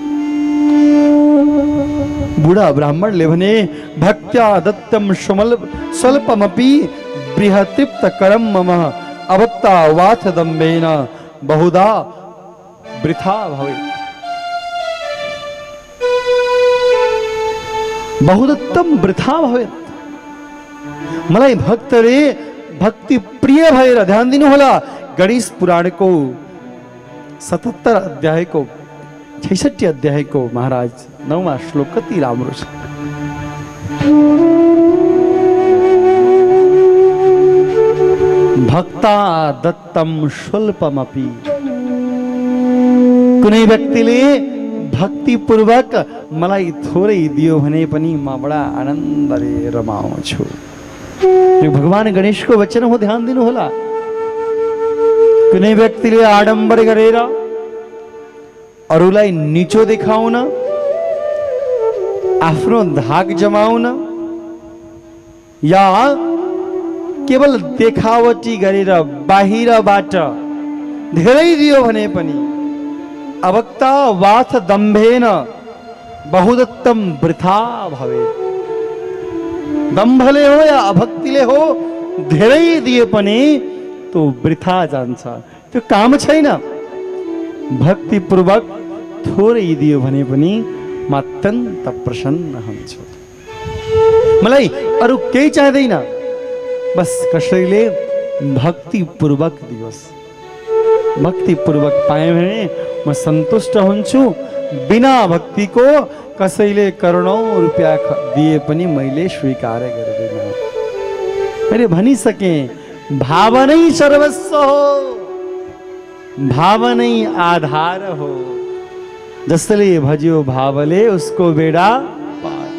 बुढा ब्राह्मणले भने भक्त्या दत्तम स्वल्पमपि बृहतृप्त करम मम अवत्ता वाथ दम्भेन बहुधा वृथा भवेत्। बहुदत्तम वृथा भवेत्। मलाई भक्तले भक्ति प्रिय भएर ध्यान दिनु होला। गणेश पुराणको 77 अध्यायको 66 अध्यायको महाराज 9वां श्लोक कति राम्रो छ। भक्ता दत्तम स्वल्पमपि। कुनै व्यक्तिले भक्ति पूर्वक मलाई थोरै दियो भने पनि म बडा आनन्दले रमाउँछु। यो भगवान गणेशको वचन हो, ध्यान दिनु होला। कुनै व्यक्तिले आडम्बर गरेर अरूलाई नीचो देखाउन, आफ्नो धाक जमाउन या केवल देखावटी गरेर बाहिरबाट धेरै दियो भने पनि अवक्ता वाथ दम्भेन बहुदत्तम वृथा भवेत्। दम्भले हो या अभक्तिले हो, धेरै दिए पनि तो वृथा जान्छ, त्यो काम छैन। भक्ति पूर्वक थोरै दियो भने पनि म अत्यन्त प्रसन्न हुन्छु। मलाई अरू केही चाहिँदैन, बस कसैले भक्ति पूर्वक दियोस्। भक्ति पूर्वक पाएँ भने म सन्तुष्ट हुन्छु। बिना भक्तिको कसैले करोडौं रुपियाँ दिए पनि मैले स्वीकार गर्दिनँ। मैले भनिसकेँ, भाव नै सर्वस्व हो, भाव नै आधार हो। जसले भज्यो भावले उसको बेडा पार।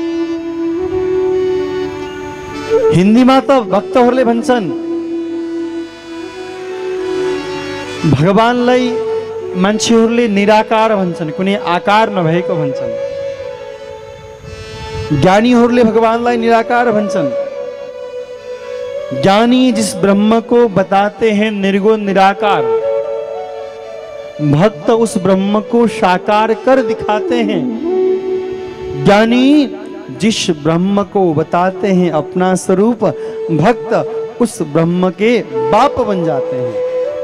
हिन्दीमा त भक्तहरूले भन्छन् भगवानलाई मान्छेहरूले निराकार भन्छन्, कुनै आकार नभएको भन्छन्। ज्ञानीहरूले भगवानलाई निराकार भन्छन्। ज्ञानी जिस ब्रह्म को बताते हैं निर्गुण निराकार, भक्त उस ब्रह्म को साकार कर दिखाते हैं। ज्ञानी जिस ब्रह्म को बताते हैं अपना स्वरूप, भक्त उस ब्रह्म के बाप बन जाते हैं।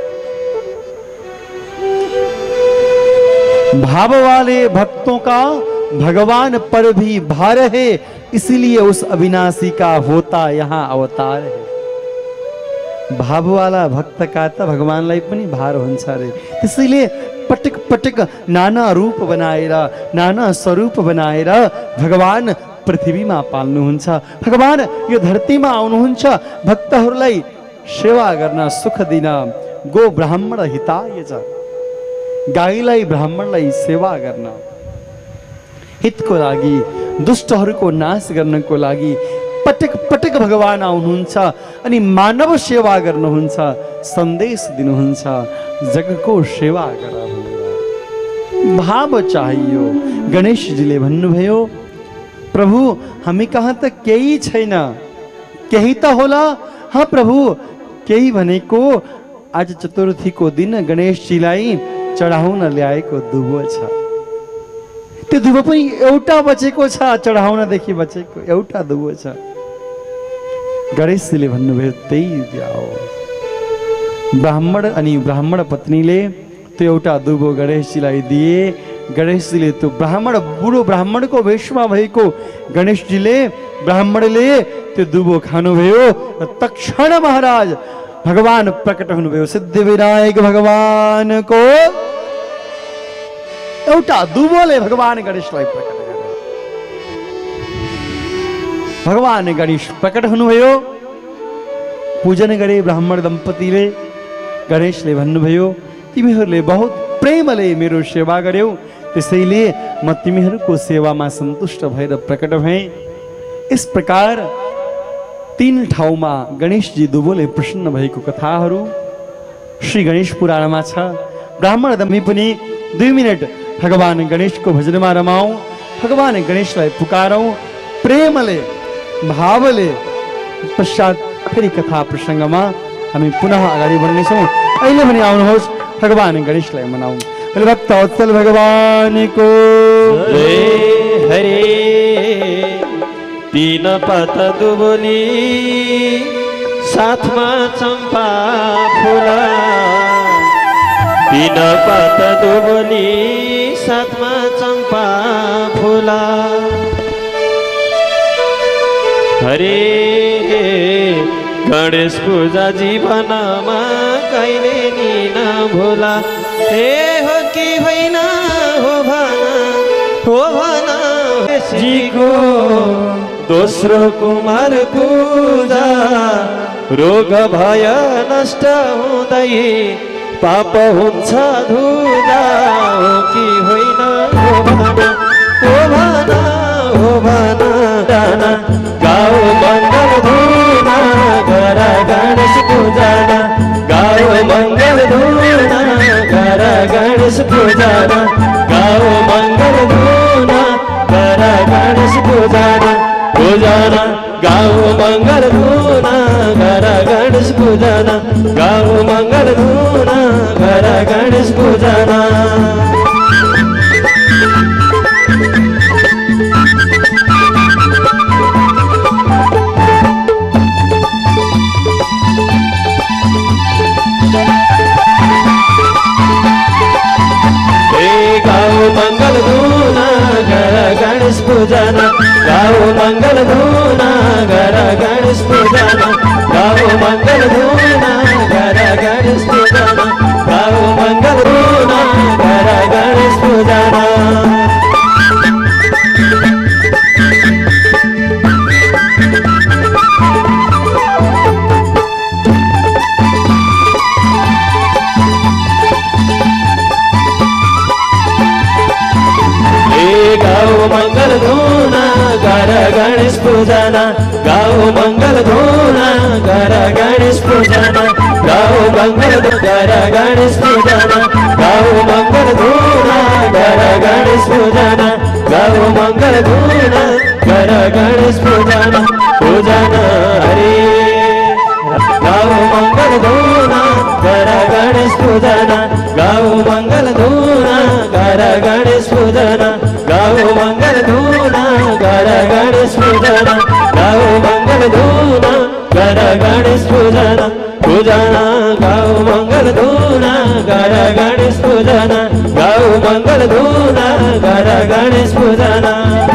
भाव वाले भक्तों का भगवान पर भी भार है, इसलिए उस अविनाशी का होता यहाँ अवतार है। भाव वाला भक्त का त भगवानलाई पनि भार हुन्छ रे। त्यसैले पटक पटक नाना रूप बनाएर, नाना स्वरूप बनाएर भगवान पृथ्वीमा पाल्नुहुन्छ। भगवान यो धरतीमा आउनुहुन्छ भक्तहरूलाई सेवा गर्न, सुख दिन। गो ब्राह्मण हिताय च, गाईलाई ब्राह्मणलाई सेवा गर्न, हितको लागि, दुष्टहरूको नाश गर्नको लागि पटक पटक भगवान आउनुहुन्छ अनि मानव सेवा गर्नुहुन्छ, सन्देश दिनुहुन्छ, जगको सेवा गर भनेर भाव चाहियो। गणेशजीले भन्नुभयो, प्रभु हामी कहाँ त केही छैन, केही त होला। हाँ प्रभु, केही भनेको आज चतुर्थीको दिन गणेशजीलाई चढाउन ल्याएको दुबो छ। त्यो दुबो पनि एउटा बचेको छ, चढाउनदेखि बचेको एउटा दुबो छ। गणेशजीले भन्नुभयो त्यही द्याओ। ब्राह्मण अनि ब्राह्मण पत्नीले त्यो एउटा दुबो गणेशजीलाई दिए। गणेशजीले त्यो ब्राह्मण, बुढो ब्राह्मणको वेशमा भएको गणेशजीले, ब्राह्मणले त्यो दुबो खानुभयो र तक्षण महाराज भगवान प्रकट हुनुभयो सिद्धिविनायक भगवानको एउटा दुबोले भगवान गणेशलाई प्रकट गरे। भगवान गणेश प्रकट हुनुभयो, पूजन गरे ब्राह्मण दम्पतिले। गणेशले भन्नुभयो तिमीहरूले बहुत प्रेमले मेरो सेवा गर्यौ, त्यसैले म तिमीहरूको सेवामा सन्तुष्ट भएर प्रकट भएँ। इस प्रकार 3 ठाउँमा गणेशजी दुबोले प्रसन्न भएको कथाहरू श्री गणेश पुराणमा छ। ब्राह्मण दम्मी पनि 2 मिनट भगवान गणेशको भजनमा रमाऊ, भगवान गणेशलाई पुकारौँ प्रेमले भावले। पश्चात फेरि कथा प्रसङ्गमा हामी पुनः अगाडि बढ्नेछौँ। अहिले पनि आउनुहोस् भगवान गणेशलाई मनाऊँ। भक्त वत्सल भगवानको जय हरे। 3 पात दुबोली साथमा चम्पा फुला, 3 पात दुबोली साथमा चम्पा फुला। हरे गणेश पूजा जीवनमा कहिले नि नभुला। हे हो कि होइन हो भना जीको दोस्रो कुमार पूजा, रोग भय नष्ट हुँदै पाप हुन्छ धुजा। हो कि होइन हो भना जाना गाउँ मङ्गल धुना घर गणेश पूजना। गाउँ मङ्गल धुना घर गणेश पूजना। गाउँ मङ्गल धुना घर गणेश पूजना। पूजना गाउँ मङ्गल धुना घर गणेश पूजना। गाउँ मङ्गल धुना घर गणेश पूजना। मंगल धुना घर गणेश पूजना। गाओ मंगल धुना घर गणेश पूजना। गाओ मंगल धुना घर गणेश पूजना। गाओ मंगल धुना घर गणेश पूजना। मंगल धुना घर गणेश पूजना। गाओ मंगल धुना घर गणेश पूजना। गाओ मंगल घर गणेश पूजना। गाओ मंगल धुना घर गणेश पूजना। गाओ मंगल धुना घर गणेश पूजना। पूजना हरे गाओ मंगल धुना घर गणेश पूजना। गाओ मंगल धुना घर गणेश पूजना। गाओ मंगल धुना घर गणेश पूजना। गाओ मंगल धुना घर गणेश पूजना। पूजना गाओ मंगल धुना घर गणेश पूजना। गाओ मंगल धुना घर गणेश पूजना।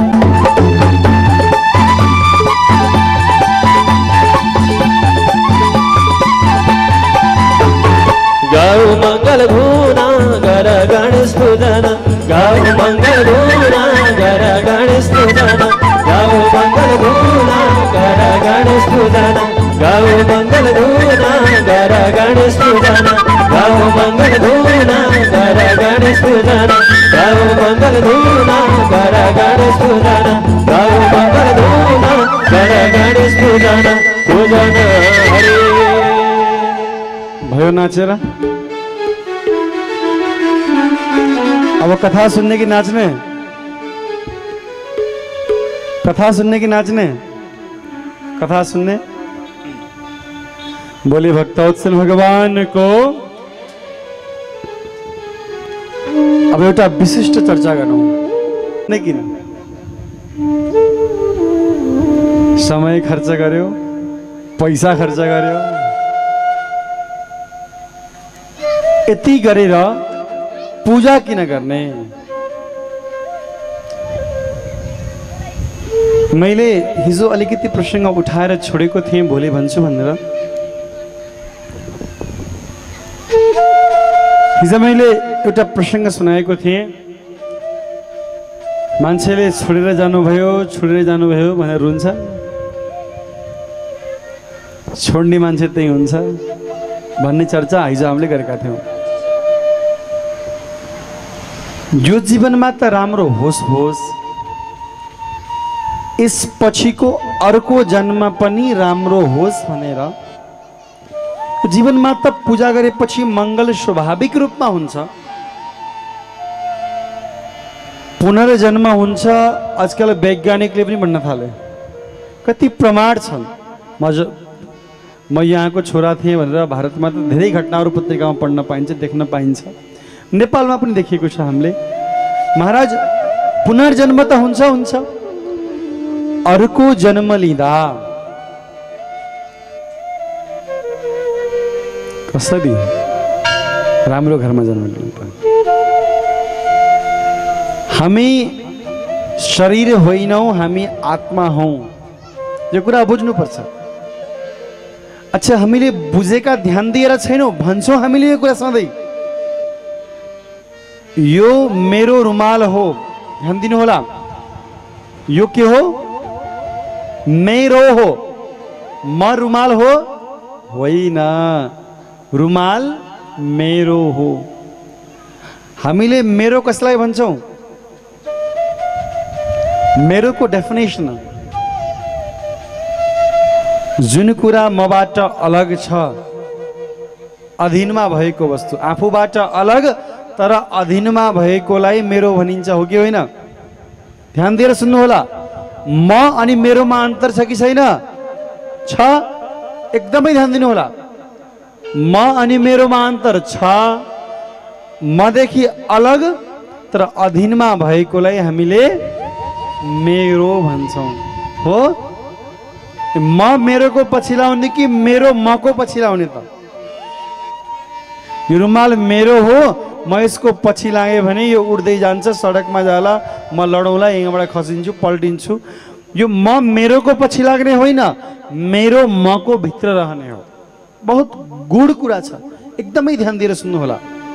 गाओ मंगल धुना घर गणेश पूजना। गाओ मंगल धुना घर गणेश पूजना। गाओ मंगल धुना घर गणेश पूजना। गाओ मंगल धुना घर गणेश पूजना। गाओ मंगल धुना घर गणेश पूजना। गाओ मंगल धुना घर गणेश पूजना। गाओ मंगल धुना घर गणेश पूजना। पूजना हरे भयो नाचेर। अब कथा सुनने की नाचने, कथा सुनने की नाचने, कथा सुनने। बोले भक्तवत्सल भगवान को। अब एउटा विशिष्ट चर्चा गरौँ लेकिन समय खर्च गर्यो, पैसा खर्च गर्यो, यति गरेर पूजा किन गर्ने? मैले हिजो अलिकति प्रसङ्ग उठाएर छोडेको थिएँ, भोलि भन्छु भनेर। हिजो मैले एउटा प्रसङ्ग सुनाएको थिएँ। मान्छेले छोडेर जानुभयो भनेर रुन्छ, छोड्ने मान्छे त्यही हुन्छ भन्ने चर्चा हिजो हामीले गरेका थियौँ। यो जीवनमा त राम्रो होस्, यस पछिको अर्को जन्म पनि राम्रो होस् भनेर जीवनमा त पूजा गरेपछि मङ्गल स्वाभाविक रूपमा हुन्छ, पुनर्जन्म हुन्छ। आजकल वैज्ञानिकले पनि भन्न थाले, कति प्रमाण छन्। म यहाँको छोरा थिएँ भनेर भारतमा त धेरै घटनाहरू पत्रिकामा पढ्न पाइन्छ, देख्न पाइन्छ, नेपालमा पनि देखिएको छ हामीले। महाराज पुनर्जन्म त हुन्छ, अर्को जन्म लिँदा कसरी राम्रो घरमा जन्म लिन्छ। हामी शरीर होइनौँ, हामी आत्मा हौँ, यो कुरा बुझ्नुपर्छ। अच्छा, हामीले बुझेका ध्यान दिएर छैनौँ, भन्छौँ हामीले यो कुरा सधैँ। यो मेरो रुमाल हो, ध्यान दिनु होला, यो के हो? मेरो हो। म रुमाल हो? होइन, रुमाल मेरो हो। हामीले मेरो कसलाई भन्छौँ? मेरोको डेफिनेसन जुन कुरा मबाट अलग छ, अधीनमा भएको वस्तु, आफूबाट अलग तर अधीनमा भएकोलाई मेरो भनिन्छ, हो कि होइन? ध्यान दिएर सुन्नु होला। म अनि मेरोमा अन्तर छ कि छैन? छ, एकदमै ध्यान दिनु होला। म अनि मेरोमा अन्तर छ, मदेखि अलग तर अधीनमा भएकोलाई हामीले मेरो भन्छौँ, हो? म मेरोको पछि लाउने कि मेरो मको पछि लाउने त? यो रुमाल मेरो हो, म यसको पछि लागे भने यो उड्दै जान्छ, सडकमा जाला, म लडौँला, यहाँबाट खसिन्छु, पल्टिन्छु। यो म मेरोको पछि लाग्ने होइन, मेरो मको भित्र रहने हो। बहुत गूढ कुरा छ, एकदमै ध्यान दिएर सुन्नु होला।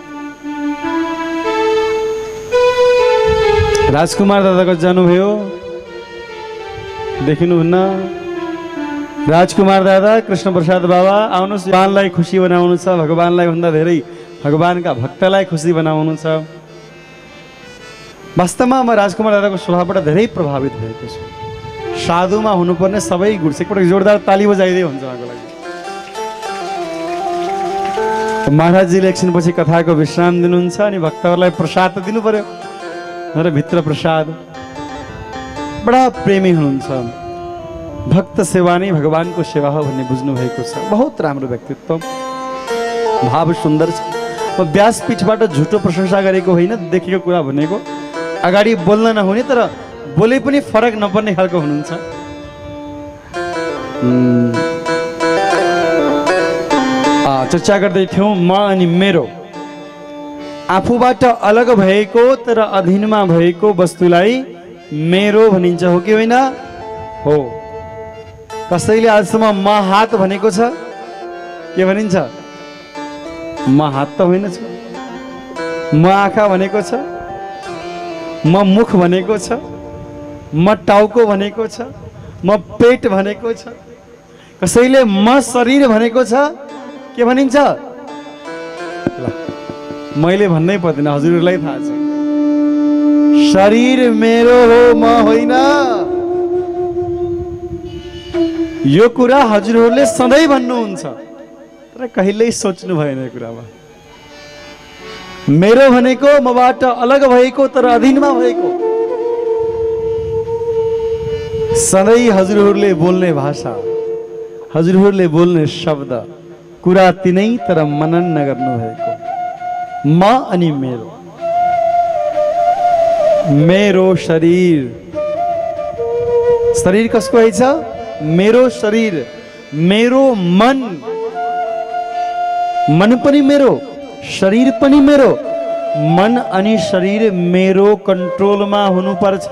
राजकुमार दादा कति जानुभयो देखिनुहुन्न? राजकुमार दादा, कृष्ण प्रसाद बाबा, आउनुहोस्, भगवानलाई खुसी बनाउनु छ। भगवानलाई भन्दा धेरै भगवानका भक्तलाई खुसी बनाउनु छ। वास्तवमा म राजकुमार दादाको स्वभावबाट धेरै प्रभावित भएको छु। साधुमा हुनुपर्ने सबै गुण, एकपटक जोरदार ताली बजाइदिए हुन्छ उहाँको लागि। महाराजजीले एकछिनपछि कथाको विश्राम दिनुहुन्छ अनि भक्तहरूलाई प्रसाद त दिनु पर्यो, र भित्र प्रसाद। बडा प्रेमी हुनुहुन्छ, भक्त सेवा नै भगवानको सेवा हो भन्ने बुझ्नु भएको छ। बहुत राम्रो व्यक्तित्व, भाव सुन्दर छ। म व्यासपीठबाट झुटो प्रशंसा गरेको होइन, देखेको कुरा भनेको। अगाडि बोल्न नहुने तर बोले पनि फरक नपर्ने खालको हुनुहुन्छ। चर्चा गर्दै थियौँ म अनि मेरो। आफूबाट अलग भएको तर अधीनमा भएको वस्तुलाई मेरो भनिन्छ, हो कि होइन? हो। कसैले आजसम्म म हात भनेको छ? के भनिन्छ? म हात त होइन छु। म आँखा भनेको छ? म मुख भनेको छ? म टाउको भनेको छ? म पेट भनेको छ? कसैले म शरीर भनेको छ? के भनिन्छ? मैले भन्नै पर्दैन, हजुरहरूलाई थाहा छ। शरीर मेरो हो, म होइन। यो कुरा हजुरहरूले सधैँ भन्नुहुन्छ तर कहिल्यै सोच्नु भएन यो कुरामा। मेरो भनेको मबाट अलग भएको तर अधीनमा भएको। सधैँ हजुरहरूले बोल्ने भाषा, हजुरहरूले बोल्ने शब्द, कुरा तिनै तर मनन नगर्नु भएको। म अनि मेरो, मेरो शरीर। शरीर कसको है? मेरो शरीर, मेरो मन, मन पनि मेरो, शरीर पनि मेरो। मन अनि शरीर मेरो कन्ट्रोलमा हुनुपर्छ।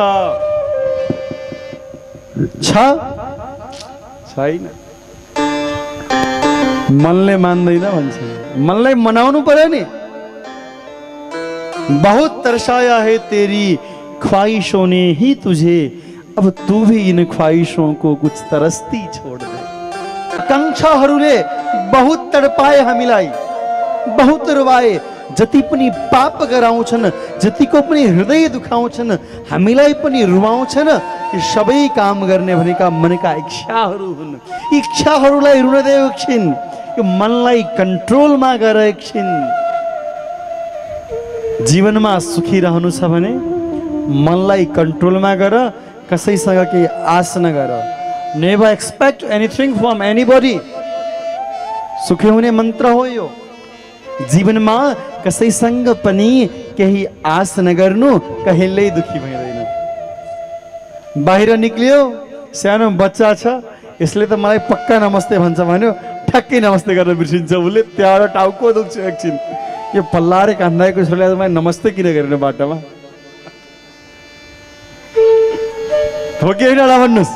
छैन, मनले मान्दैन भन्छ। मनलाई मनाउनु पर्यो नि। बहुत तरसाया है तेरी ख्वाहिशों ने ही तुझे, अब तू भी इन ख्वाहिशों को कुछ तरसती छोड़ दे। आकांक्षाहरूले बहुत तडपाए हामीलाई, बहुत रुवाए, जति पनि पाप गराउँछन्, जतिको पनि हृदय दुखाउँछन्, हामीलाई पनि रुवाउँछन्। यी सबै काम गर्ने भनेका मनका इच्छाहरू हुन्। इच्छाहरूलाई रुन दे एकछिन, यो मनलाई कन्ट्रोलमा गर एकछिन। जीवनमा सुखी रहनु छ भने मनलाई कन्ट्रोलमा गर, कसैसँग केही आश नगर। Never expect anything from anybody. सुखी हुने मन्त्र हो यो। जीवनमा कसैसँग पनि केही आश नगर्नु, कहिल्यै दुखी भइँदैन। बाहिर निक्लियो, सानो बच्चा छ, यसले त मलाई पक्का नमस्ते भन्छ भन्यो, ठ्याक्कै नमस्ते गर्न बिर्सिन्छ उसले, त्यहाँबाट टाउको दुख्छ एकछिन। यो पल्लारे कान्दाएको छोरीलाई मलाई नमस्ते किन गरेन बाटोमा? हो कि होइन भन्नुहोस्?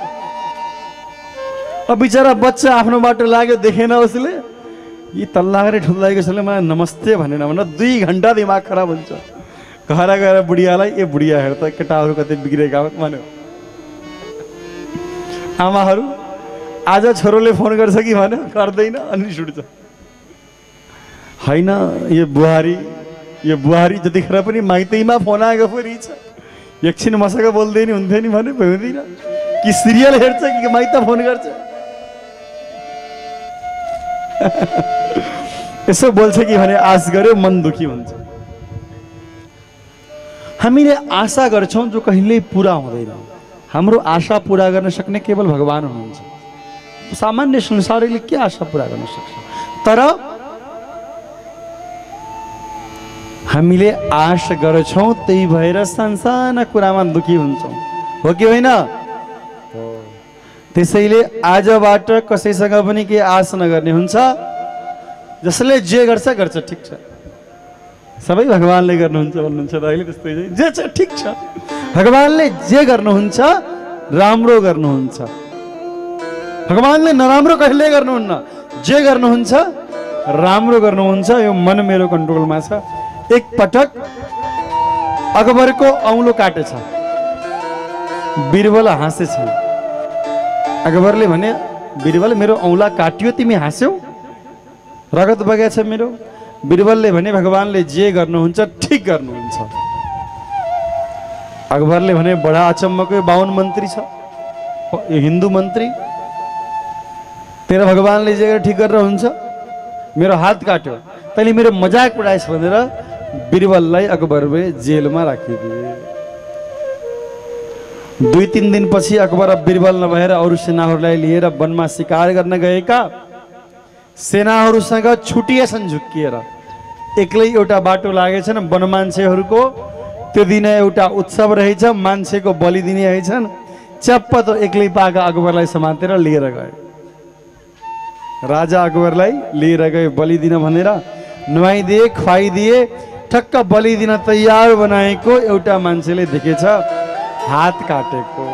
अब बिचरा बच्चा आफ्नो बाटो लाग्यो, देखेन उसले, यी तल्लागरे ठुल्लाएको छोरीले मलाई नमस्ते भनेन भनेर 2 घन्टा दिमाग खराब हुन्छ। घर गएर बुढियालाई, ए बुढिया हेर त केटाहरू कतै बिग्रेका हुन् भन्यो। आमाहरू आज छोरोले फोन गर्छ कि भन्यो, गर्दैन, अनि रिस उठ्छ। होइन यो बुहारी जतिखेर पनि माइतैमा फोन आएको पो रिछ, एकछिन मसँग बोल्दै नि हुन्थ्यो नि भने भ्याउँदैन कि सिरियल हेर्छ कि माइत फोन गर्छ। यसो बोल्छ कि भने आश गर्यो, मन दुखी हुन्छ। हामीले आशा गर्छौं जो कहिल्यै पूरा हुँदैन। हाम्रो आशा पूरा गर्न सक्ने केवल भगवान हुनुहुन्छ। सामान्य संसारले के आशा पूरा गर्न सक्छ? तर हामीले आश गर्छौं, त्यही भएर सानसाना कुरामा दुखी हुन्छौं, हो कि होइन? त्यसैले आजबाट कसैसँग पनि के आश नगर्ने हुन्छ। जसले जे गर्छ गर्छ, ठिक छ, सबै भगवानले गर्नुहुन्छ भन्नुहुन्छ त अहिले त्यस्तै जे छ ठिक छ। भगवानले जे गर्नुहुन्छ राम्रो गर्नुहुन्छ। भगवानले नराम्रो कहिल्यै गर्नुहुन्न, जे गर्नुहुन्छ राम्रो गर्नुहुन्छ। यो मन मेरो कन्ट्रोलमा छ। एक पटक अकबरको औँलो काटेछ, बिरबल हाँसेछ। अकबरले भने, बिरबल मेरो औँला काटियो, तिमी हाँस्यौ, रगत बगेछ मेरो। बिरबलले भने, भगवानले जे गर्नुहुन्छ ठिक गर्नुहुन्छ। अकबरले भने, बडा अचम्मको 52 मन्त्री छ, यो हिन्दू मन्त्री, तेरो भगवानले जे ठिक गरेर हुन्छ, मेरो हात काट्यो, तैँले मेरो मजाक उडाएछ भनेर बिरबललाई अकबरले जेलमा राखिदिए। 2-3 दिनपछि अकबर बिरबल नभएर अरू सेनाहरूलाई लिएर वनमा शिकार गर्न गएका सेनाहरूसँग छुटिएछन् झुक्किएर। एक्लै एउटा बाटो लागेछन् वन मान्छेहरूको। त्यो दिन एउटा उत्सव रहेछ, मान्छेको बलि दिने रहेछन्। च्याप्प त एक्लै पाएका अकबरलाई समातेर लिएर गए। राजा अकबरलाई लिएर गए बलि दिन भनेर, नुहाइदिए, खुवाइदिए। ठक्क बलि दिन तयार बनाएको एउटा मान्छेले देखेछ हात काटेको।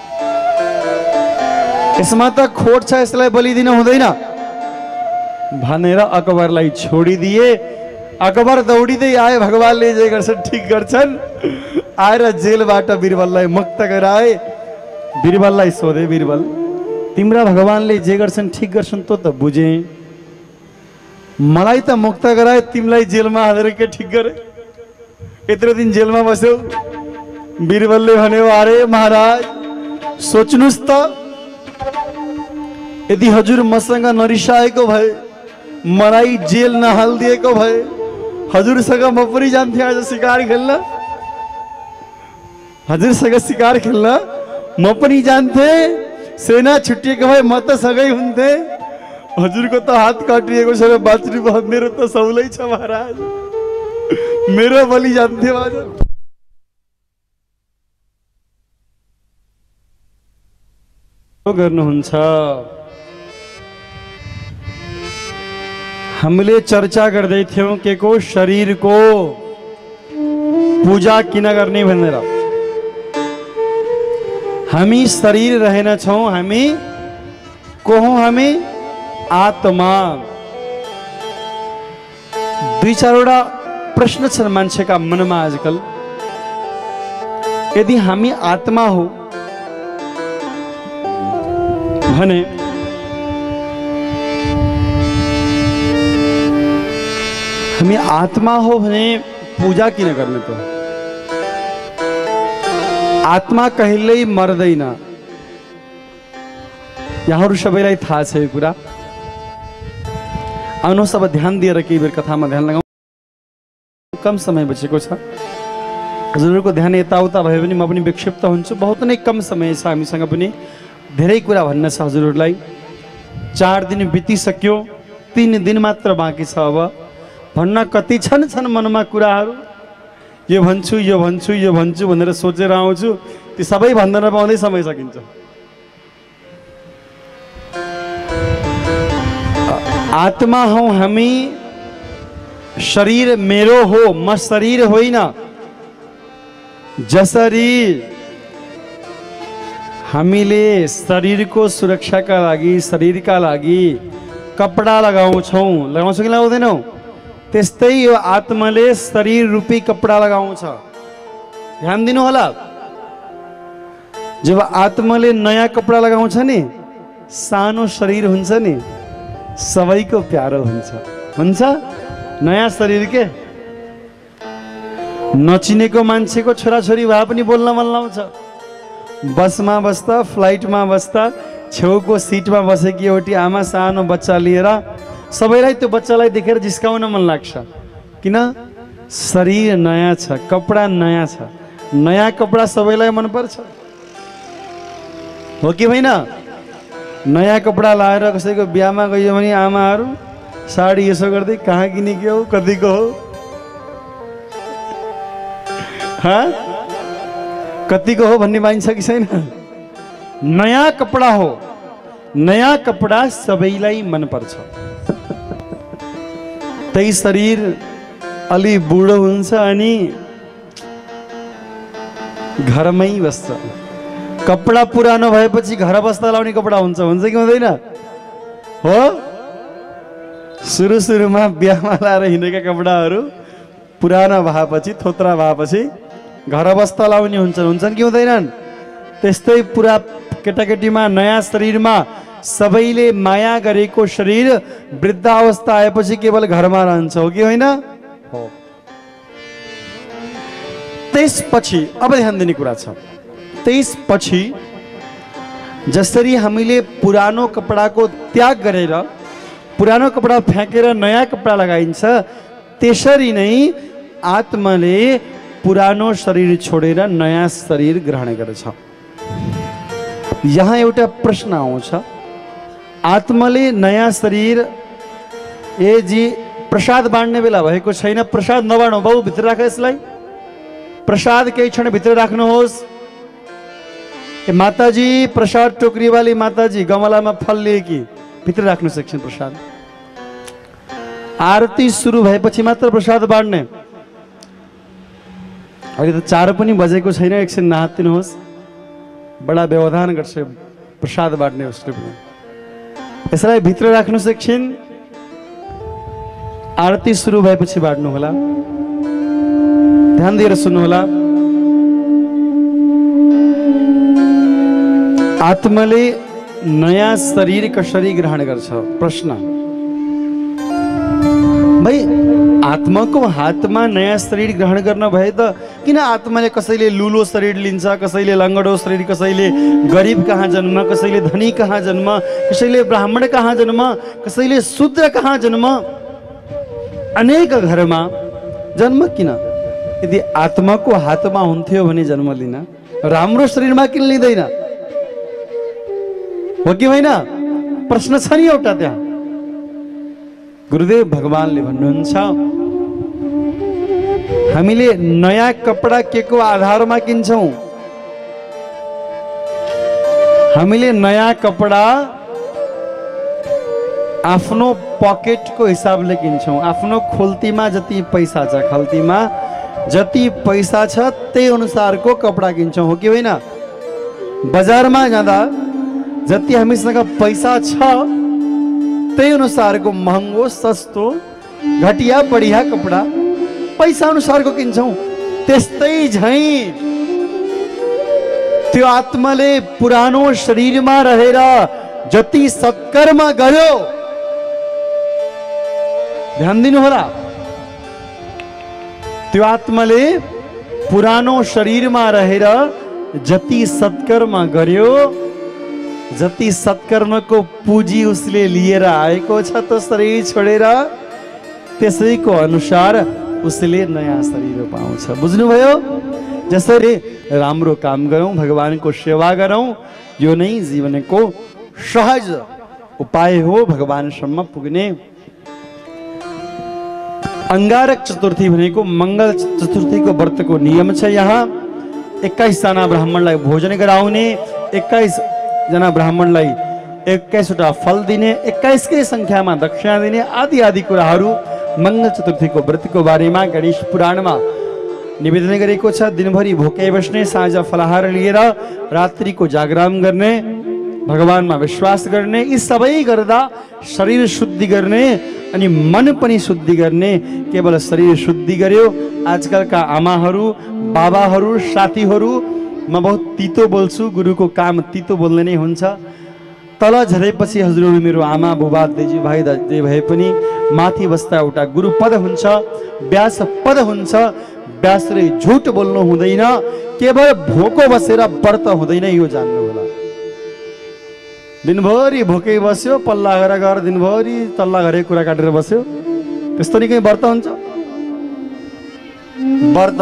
यसमा त खोट छ, यसलाई बलि दिन हुँदैन भनेर अकबरलाई छोडिदिए। अकबर दौडिँदै आए, भगवानले जे गर्छन् ठिक गर्छन्। आएर जेलबाट बिरबललाई मुक्त गराए। बिरबललाई सोधे, बिरबल तिम्रा भगवानले जे गर्छन् ठिक गर्छन् त बुझे, मलाई त मुक्त गराए, तिमीलाई जेलमा हालेर के ठिक गरे? यत्रो दिन जेलमा बस्यौ। बिरबलले भन्यो, अरे महाराज सोच्नुस् त, यदि हजुर मसँग नरिसाएको भए, मलाई जेल नहालिदिएको भए, हजुरसँग म पनि जान्थे आज शिकार खेल्न। हजुरसँग शिकार खेल्न म पनि जान्थे। सेना छुटिएको भए म त सँगै हुन्थे। हजुरको त हात काटिएको छ र बाँच्नु भयो, मेरो त सौलै छ महाराज, मेरो बलि जान्थे हजुर। गर्नुहुन्छ। हामीले चर्चा गर्दै थियौं के को शरीरको पूजा किन गर्ने भनेर। हामी शरीर रहेनछौं, हामी को हौं? हामी आत्मा। 2-4वटा प्रश्न छन् मान्छेका मनमा आजकल, यदि हामी आत्मा हो भने हामी आत्मा हो भने पूजा किन गर्ने त? आत्मा कहिल्यै मर्दैन। यहाँहरू सबैलाई थाहा छ यो कुरा। आउनुहोस् अब ध्यान दिएर केही बेर कथामा ध्यान लगाउँ। कम समय बचेको छ, हजुरहरूको ध्यान यताउता भयो भने म पनि विक्षिप्त हुन्छु। बहुत नै कम समय छ, हामीसँग पनि धेरै कुरा भन्न छ हजुरहरूलाई। 4 दिन बितिसक्यो, 3 दिन मात्र बाँकी छ। अब भन्न कति छन् मनमा कुराहरू, यो भन्छु यो भन्छु यो भन्छु भनेर सोचेर आउँछु, ती सबै भन्न नपाउँदै समय सकिन्छ। आत्मा हौ हामी, शरीर मेरो हो, म शरीर होइन। जसरी हामीले शरीरको सुरक्षाका लागि, शरीरका लागि कपडा लगाउँछौँ कि लगाउँदैनौँ, त्यस्तै यो आत्माले शरीर रूपी कपडा लगाउँछ। ध्यान दिनु होला। जब आत्माले नयाँ कपडा लगाउँछ नि, सानो शरीर हुन्छ नि, सबैको प्यारो हुन्छ नयाँ शरीर के। नचिनेको मान्छेको छोराछोरी भए पनि बोल्न मन लाउँछ। बसमा बस्दा, फ्लाइटमा बस्दा छेउको सिटमा बसेकी एउटी आमा सानो बच्चा लिएर सबैलाई त्यो बच्चालाई देखेर जिस्काउन मन लाग्छ। किन? शरीर नयाँ छ, कपडा नयाँ छ। नयाँ कपडा सबैलाई मनपर्छ, हो कि होइन? नयाँ कपडा लाएर कसैको बिहामा गयो भने आमाहरू साडी यसो गर्दै कहाँ किनेको हो, कतिको हो, कतिको हो भन्ने पाइन्छ कि छैन? नयाँ कपडा हो, नयाँ कपडा सबैलाई मनपर्छ। त्यही शरीर अलि बुढो हुन्छ अनि घरमै बस्छ। कपडा पुरानो भएपछि घर बस्दा लाउने कपडा हुन्छ कि हुँदैन? हो, सुरुमा बिहामा लाएर हिँडेका कपडाहरू पुरानो भएपछि, थोत्रा भएपछि घर बस्दा लाउने हुन्छन् कि हुँदैनन्? त्यस्तै पुरा केटाकेटीमा, नयाँ शरीरमा सबैले माया गरेको शरीर वृद्धावस्था आएपछि केवल घरमा रहन्छ, हो कि होइन? हो। त्यसपछि अब ध्यान दिने कुरा छ। त्यसपछि जसरी हामीले पुरानो कपडाको त्याग गरेर, पुरानो कपडा फ्याँकेर नयाँ कपडा लगाइन्छ, त्यसरी नै आत्माले पुरानो शरीर छोडेर नयाँ शरीर ग्रहण गर्छ। यहाँ एउटा प्रश्न आउँछ, आत्माले नयाँ शरीर, ए जी प्रसाद बाँड्ने बेला भएको छैन, प्रसाद नबाँडौँ बाबु, भित्र राख यसलाई, प्रसाद केही क्षण भित्र राख्नुहोस्। माताजी, प्रसाद टोकरी वाली माताजी, गमलामा फल लिएकी, भित्र राख्नु सक्छन् प्रसाद। आरती सुरु भएपछि मात्र प्रसाद बाँड्ने। अहिले त 4 पनि बजेको छैन, एकछिन नहातिनुहोस्, बडा व्यवधान गर्छ प्रसाद बाँड्ने उसले पनि। यसलाई भित्र राख्नुहोस् एकछिन, आरती सुरु भएपछि बाँड्नु होला। ध्यान दिएर सुन्नु होला। आत्माले नयाँ शरीर कसरी ग्रहण गर्छ? प्रश्न भाइ, आत्माको हातमा नयाँ शरीर ग्रहण गर्न भए त किन आत्माले कसैले लुलो शरीर लिन्छ, कसैले लङ्गडो शरीर, कसैले गरिब कहाँ जन्म, कसैले धनी कहाँ जन्म, कसैले ब्राह्मण कहाँ जन्म, कसैले शूद्र कहाँ जन्म, अनेक घरमा जन्म किन? यदि आत्माको हातमा हुन्थ्यो भने जन्म लिन, राम्रो शरीरमा किन लिँदैन? हो कि होइन? प्रश्न छ नि एउटा त्यहाँ। गुरुदेव भगवानले भन्नुहुन्छ, हामीले नयाँ कपडा के को आधारमा किन्छौँ? हामीले नयाँ कपडा आफ्नो पकेटको हिसाबले किन्छौँ। आफ्नो खोल्तीमा जति पैसा छ, खल्तीमा जति पैसा छ त्यही अनुसारको कपडा किन्छौँ, हो कि होइन? बजारमा जाँदा जति हामीसँग पैसा छ त्यही अनुसारको महँगो, सस्तो, घटिया, बढिया कपडा पैसा अनुसारको किन्छौँ त्यस्तै झैँ त्यो आत्माले पुरानो शरीरमा रहेर जति सत्कर्म गर्यो, ध्यान दिनु होला, त्यो आत्माले पुरानो शरीरमा रहेर जति सत्कर्म गर्यो, जति सत्कर्मको पुँजी उसले लिएर आएको छ त्यो शरीर छोडेर, त्यसैको अनुसार उसले नयाँ शरीर पाउँछ। बुझ्नुभयो? जसरी राम्रो काम गरौँ, भगवानको सेवा गरौँ, यो नै जीवनको सहज उपाय हो भगवानसम्म पुग्ने। अंगारक चतुर्थी भनेको मंगल चतुर्थीको व्रतको नियम छ। यहाँ 21 जना ब्राह्मणलाई भोजन गराउने, 21 जना ब्राह्मणलाई 21 वटा फल दिने, 21 कै संख्यामा दक्षिणा दिने आदि आदि कुराहरू मंगल चतुर्थीको व्रतको बारेमा गणेश पुराणमा निवेदन गरेको छ। दिनभरि भोकै बस्ने, साँझ फलाहार लिएर रात्रिको जागरण गर्ने, भगवानमा विश्वास गर्ने, यी सबै गर्दा शरीर शुद्धि गर्ने अनि मन पनि शुद्धि गर्ने। केवल शरीर शुद्धि गर्यो, आजकलका आमाहरू, बाबाहरू, साथीहरू, म बहुत तीतो बोल्छु, गुरुको काम तीतो बोल्ने नै हुन्छ। तल झरेपछि हजुरहरू मेरो आमा बुबा दाजु भाइ दाजु भए पनि माथि बस्दा एउटा गुरु पद हुन्छ, व्यास पद हुन्छ। व्यासले झुट बोल्नु हुँदैन, केवल भोको बसेर व्रत हुँदैन, यो जान्नु होला। दिनभरि भोकै बस्यो, पल्ला गएर दिनभरि तल्ला घरे कुरा काटेर बस्यो, त्यस्तो नि कहीँ व्रत हुन्छ? व्रत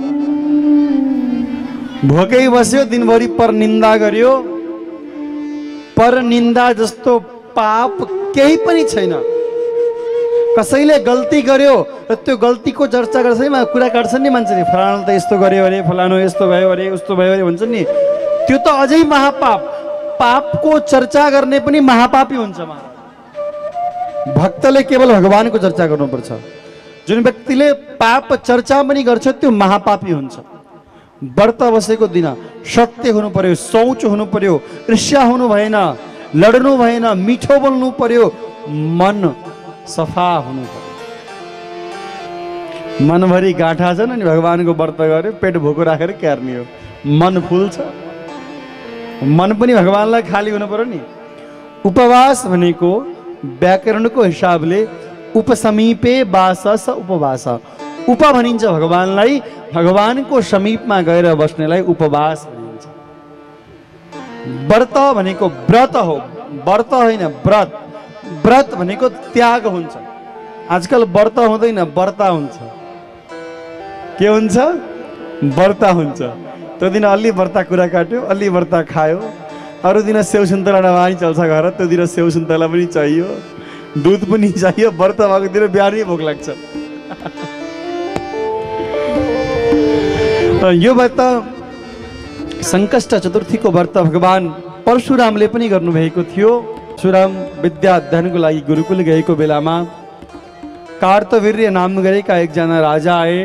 भोकै बस्यो, दिनभरि परनिन्दा गर्यो, परनिन्दा जस्तो पाप केही पनि छैन। कसैले गल्ती गर्यो र त्यो गल्तीको चर्चा गर्छ नि, कुरा काट्छन् नि मान्छेले, फलानु त यस्तो गर्यो अरे, फलानु यस्तो भयो अरे, उस्तो भयो अरे भन्छन् नि, त्यो त अझै महापाप। पापको चर्चा गर्ने पनि महापापी हुन्छ। भक्तले केवल भगवानको चर्चा गर्नुपर्छ। जुन व्यक्तिले पाप चर्चा पनि गर्छ त्यो महापापी हुन्छ। व्रत बसेको दिन सत्य हुनु पर्यो, शौच हुनु पर्यो, ईर्ष्या हुनु भएन, लड्नु भएन, मिठो बोल्नु पर्यो, मन सफा हुनु पर्यो। मनभरि गाँठा छन् अनि भगवानको व्रत गर्यो, पेट भोको राखेर क्यार्ने हो, मन फुल्छ। मन पनि भगवानलाई खाली हुनु पर्यो नि। उपवास भनेको व्याकरणको हिसाबले उपसमीपे वासस उपवास, उप भनिन्छ भगवानलाई, भगवानको समीपमा गएर बस्नेलाई उपवास भनिन्छ। व्रत भनेको व्रत हो, व्रत होइन व्रत। व्रत भनेको त्याग हुन्छ। आजकल व्रत हुँदैन, व्रता हुन्छ। के हुन्छ? व्रता हुन्छ। त्यो दिन अलि व्रता कुरा काट्यो, अलि व्रता खायो, अरू दिन सेउ सुन्तला नभए चल्छ घर, त्यो दिन सेउ सुन्तला पनि चाहियो, दुध पनि चाहियो। व्रत भएको दिन बिहानै भोक लाग्छ। यो व्रत संकष्ट चतुर्थीको व्रत भगवान परशुरामले पनि गर्नुभएको थियो। परशुराम विद्या अध्ययनको लागि गुरुकुल गएको बेलामा कार्तवीर्य नाम गरेका एकजना राजा आए।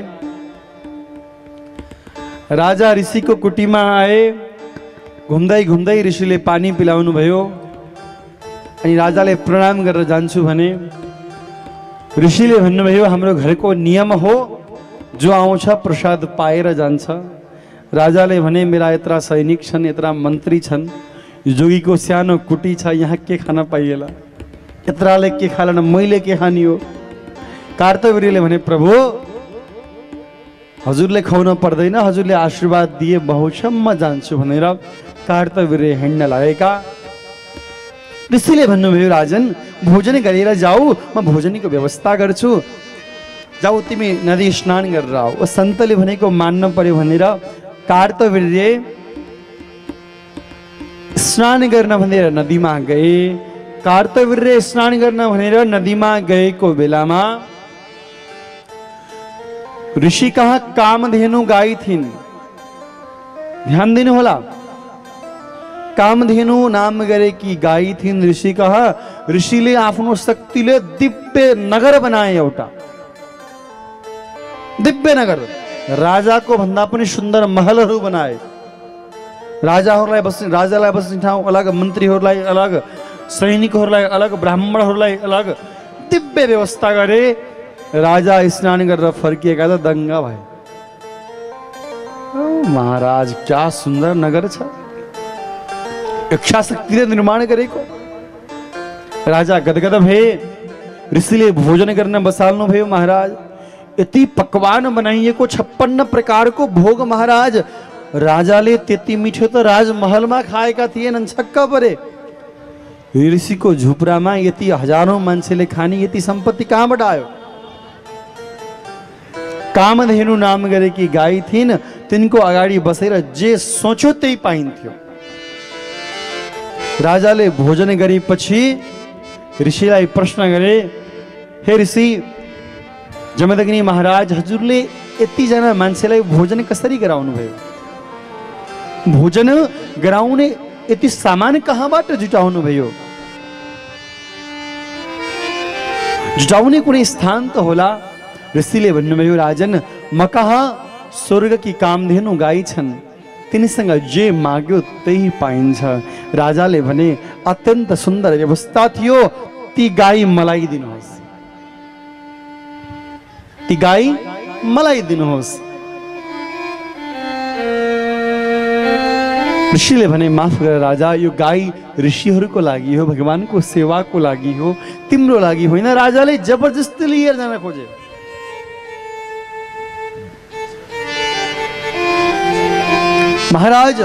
राजा ऋषिको कुटीमा आए। घुम्दै घुम्दै ऋषिले पानी पिलाउनु भयो अनि राजाले प्रणाम गरेर जान्छु भने ऋषिले भन्नुभयो हाम्रो घरको नियम हो, जो आउँछ प्रसाद पाएर जान्छ। राजाले भने मेरा यत्रा सैनिक छन्, यत्रा मन्त्री छन्, जोगीको सानो कुटी छ, यहाँ के खान पाइएला, यत्राले के खालन, मैले के खानी हो। कार्तवीर्यले भने प्रभु हजुरले खुवाउन पर्दैन, हजुरले आशीर्वाद दिए बहुत छ, म जान्छु भनेर कार्तवीर्य हिँड्न लागेका। ऋषिले भन्नुभयो राजन भोजन गरेर जाऊ, म भोजनको व्यवस्था गर्छु, जाऊ तिमी नदी स्नान गरेर आऊ। ओ सन्तले भनेको मान्न पर्यो भनेर कार्तवीर्य स्नान गर्न भनेर नदीमा गए। कार्तवीर्य स्नान गर्न भनेर नदीमा गएको बेलामा ऋषि कहाँ कामधेनु गाई थिइन्। ध्यान दिनु होला, कामधेनु नाम गरेकी गाई थिइन् ऋषि कहाँ। ऋषिले आफ्नो शक्तिले दिव्य नगर बनाए, एउटा दिव्य नगर, राजाको भन्दा पनि सुन्दर महलहरू बनाए। राजालाई बस्ने ठाउँ अलग, मन्त्रीहरूलाई अलग, सैनिकहरूलाई अलग, ब्राह्मणहरूलाई अलग दिव्य व्यवस्था गरे। राजा स्नान गरेर फर्किएका त दङ्गा भयो। महाराज क्या सुन्दर नगर छ, इच्छाशक्तिले निर्माण गरेको। राजा गदगद भए। ऋषिले भोजन गर्न बसाल्नु भयो। महाराज यति पकवान बनाइएको 56 प्रकारको भोग महाराज, राजाले त्यति मिठो त राजमहलमा खाएका थिएनन्, छक्क परे। ऋषिको झुपरामा यति हजारौं मान्छेले खाने यति सम्पत्ति कहाँबाट आयो? कामधेनु नाम गरेकी गाई थिइन्, तिनको अगाडि बसेर जे सोच्यो त्यही पाइन्थ्यो। राजाले भोजन गरेपछि ऋषिलाई प्रश्न गरे, हे ऋषि, जमदग्नि महाराज, हजुरले यतिजना मान्छेलाई भोजन कसरी गराउनु भयो? भोजन गराउने यति सामान कहाँबाट जुटाउनु भयो? जुटाउने कुनै स्थान त होला। ऋषिले भन्नुभयो, राजन, म कहाँ स्वर्ग की कामधेनु गाई छन्, तिनीसँग जे माग्यो त्यही पाइन्छ। राजाले भने, अत्यन्त सुन्दर व्यवस्था थियो, ती गाई मलाई दिनुहोस्, ती गाई मलाई दिनुहोस्। ऋषिले भने, माफ गर राजा, यो गाई ऋषिहरूको लागि हो, भगवानको सेवाको लागि हो, तिम्रो लागि होइन। राजाले जबरजस्ती लिएर जान खोजे। महाराज,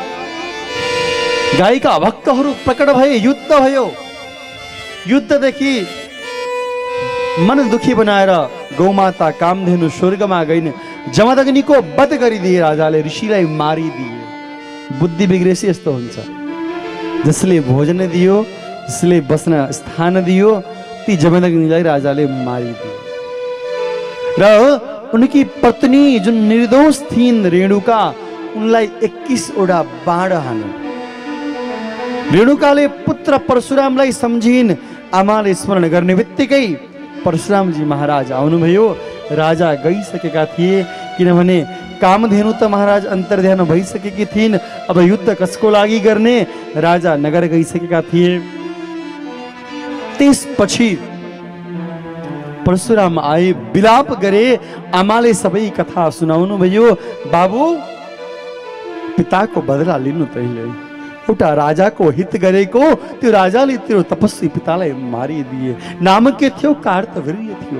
गाईका भक्तहरू प्रकट भए, युद्ध भयो। युद्धदेखि मन दुखी बनाएर गौमाता कामधेनु स्वर्गमा गइन्। जमदग्निको वध गरिदिए राजाले, ऋषिलाई मारिदिए। बुद्धि बिग्रेसी यस्तो हुन्छ, जसले भोजन दियो, जसले बस्न स्थान दियो, ती जमदग्निलाई राजाले मारिदिए। र उनकी पत्नी जुन निर्दोष थिइन् रेणुका, उनलाई 21 वटा बाण हाने। रेणुकाले पुत्र परशुरामलाई सम्झिन्। आमाले स्मरण गर्ने बित्तिकै परशुरामजी महाराज आउनुभयो। राजा गइसकेका थिए, किनभने कामधेनु त महाराज अन्तर्ध्यान भइसकेकी थिइन्। अब युद्ध कसको लागि गर्ने? राजा नगर गइसकेका थिए। त्यसपछि परशुराम आए, विलाप गरे। आमाले सबै कथा सुनाउनु भयो। बाबु, पिताको बदला लिनु तैँले, एउटा राजाको हित गरेको, त्यो राजाले तेरो तपस्वी पितालाई मारिदिए। नाम के थियो? कार्तवीर्य थियो।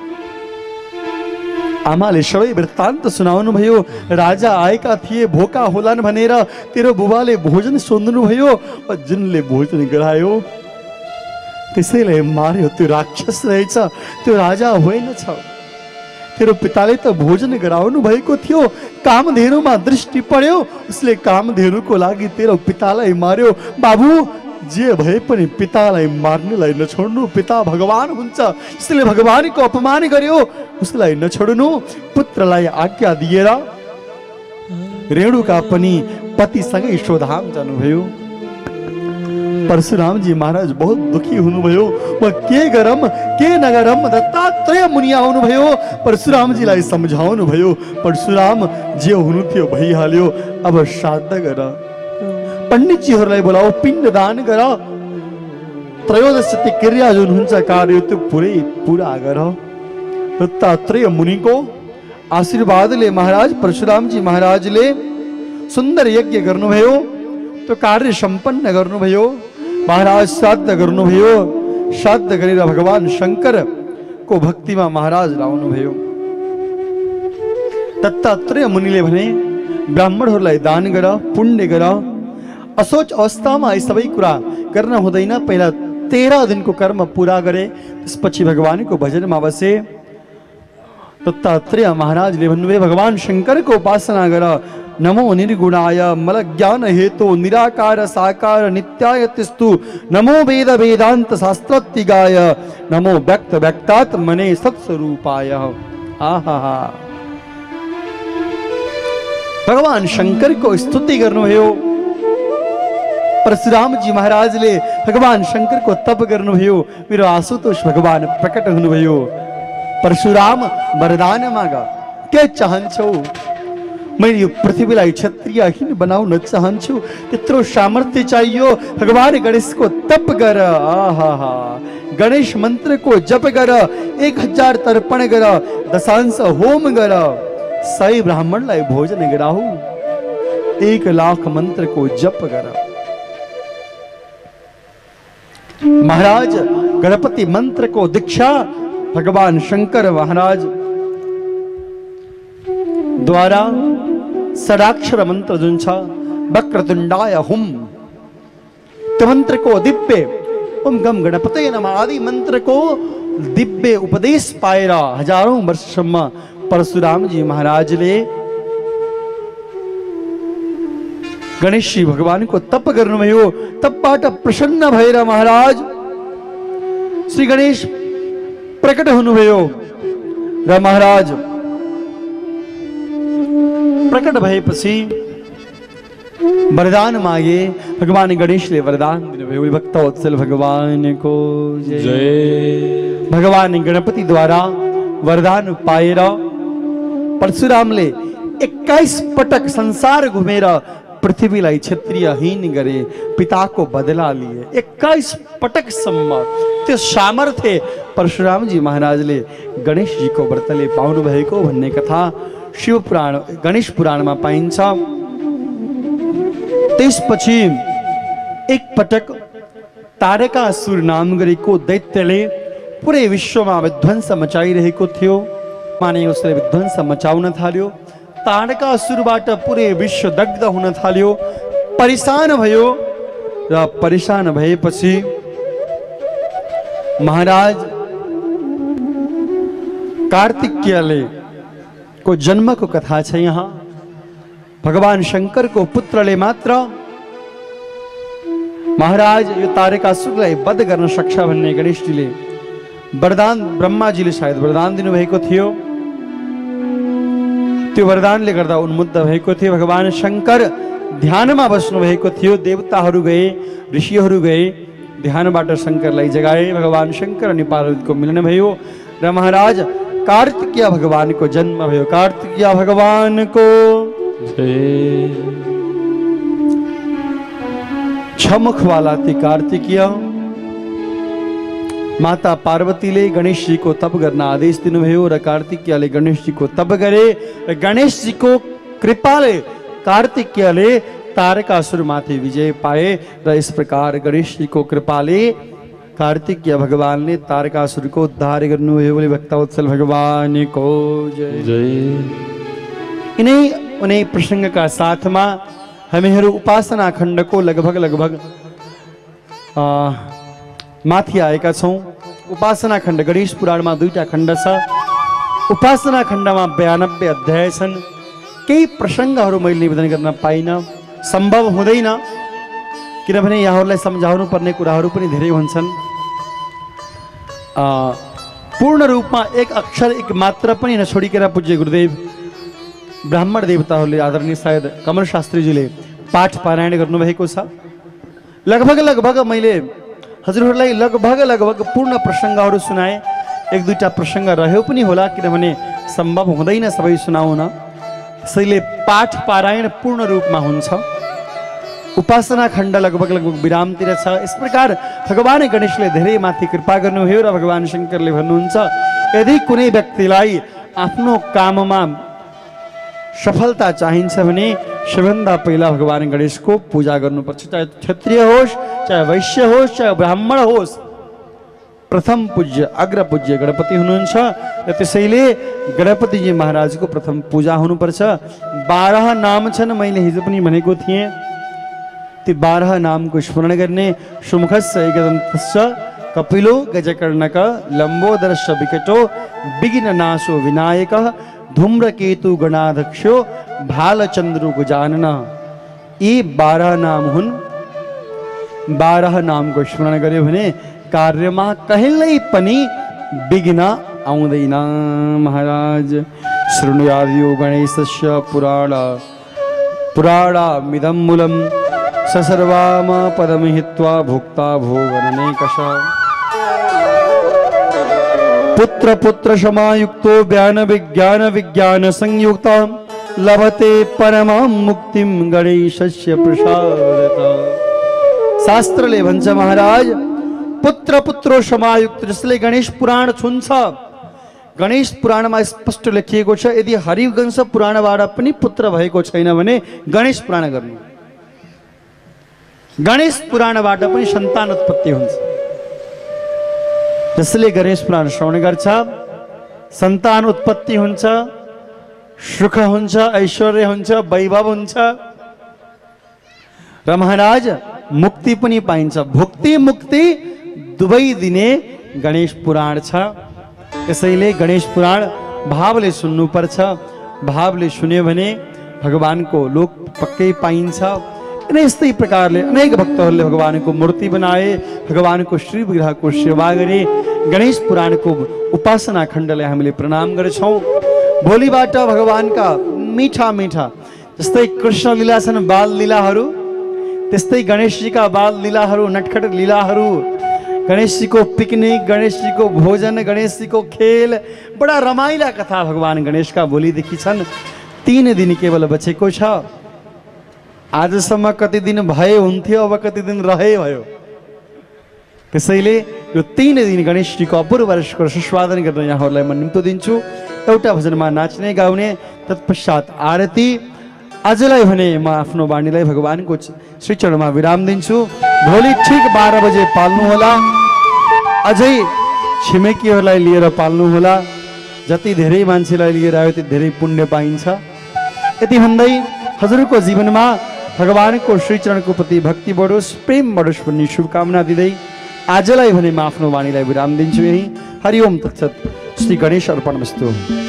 आमाले सबै वृत्तान्त सुनाउनु भयो। राजा आएका थिए, भोका होलान् भनेर तेरो बुबाले भोजन सोध्नु भयो। जुनले भोजन गरायो त्यसैलाई मार्यो, त्यो राक्षस रहेछ, त्यो राजा होइनछ। तेरो पिताले त भोजन गराउनु भएको थियो, कामधेनुमा दृष्टि पर्यो, उसले कामधेनुको लागि तेरो पितालाई मार्यो। बाबु, जे भए पनि पितालाई मार्नेलाई नछोड्नु। पिता भगवान हुन्छ, उसले भगवानको अपमान गर्यो, उसलाई नछोड्नु। पुत्रलाई आज्ञा दिएर रेणुका पनि पतिसँगै स्वधाम जानुभयो। परशुरामजी महाराज बहुत दुखी हुनुभयो। म के गरम के नगरम? दत्तात्रेय मुनि आउनुभयो, परशुरामजीलाई सम्झाउनु भयो। परशुराम, जे हुनु थियो भइहाल्यो, अब श्राद्ध गर, पण्डितजीहरूलाई बोलाऊ, पिण्ड दान गर, त्रयोदशी क्रिया जुन हुन्छ कार्य त्यो पुरा गर। दत्तात्रेय मुनिको आशीर्वादले महाराज परशुरामजी महाराजले सुन्दर यज्ञ गर्नुभयो, त्यो कार्य सम्पन्न गर्नुभयो। महाराज श्राद्ध गर्नुभयो। श्राद्ध गरेर भगवान शंकर को भक्तिमा महाराज लाउनुभयो। दत्तात्रेय मुनिले भने, ब्राह्मणहरूलाई दान गर, पुण्य गर। असोच अवस्थामा यी सबै कुरा गर्न हुँदैन। पहिला 13 दिनको कर्म पूरा गरे, त्यसपछि भगवानको भजनमा बसे। दत्तात्रेय महाराजले भन्नुभयो, भगवान शंकरको उपासना गर। नमो निर्गुणाय मल ज्ञान हेतु निराकार साकार नित्याय तिस्तु। नमो वेद वेदांत शास्त्रतिगाय। नमो व्यक्त व्यक्तात्मने सत्स्वरूपाय। आहा, भगवान शंकर को स्तुति गर्नुभयो। परशुरामजी महाराजले भगवान शंकर को तप गर्नुभयो। मेरो आशुतोष भगवान प्रकट हुनुभयो। परशुराम, वरदान माग, के चाहन्छौ? मैले यो पृथ्वीलाई क्षत्रियहीन बनाउन चाहन्छु, त्यत्रो सामर्थ्य चाहियो। भगवान गणेशको तप गर, आहा गणेश मन्त्रको जप गर, 1000 तर्पण गर, दशांश होम गर, 100 ब्राह्मणलाई भोजन गराऊ, 1 लाख मन्त्रको जप गर। महाराज गणपति मंत्र को दीक्षा भगवान शंकर महाराज द्वारा षडाक्षर मंत्र जुन छ वक्रतुंडाय हुम, त्यो मंत्र को दिव्य ओम गम गणपतये नमः आदि मंत्र को दिव्य उपदेश पाएर हजारौं वर्षसम्म परशुराम जी महाराजले गणेश जी भगवान को तप गर्नुभयो। तपबाट प्रसन्न भएर महाराज श्री गणेश प्रकट हुनुभयो र महाराज प्रकट भएपछि वरदान मागे। भगवान गणेशले वरदान दिनुभयो। भक्तवत्सल भगवान को जय। भगवान गणपति द्वारा वरदान पाएर परशुरामले 21 पटक संसार घुमेर पृथ्वीलाई क्षत्रियहीन गरे, पिताको बदला लिए। 21 पटकसम्म त्यो सामर्थ्य परशुराम जी महाराजले गणेश जी को व्रतले पाउनु भएको भन्ने कथा शिव पुराण गणेश पुराणमा पाइन्छ। त्यसपछि एक पटक तारकासुर नाम गरेको दैत्यले पुरै विश्वमा विध्वंस मचाइरहेको थियो। माने उसले विध्वंस मचाउन थाल्यो। तारकासुरबाट पुरै विश्व दग्ध हुन थाल्यो। परेशान भयो र परेशान भएपछि महाराज कार्तिकेयले को जन्म को कथा छ। यहाँ भगवान शंकर को पुत्रले मात्र महाराज यो तारकासुरलाई वध गर्न सक्छ भन्ने गणेशजीले वरदान ब्रह्माजीले सायद वरदान दिनुभएको थियो। त्यो वरदानले गर्दा उन्मुद्ध भएको थियो। भगवान शंकर ध्यानमा बस्नु भएको थियो। देवताहरू गए, ऋषिहरू गए, ध्यानबाट शंकरलाई जगाए। भगवान शंकर अनि पार्वतीको मिलन भयो र महाराज कार्तिकेय भगवान को जन्म भयो। कार्तिकेय भगवान को छमुख वाला ती कार्तिकेय। माता पार्वतीले गणेश जी को तप गर्न आदेश दिनुभयो र कार्तिकेयले गणेश जी को तप गरे र गणेश जी को कृपाले कार्तिकेयले तारकासुर माथि विजय पाए र इस प्रकार गणेश जी को कृपाले कार्तिकेय भगवानले तारकासुर को उद्धार गर्नुभयो। बोले भक्तवत्सल भगवान को जय जय। उनै प्रसंगका साथमा हामीहरू उपासना खण्डको लगभग माथि आएका छौं। उपासना खण्ड गणेश पुराणमा 2टा खण्ड छ। उपासना खण्डमा 92 अध्याय छन्। केही प्रसंगहरू मैले निवेदन गर्न पाइन, सम्भव हुँदैन, किनभने यहाँहरूलाई सम्झाउनु पर्ने कुराहरू पनि धेरै हुन्छन्। पूर्ण रूपमा एक अक्षर एक मात्र पनि नछोडिकेर पूज्य गुरुदेव ब्राह्मण देवताहरूले आदरणीय सायद कमल शास्त्रीजीले पाठ पारायण गर्नुभएको छ। लगभग मैले हजुरहरूलाई लगभग पूर्ण प्रसंगहरू सुनाए। 1-2टा प्रसंग रह्यो पनि होला, किनभने सम्भव हुँदैन सबै सुनाउन। त्यसैले पाठ पारायण पूर्ण रूपमा हुन्छ। उपासना खण्ड लगभग विरामतिर छ। इस प्रकार भगवान गणेशले धेरै माथि कृपा गर्नुभयो र भगवान शंकरले भन्नुहुन्छ यदि कुनै व्यक्तिलाई आफ्नो काममा सफलता चाहिन्छ भने सबभन्दा पहिला भगवान गणेशको पूजा गर्नुपर्छ। चाहे क्षत्रिय होस्, चाहे वैश्य होस्, चाहे ब्राह्मण होस्, प्रथम पूज्य अग्र पूज्य गणपति हुनुहुन्छ र त्यसैले गणपतिजी महाराजको प्रथम पूजा हुनुपर्छ। 12 नाम छन्। मैले हिजो पनि भनेको थिएँ ती 12 नामको स्मरण गर्ने। सुमुखस्य एकदन्तस्य कपिलो गजकर्णक लम्बोदरस्य विकटो विघ्ननाशो विनायकः धूम्रकेतु गणाध्यक्षो भालचन्द्र गजानन। यी 12 नाम हुन्। 12 नामको स्मरण गर्यो भने कार्यमा कहिल्यै पनि विघ्न आउँदैन। महाराज शृणुयादियो गणेशस्य पुराणमिदं मूलम् सर्वाम पदम हित्वा भोक्ता भोगननेकश। पुत्र समायुक्तो ज्ञान विज्ञान संयुक्त लभते परमां मुक्तिम गणेशस्य प्रसादतः। शास्त्रले भन्छ महाराज, पुत्र पुत्रो समायुक्त, जसले गणेश पुराण सुन्छ, गणेश पुराणमा स्पष्ट लेखिएको छ यदि हरिवंश पुराणबाट पनि पुत्र भएको छैन भने गणेश पुराण गर्नु। गणेश पुराणबाट पनि सन्तान उत्पत्ति हुन्छ। जसले गणेश पुराण श्रवण गर्छ सन्तान उत्पत्ति हुन्छ, सुख हुन्छ, ऐश्वर्य हुन्छ, वैभव हुन्छ र महाराज मुक्ति पनि पाइन्छ। भुक्ति मुक्ति दुवै दिने गणेश पुराण छ। त्यसैले गणेश पुराण भावले सुन्नुपर्छ। भावले सुन्यो भने भगवानको लोक पक्कै पाइन्छ। यस्तै प्रकारले अनेक भक्तहरूले भगवानको मूर्ति बनाए, भगवानको श्री विग्रहको सेवा गरे। गणेश पुराणको उपासना खण्डलाई हामीले प्रणाम गर्छौँ। भोलिबाट भगवानका मीठा मीठा जस्तै कृष्ण लीला छन्, बाल लीलाहरू, त्यस्तै गणेशजीका बाल लीलाहरू, नटखट लीलाहरू, गणेशजीको पिकनिक, गणेशजीको भोजन, गणेशजीको खेल, बडा रमाइला कथा भगवान गणेशका भोलिदेखि छन्। 3 दिन केवल बचेको छ। आजसम्म कति दिन भए हुन्थ्यो, अब कति दिन रहे भयो। त्यसैले यो 3 दिन गणेशजीको अपूर्व वर्षको सुस्वादन गर्न यहाँहरूलाई म निम्तो दिन्छु। एउटा भजनमा नाच्ने गाउने, तत्पश्चात आरती। आजलाई भने म आफ्नो वाणीलाई भगवानको श्री चरणमा विराम दिन्छु। भोलि ठिक 12 बजे पाल्नुहोला। अझै छिमेकीहरूलाई लिएर पाल्नुहोला। जति धेरै मान्छेलाई लिएर आयो त्यति धेरै पुण्य पाइन्छ। यति भन्दै हजुरको जीवनमा भगवानको श्री चरणको प्रति भक्ति बढोस्, प्रेम बढोस् भन्ने शुभकामना दिँदै आजलाई भने म आफ्नो वाणीलाई विराम दिन्छु यही। हरिओम तत्सत। श्री गणेश अर्पणमस्तु।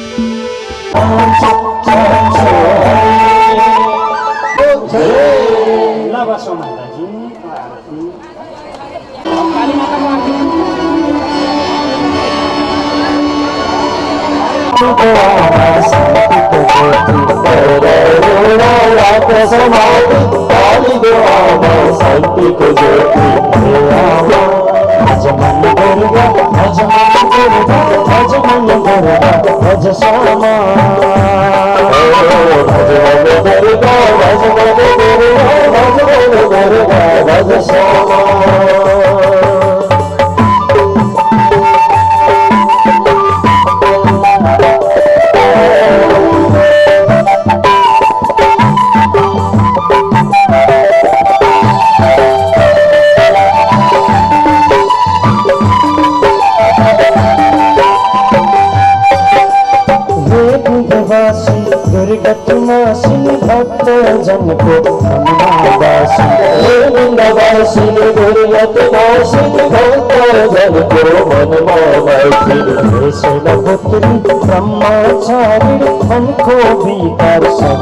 ब्रह्मचारी मन को भीतर सब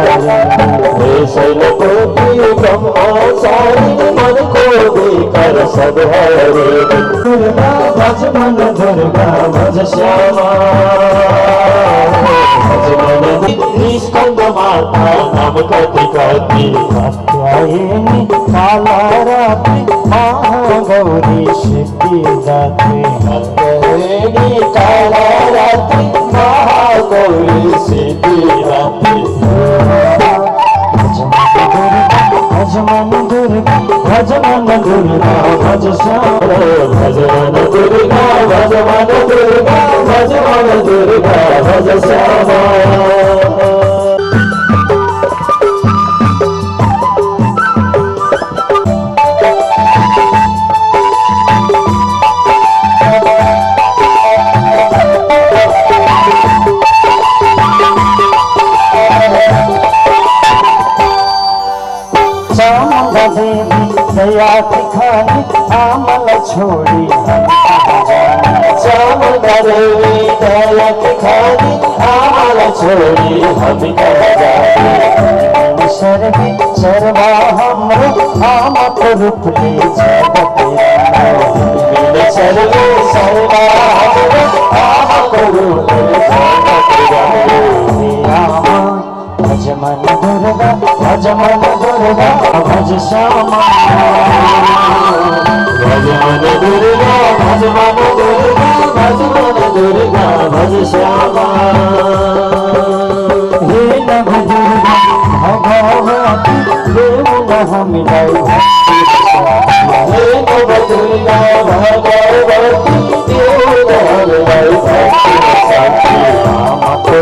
दुर्गा भज मन दुर्गा भज श्यामा निष्कंद माता नाम कति कति कात्यायनी काला रात्रि महागौरी सिद्धि दात्री कात्यायनी काला रात्रि महागौरी सिद्धि दात्री भज मन दुर्गा भज मन दुर्गा भज श्यामा भज मन दुर्गा भज मन दुर्गा भज मन दुर्गा भज श्यामा दया दिखाई आमल छोड़ी चामुंडा देवी दया दिखाई आमल छोड़ी हम सर्वे सर्वा हमरो आमत रूप ले जगत सर्वे सर्वा हमरो आमत रूप ले भज मन दुर्गा भज मन दुर्गा भज श्यामा भज मन दुर्गा भज मन दुर्गा भज मन दुर्गा भज श्यामा हे नभ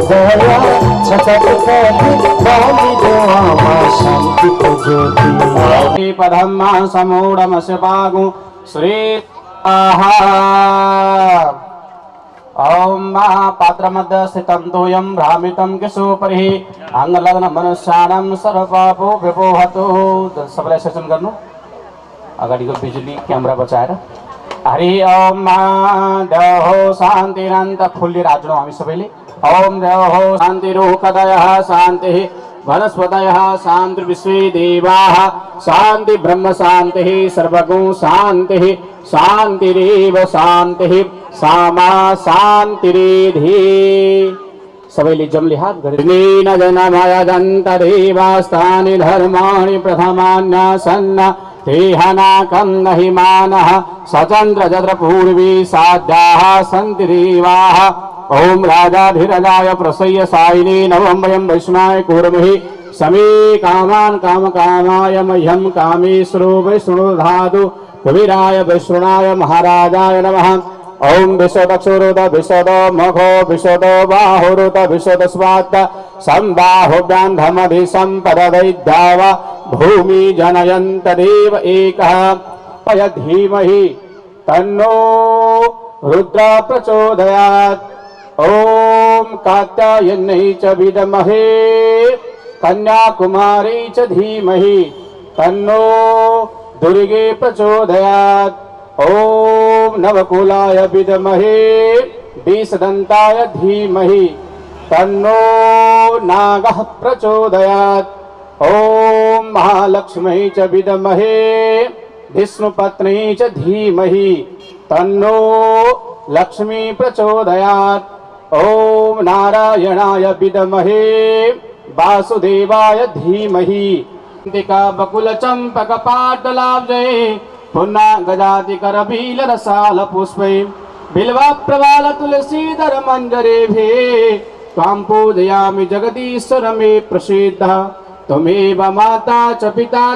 दया छटक दो आमा शांति को ज्योति पदम्मा समूढ़मस्य पागु श्री ओम पात्रमध्य स्थितं तोयं भ्रामितं किशोपरि अंगलग्न मनुष्याणां सर्वपापो विपोहतु। सबैलाई सेसन गर्नु अगाडिको बिजुली क्यामेरा बचाएर। हरि ओम देहो शान्तिरन्त फुल्लिएर हात जोडौँ हामी सबैले। ओम देहो शान्तिरुकदयः शान्तिः वनस्पतयः शान्तिर्विश्वे देवाः शान्ति ब्रह्म शान्तिः सर्वगुण शान्तिः शान्तिरेव शान्तिः सामा शान्तिरेधि। सबैले जमले हात गरेर जनमयदन्तदेवास्तानि धर्माणि प्रथमान्यासन्न तेहनाकं नहि मानः सचन्द्र जत्र पूर्वी साध्याः सन्ति देवाः। ओम राजाधिराजाय प्रसय्य सायिने नवं वयं वैष्णाय कुर्महि समे कामान् कामकामाय मह्यं कामेश्वरो वैष्णुधातु कुबेराय वैष्णुनाय महाराजाय नमः। ओम विशदक्षुरुद विशद मघो विशद बाहुरुद विशद स्वाद संबाहुव्यान्धमधि संपददैद्याव भूमि जनयन्त देव एकः पय धीमहि तन्नो रुद्र प्रचोदयात्। ओम कात्यायन्यै च विद्महे कन्याकुमारी च धीमहि तन्नो दुर्गे प्रचोदयात्। ओम नवकुलाय विद्महे विषदन्ताय धीमहि तन्नो नागः प्रचोदयात्। ओम महालक्ष्मी च विद्महे विष्णुपत्नी च धीमहि तन्नो लक्ष्मी प्रचोदयात्। ओम नारायणाय विद्महे वासुदेवाय धीमहि दिका बकुल चंपक पाटलाब्जै पुन्ना गजाति करबील रसाल पुष्पै बिल्वा प्रवाल तुलसीधर मंजरेभि त्वां पूजयामि जगदीश्वर मे प्रसीद। त्वमेव माता च पिता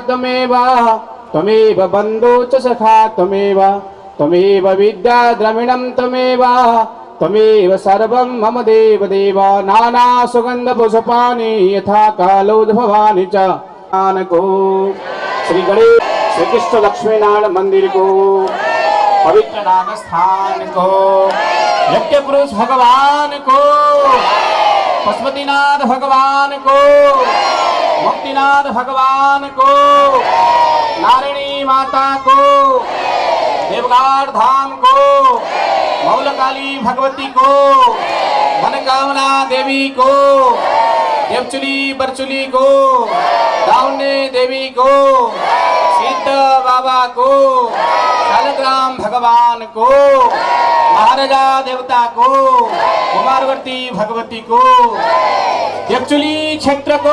त्वमेव बन्धु च सखा त्वमेव विद्या द्रविणं त्वमेव सर्वं मम देव देव। नाना सुगंध पुष्पाणि यथा कालोद्भवानि च को श्री गणेश श्री कृष्ण लक्ष्मी नारायण मंदिर को पवित्र नाग स्थान को यज्ञ पुरुष भगवान को पशुपतिनाथ भगवान को मुक्तिनाथ भगवान को नारायणी माता को देवघाट धाम को मौलकाली भगवती को मनकामना देवी को देवचुली बरचुली को दाउन्ने देवी को सिद्ध बाबा को शालग्राम भगवान को महाराजा देवता को कुमारवर्ती भगवती को देवचुली क्षेत्र को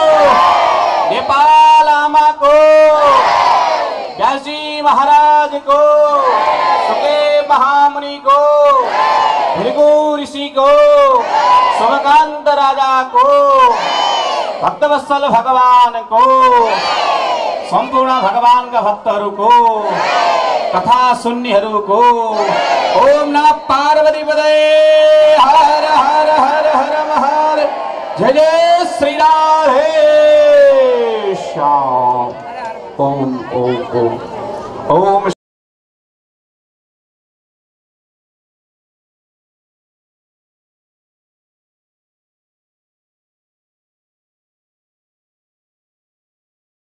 नेपाल आमा को व्यासजी महाराज को सुखदेव महामुनि को भृगु ऋषि को सोमकांत राजा को भक्तवत्सल भगवान को संपूर्ण भगवान का भक्तहरू को कथा सुन्नेहरू को ओम नमः पार्वती पदे हर हर हर हर महादेव जय जय श्री राधे श्याम। ओम ओम ओम ओम।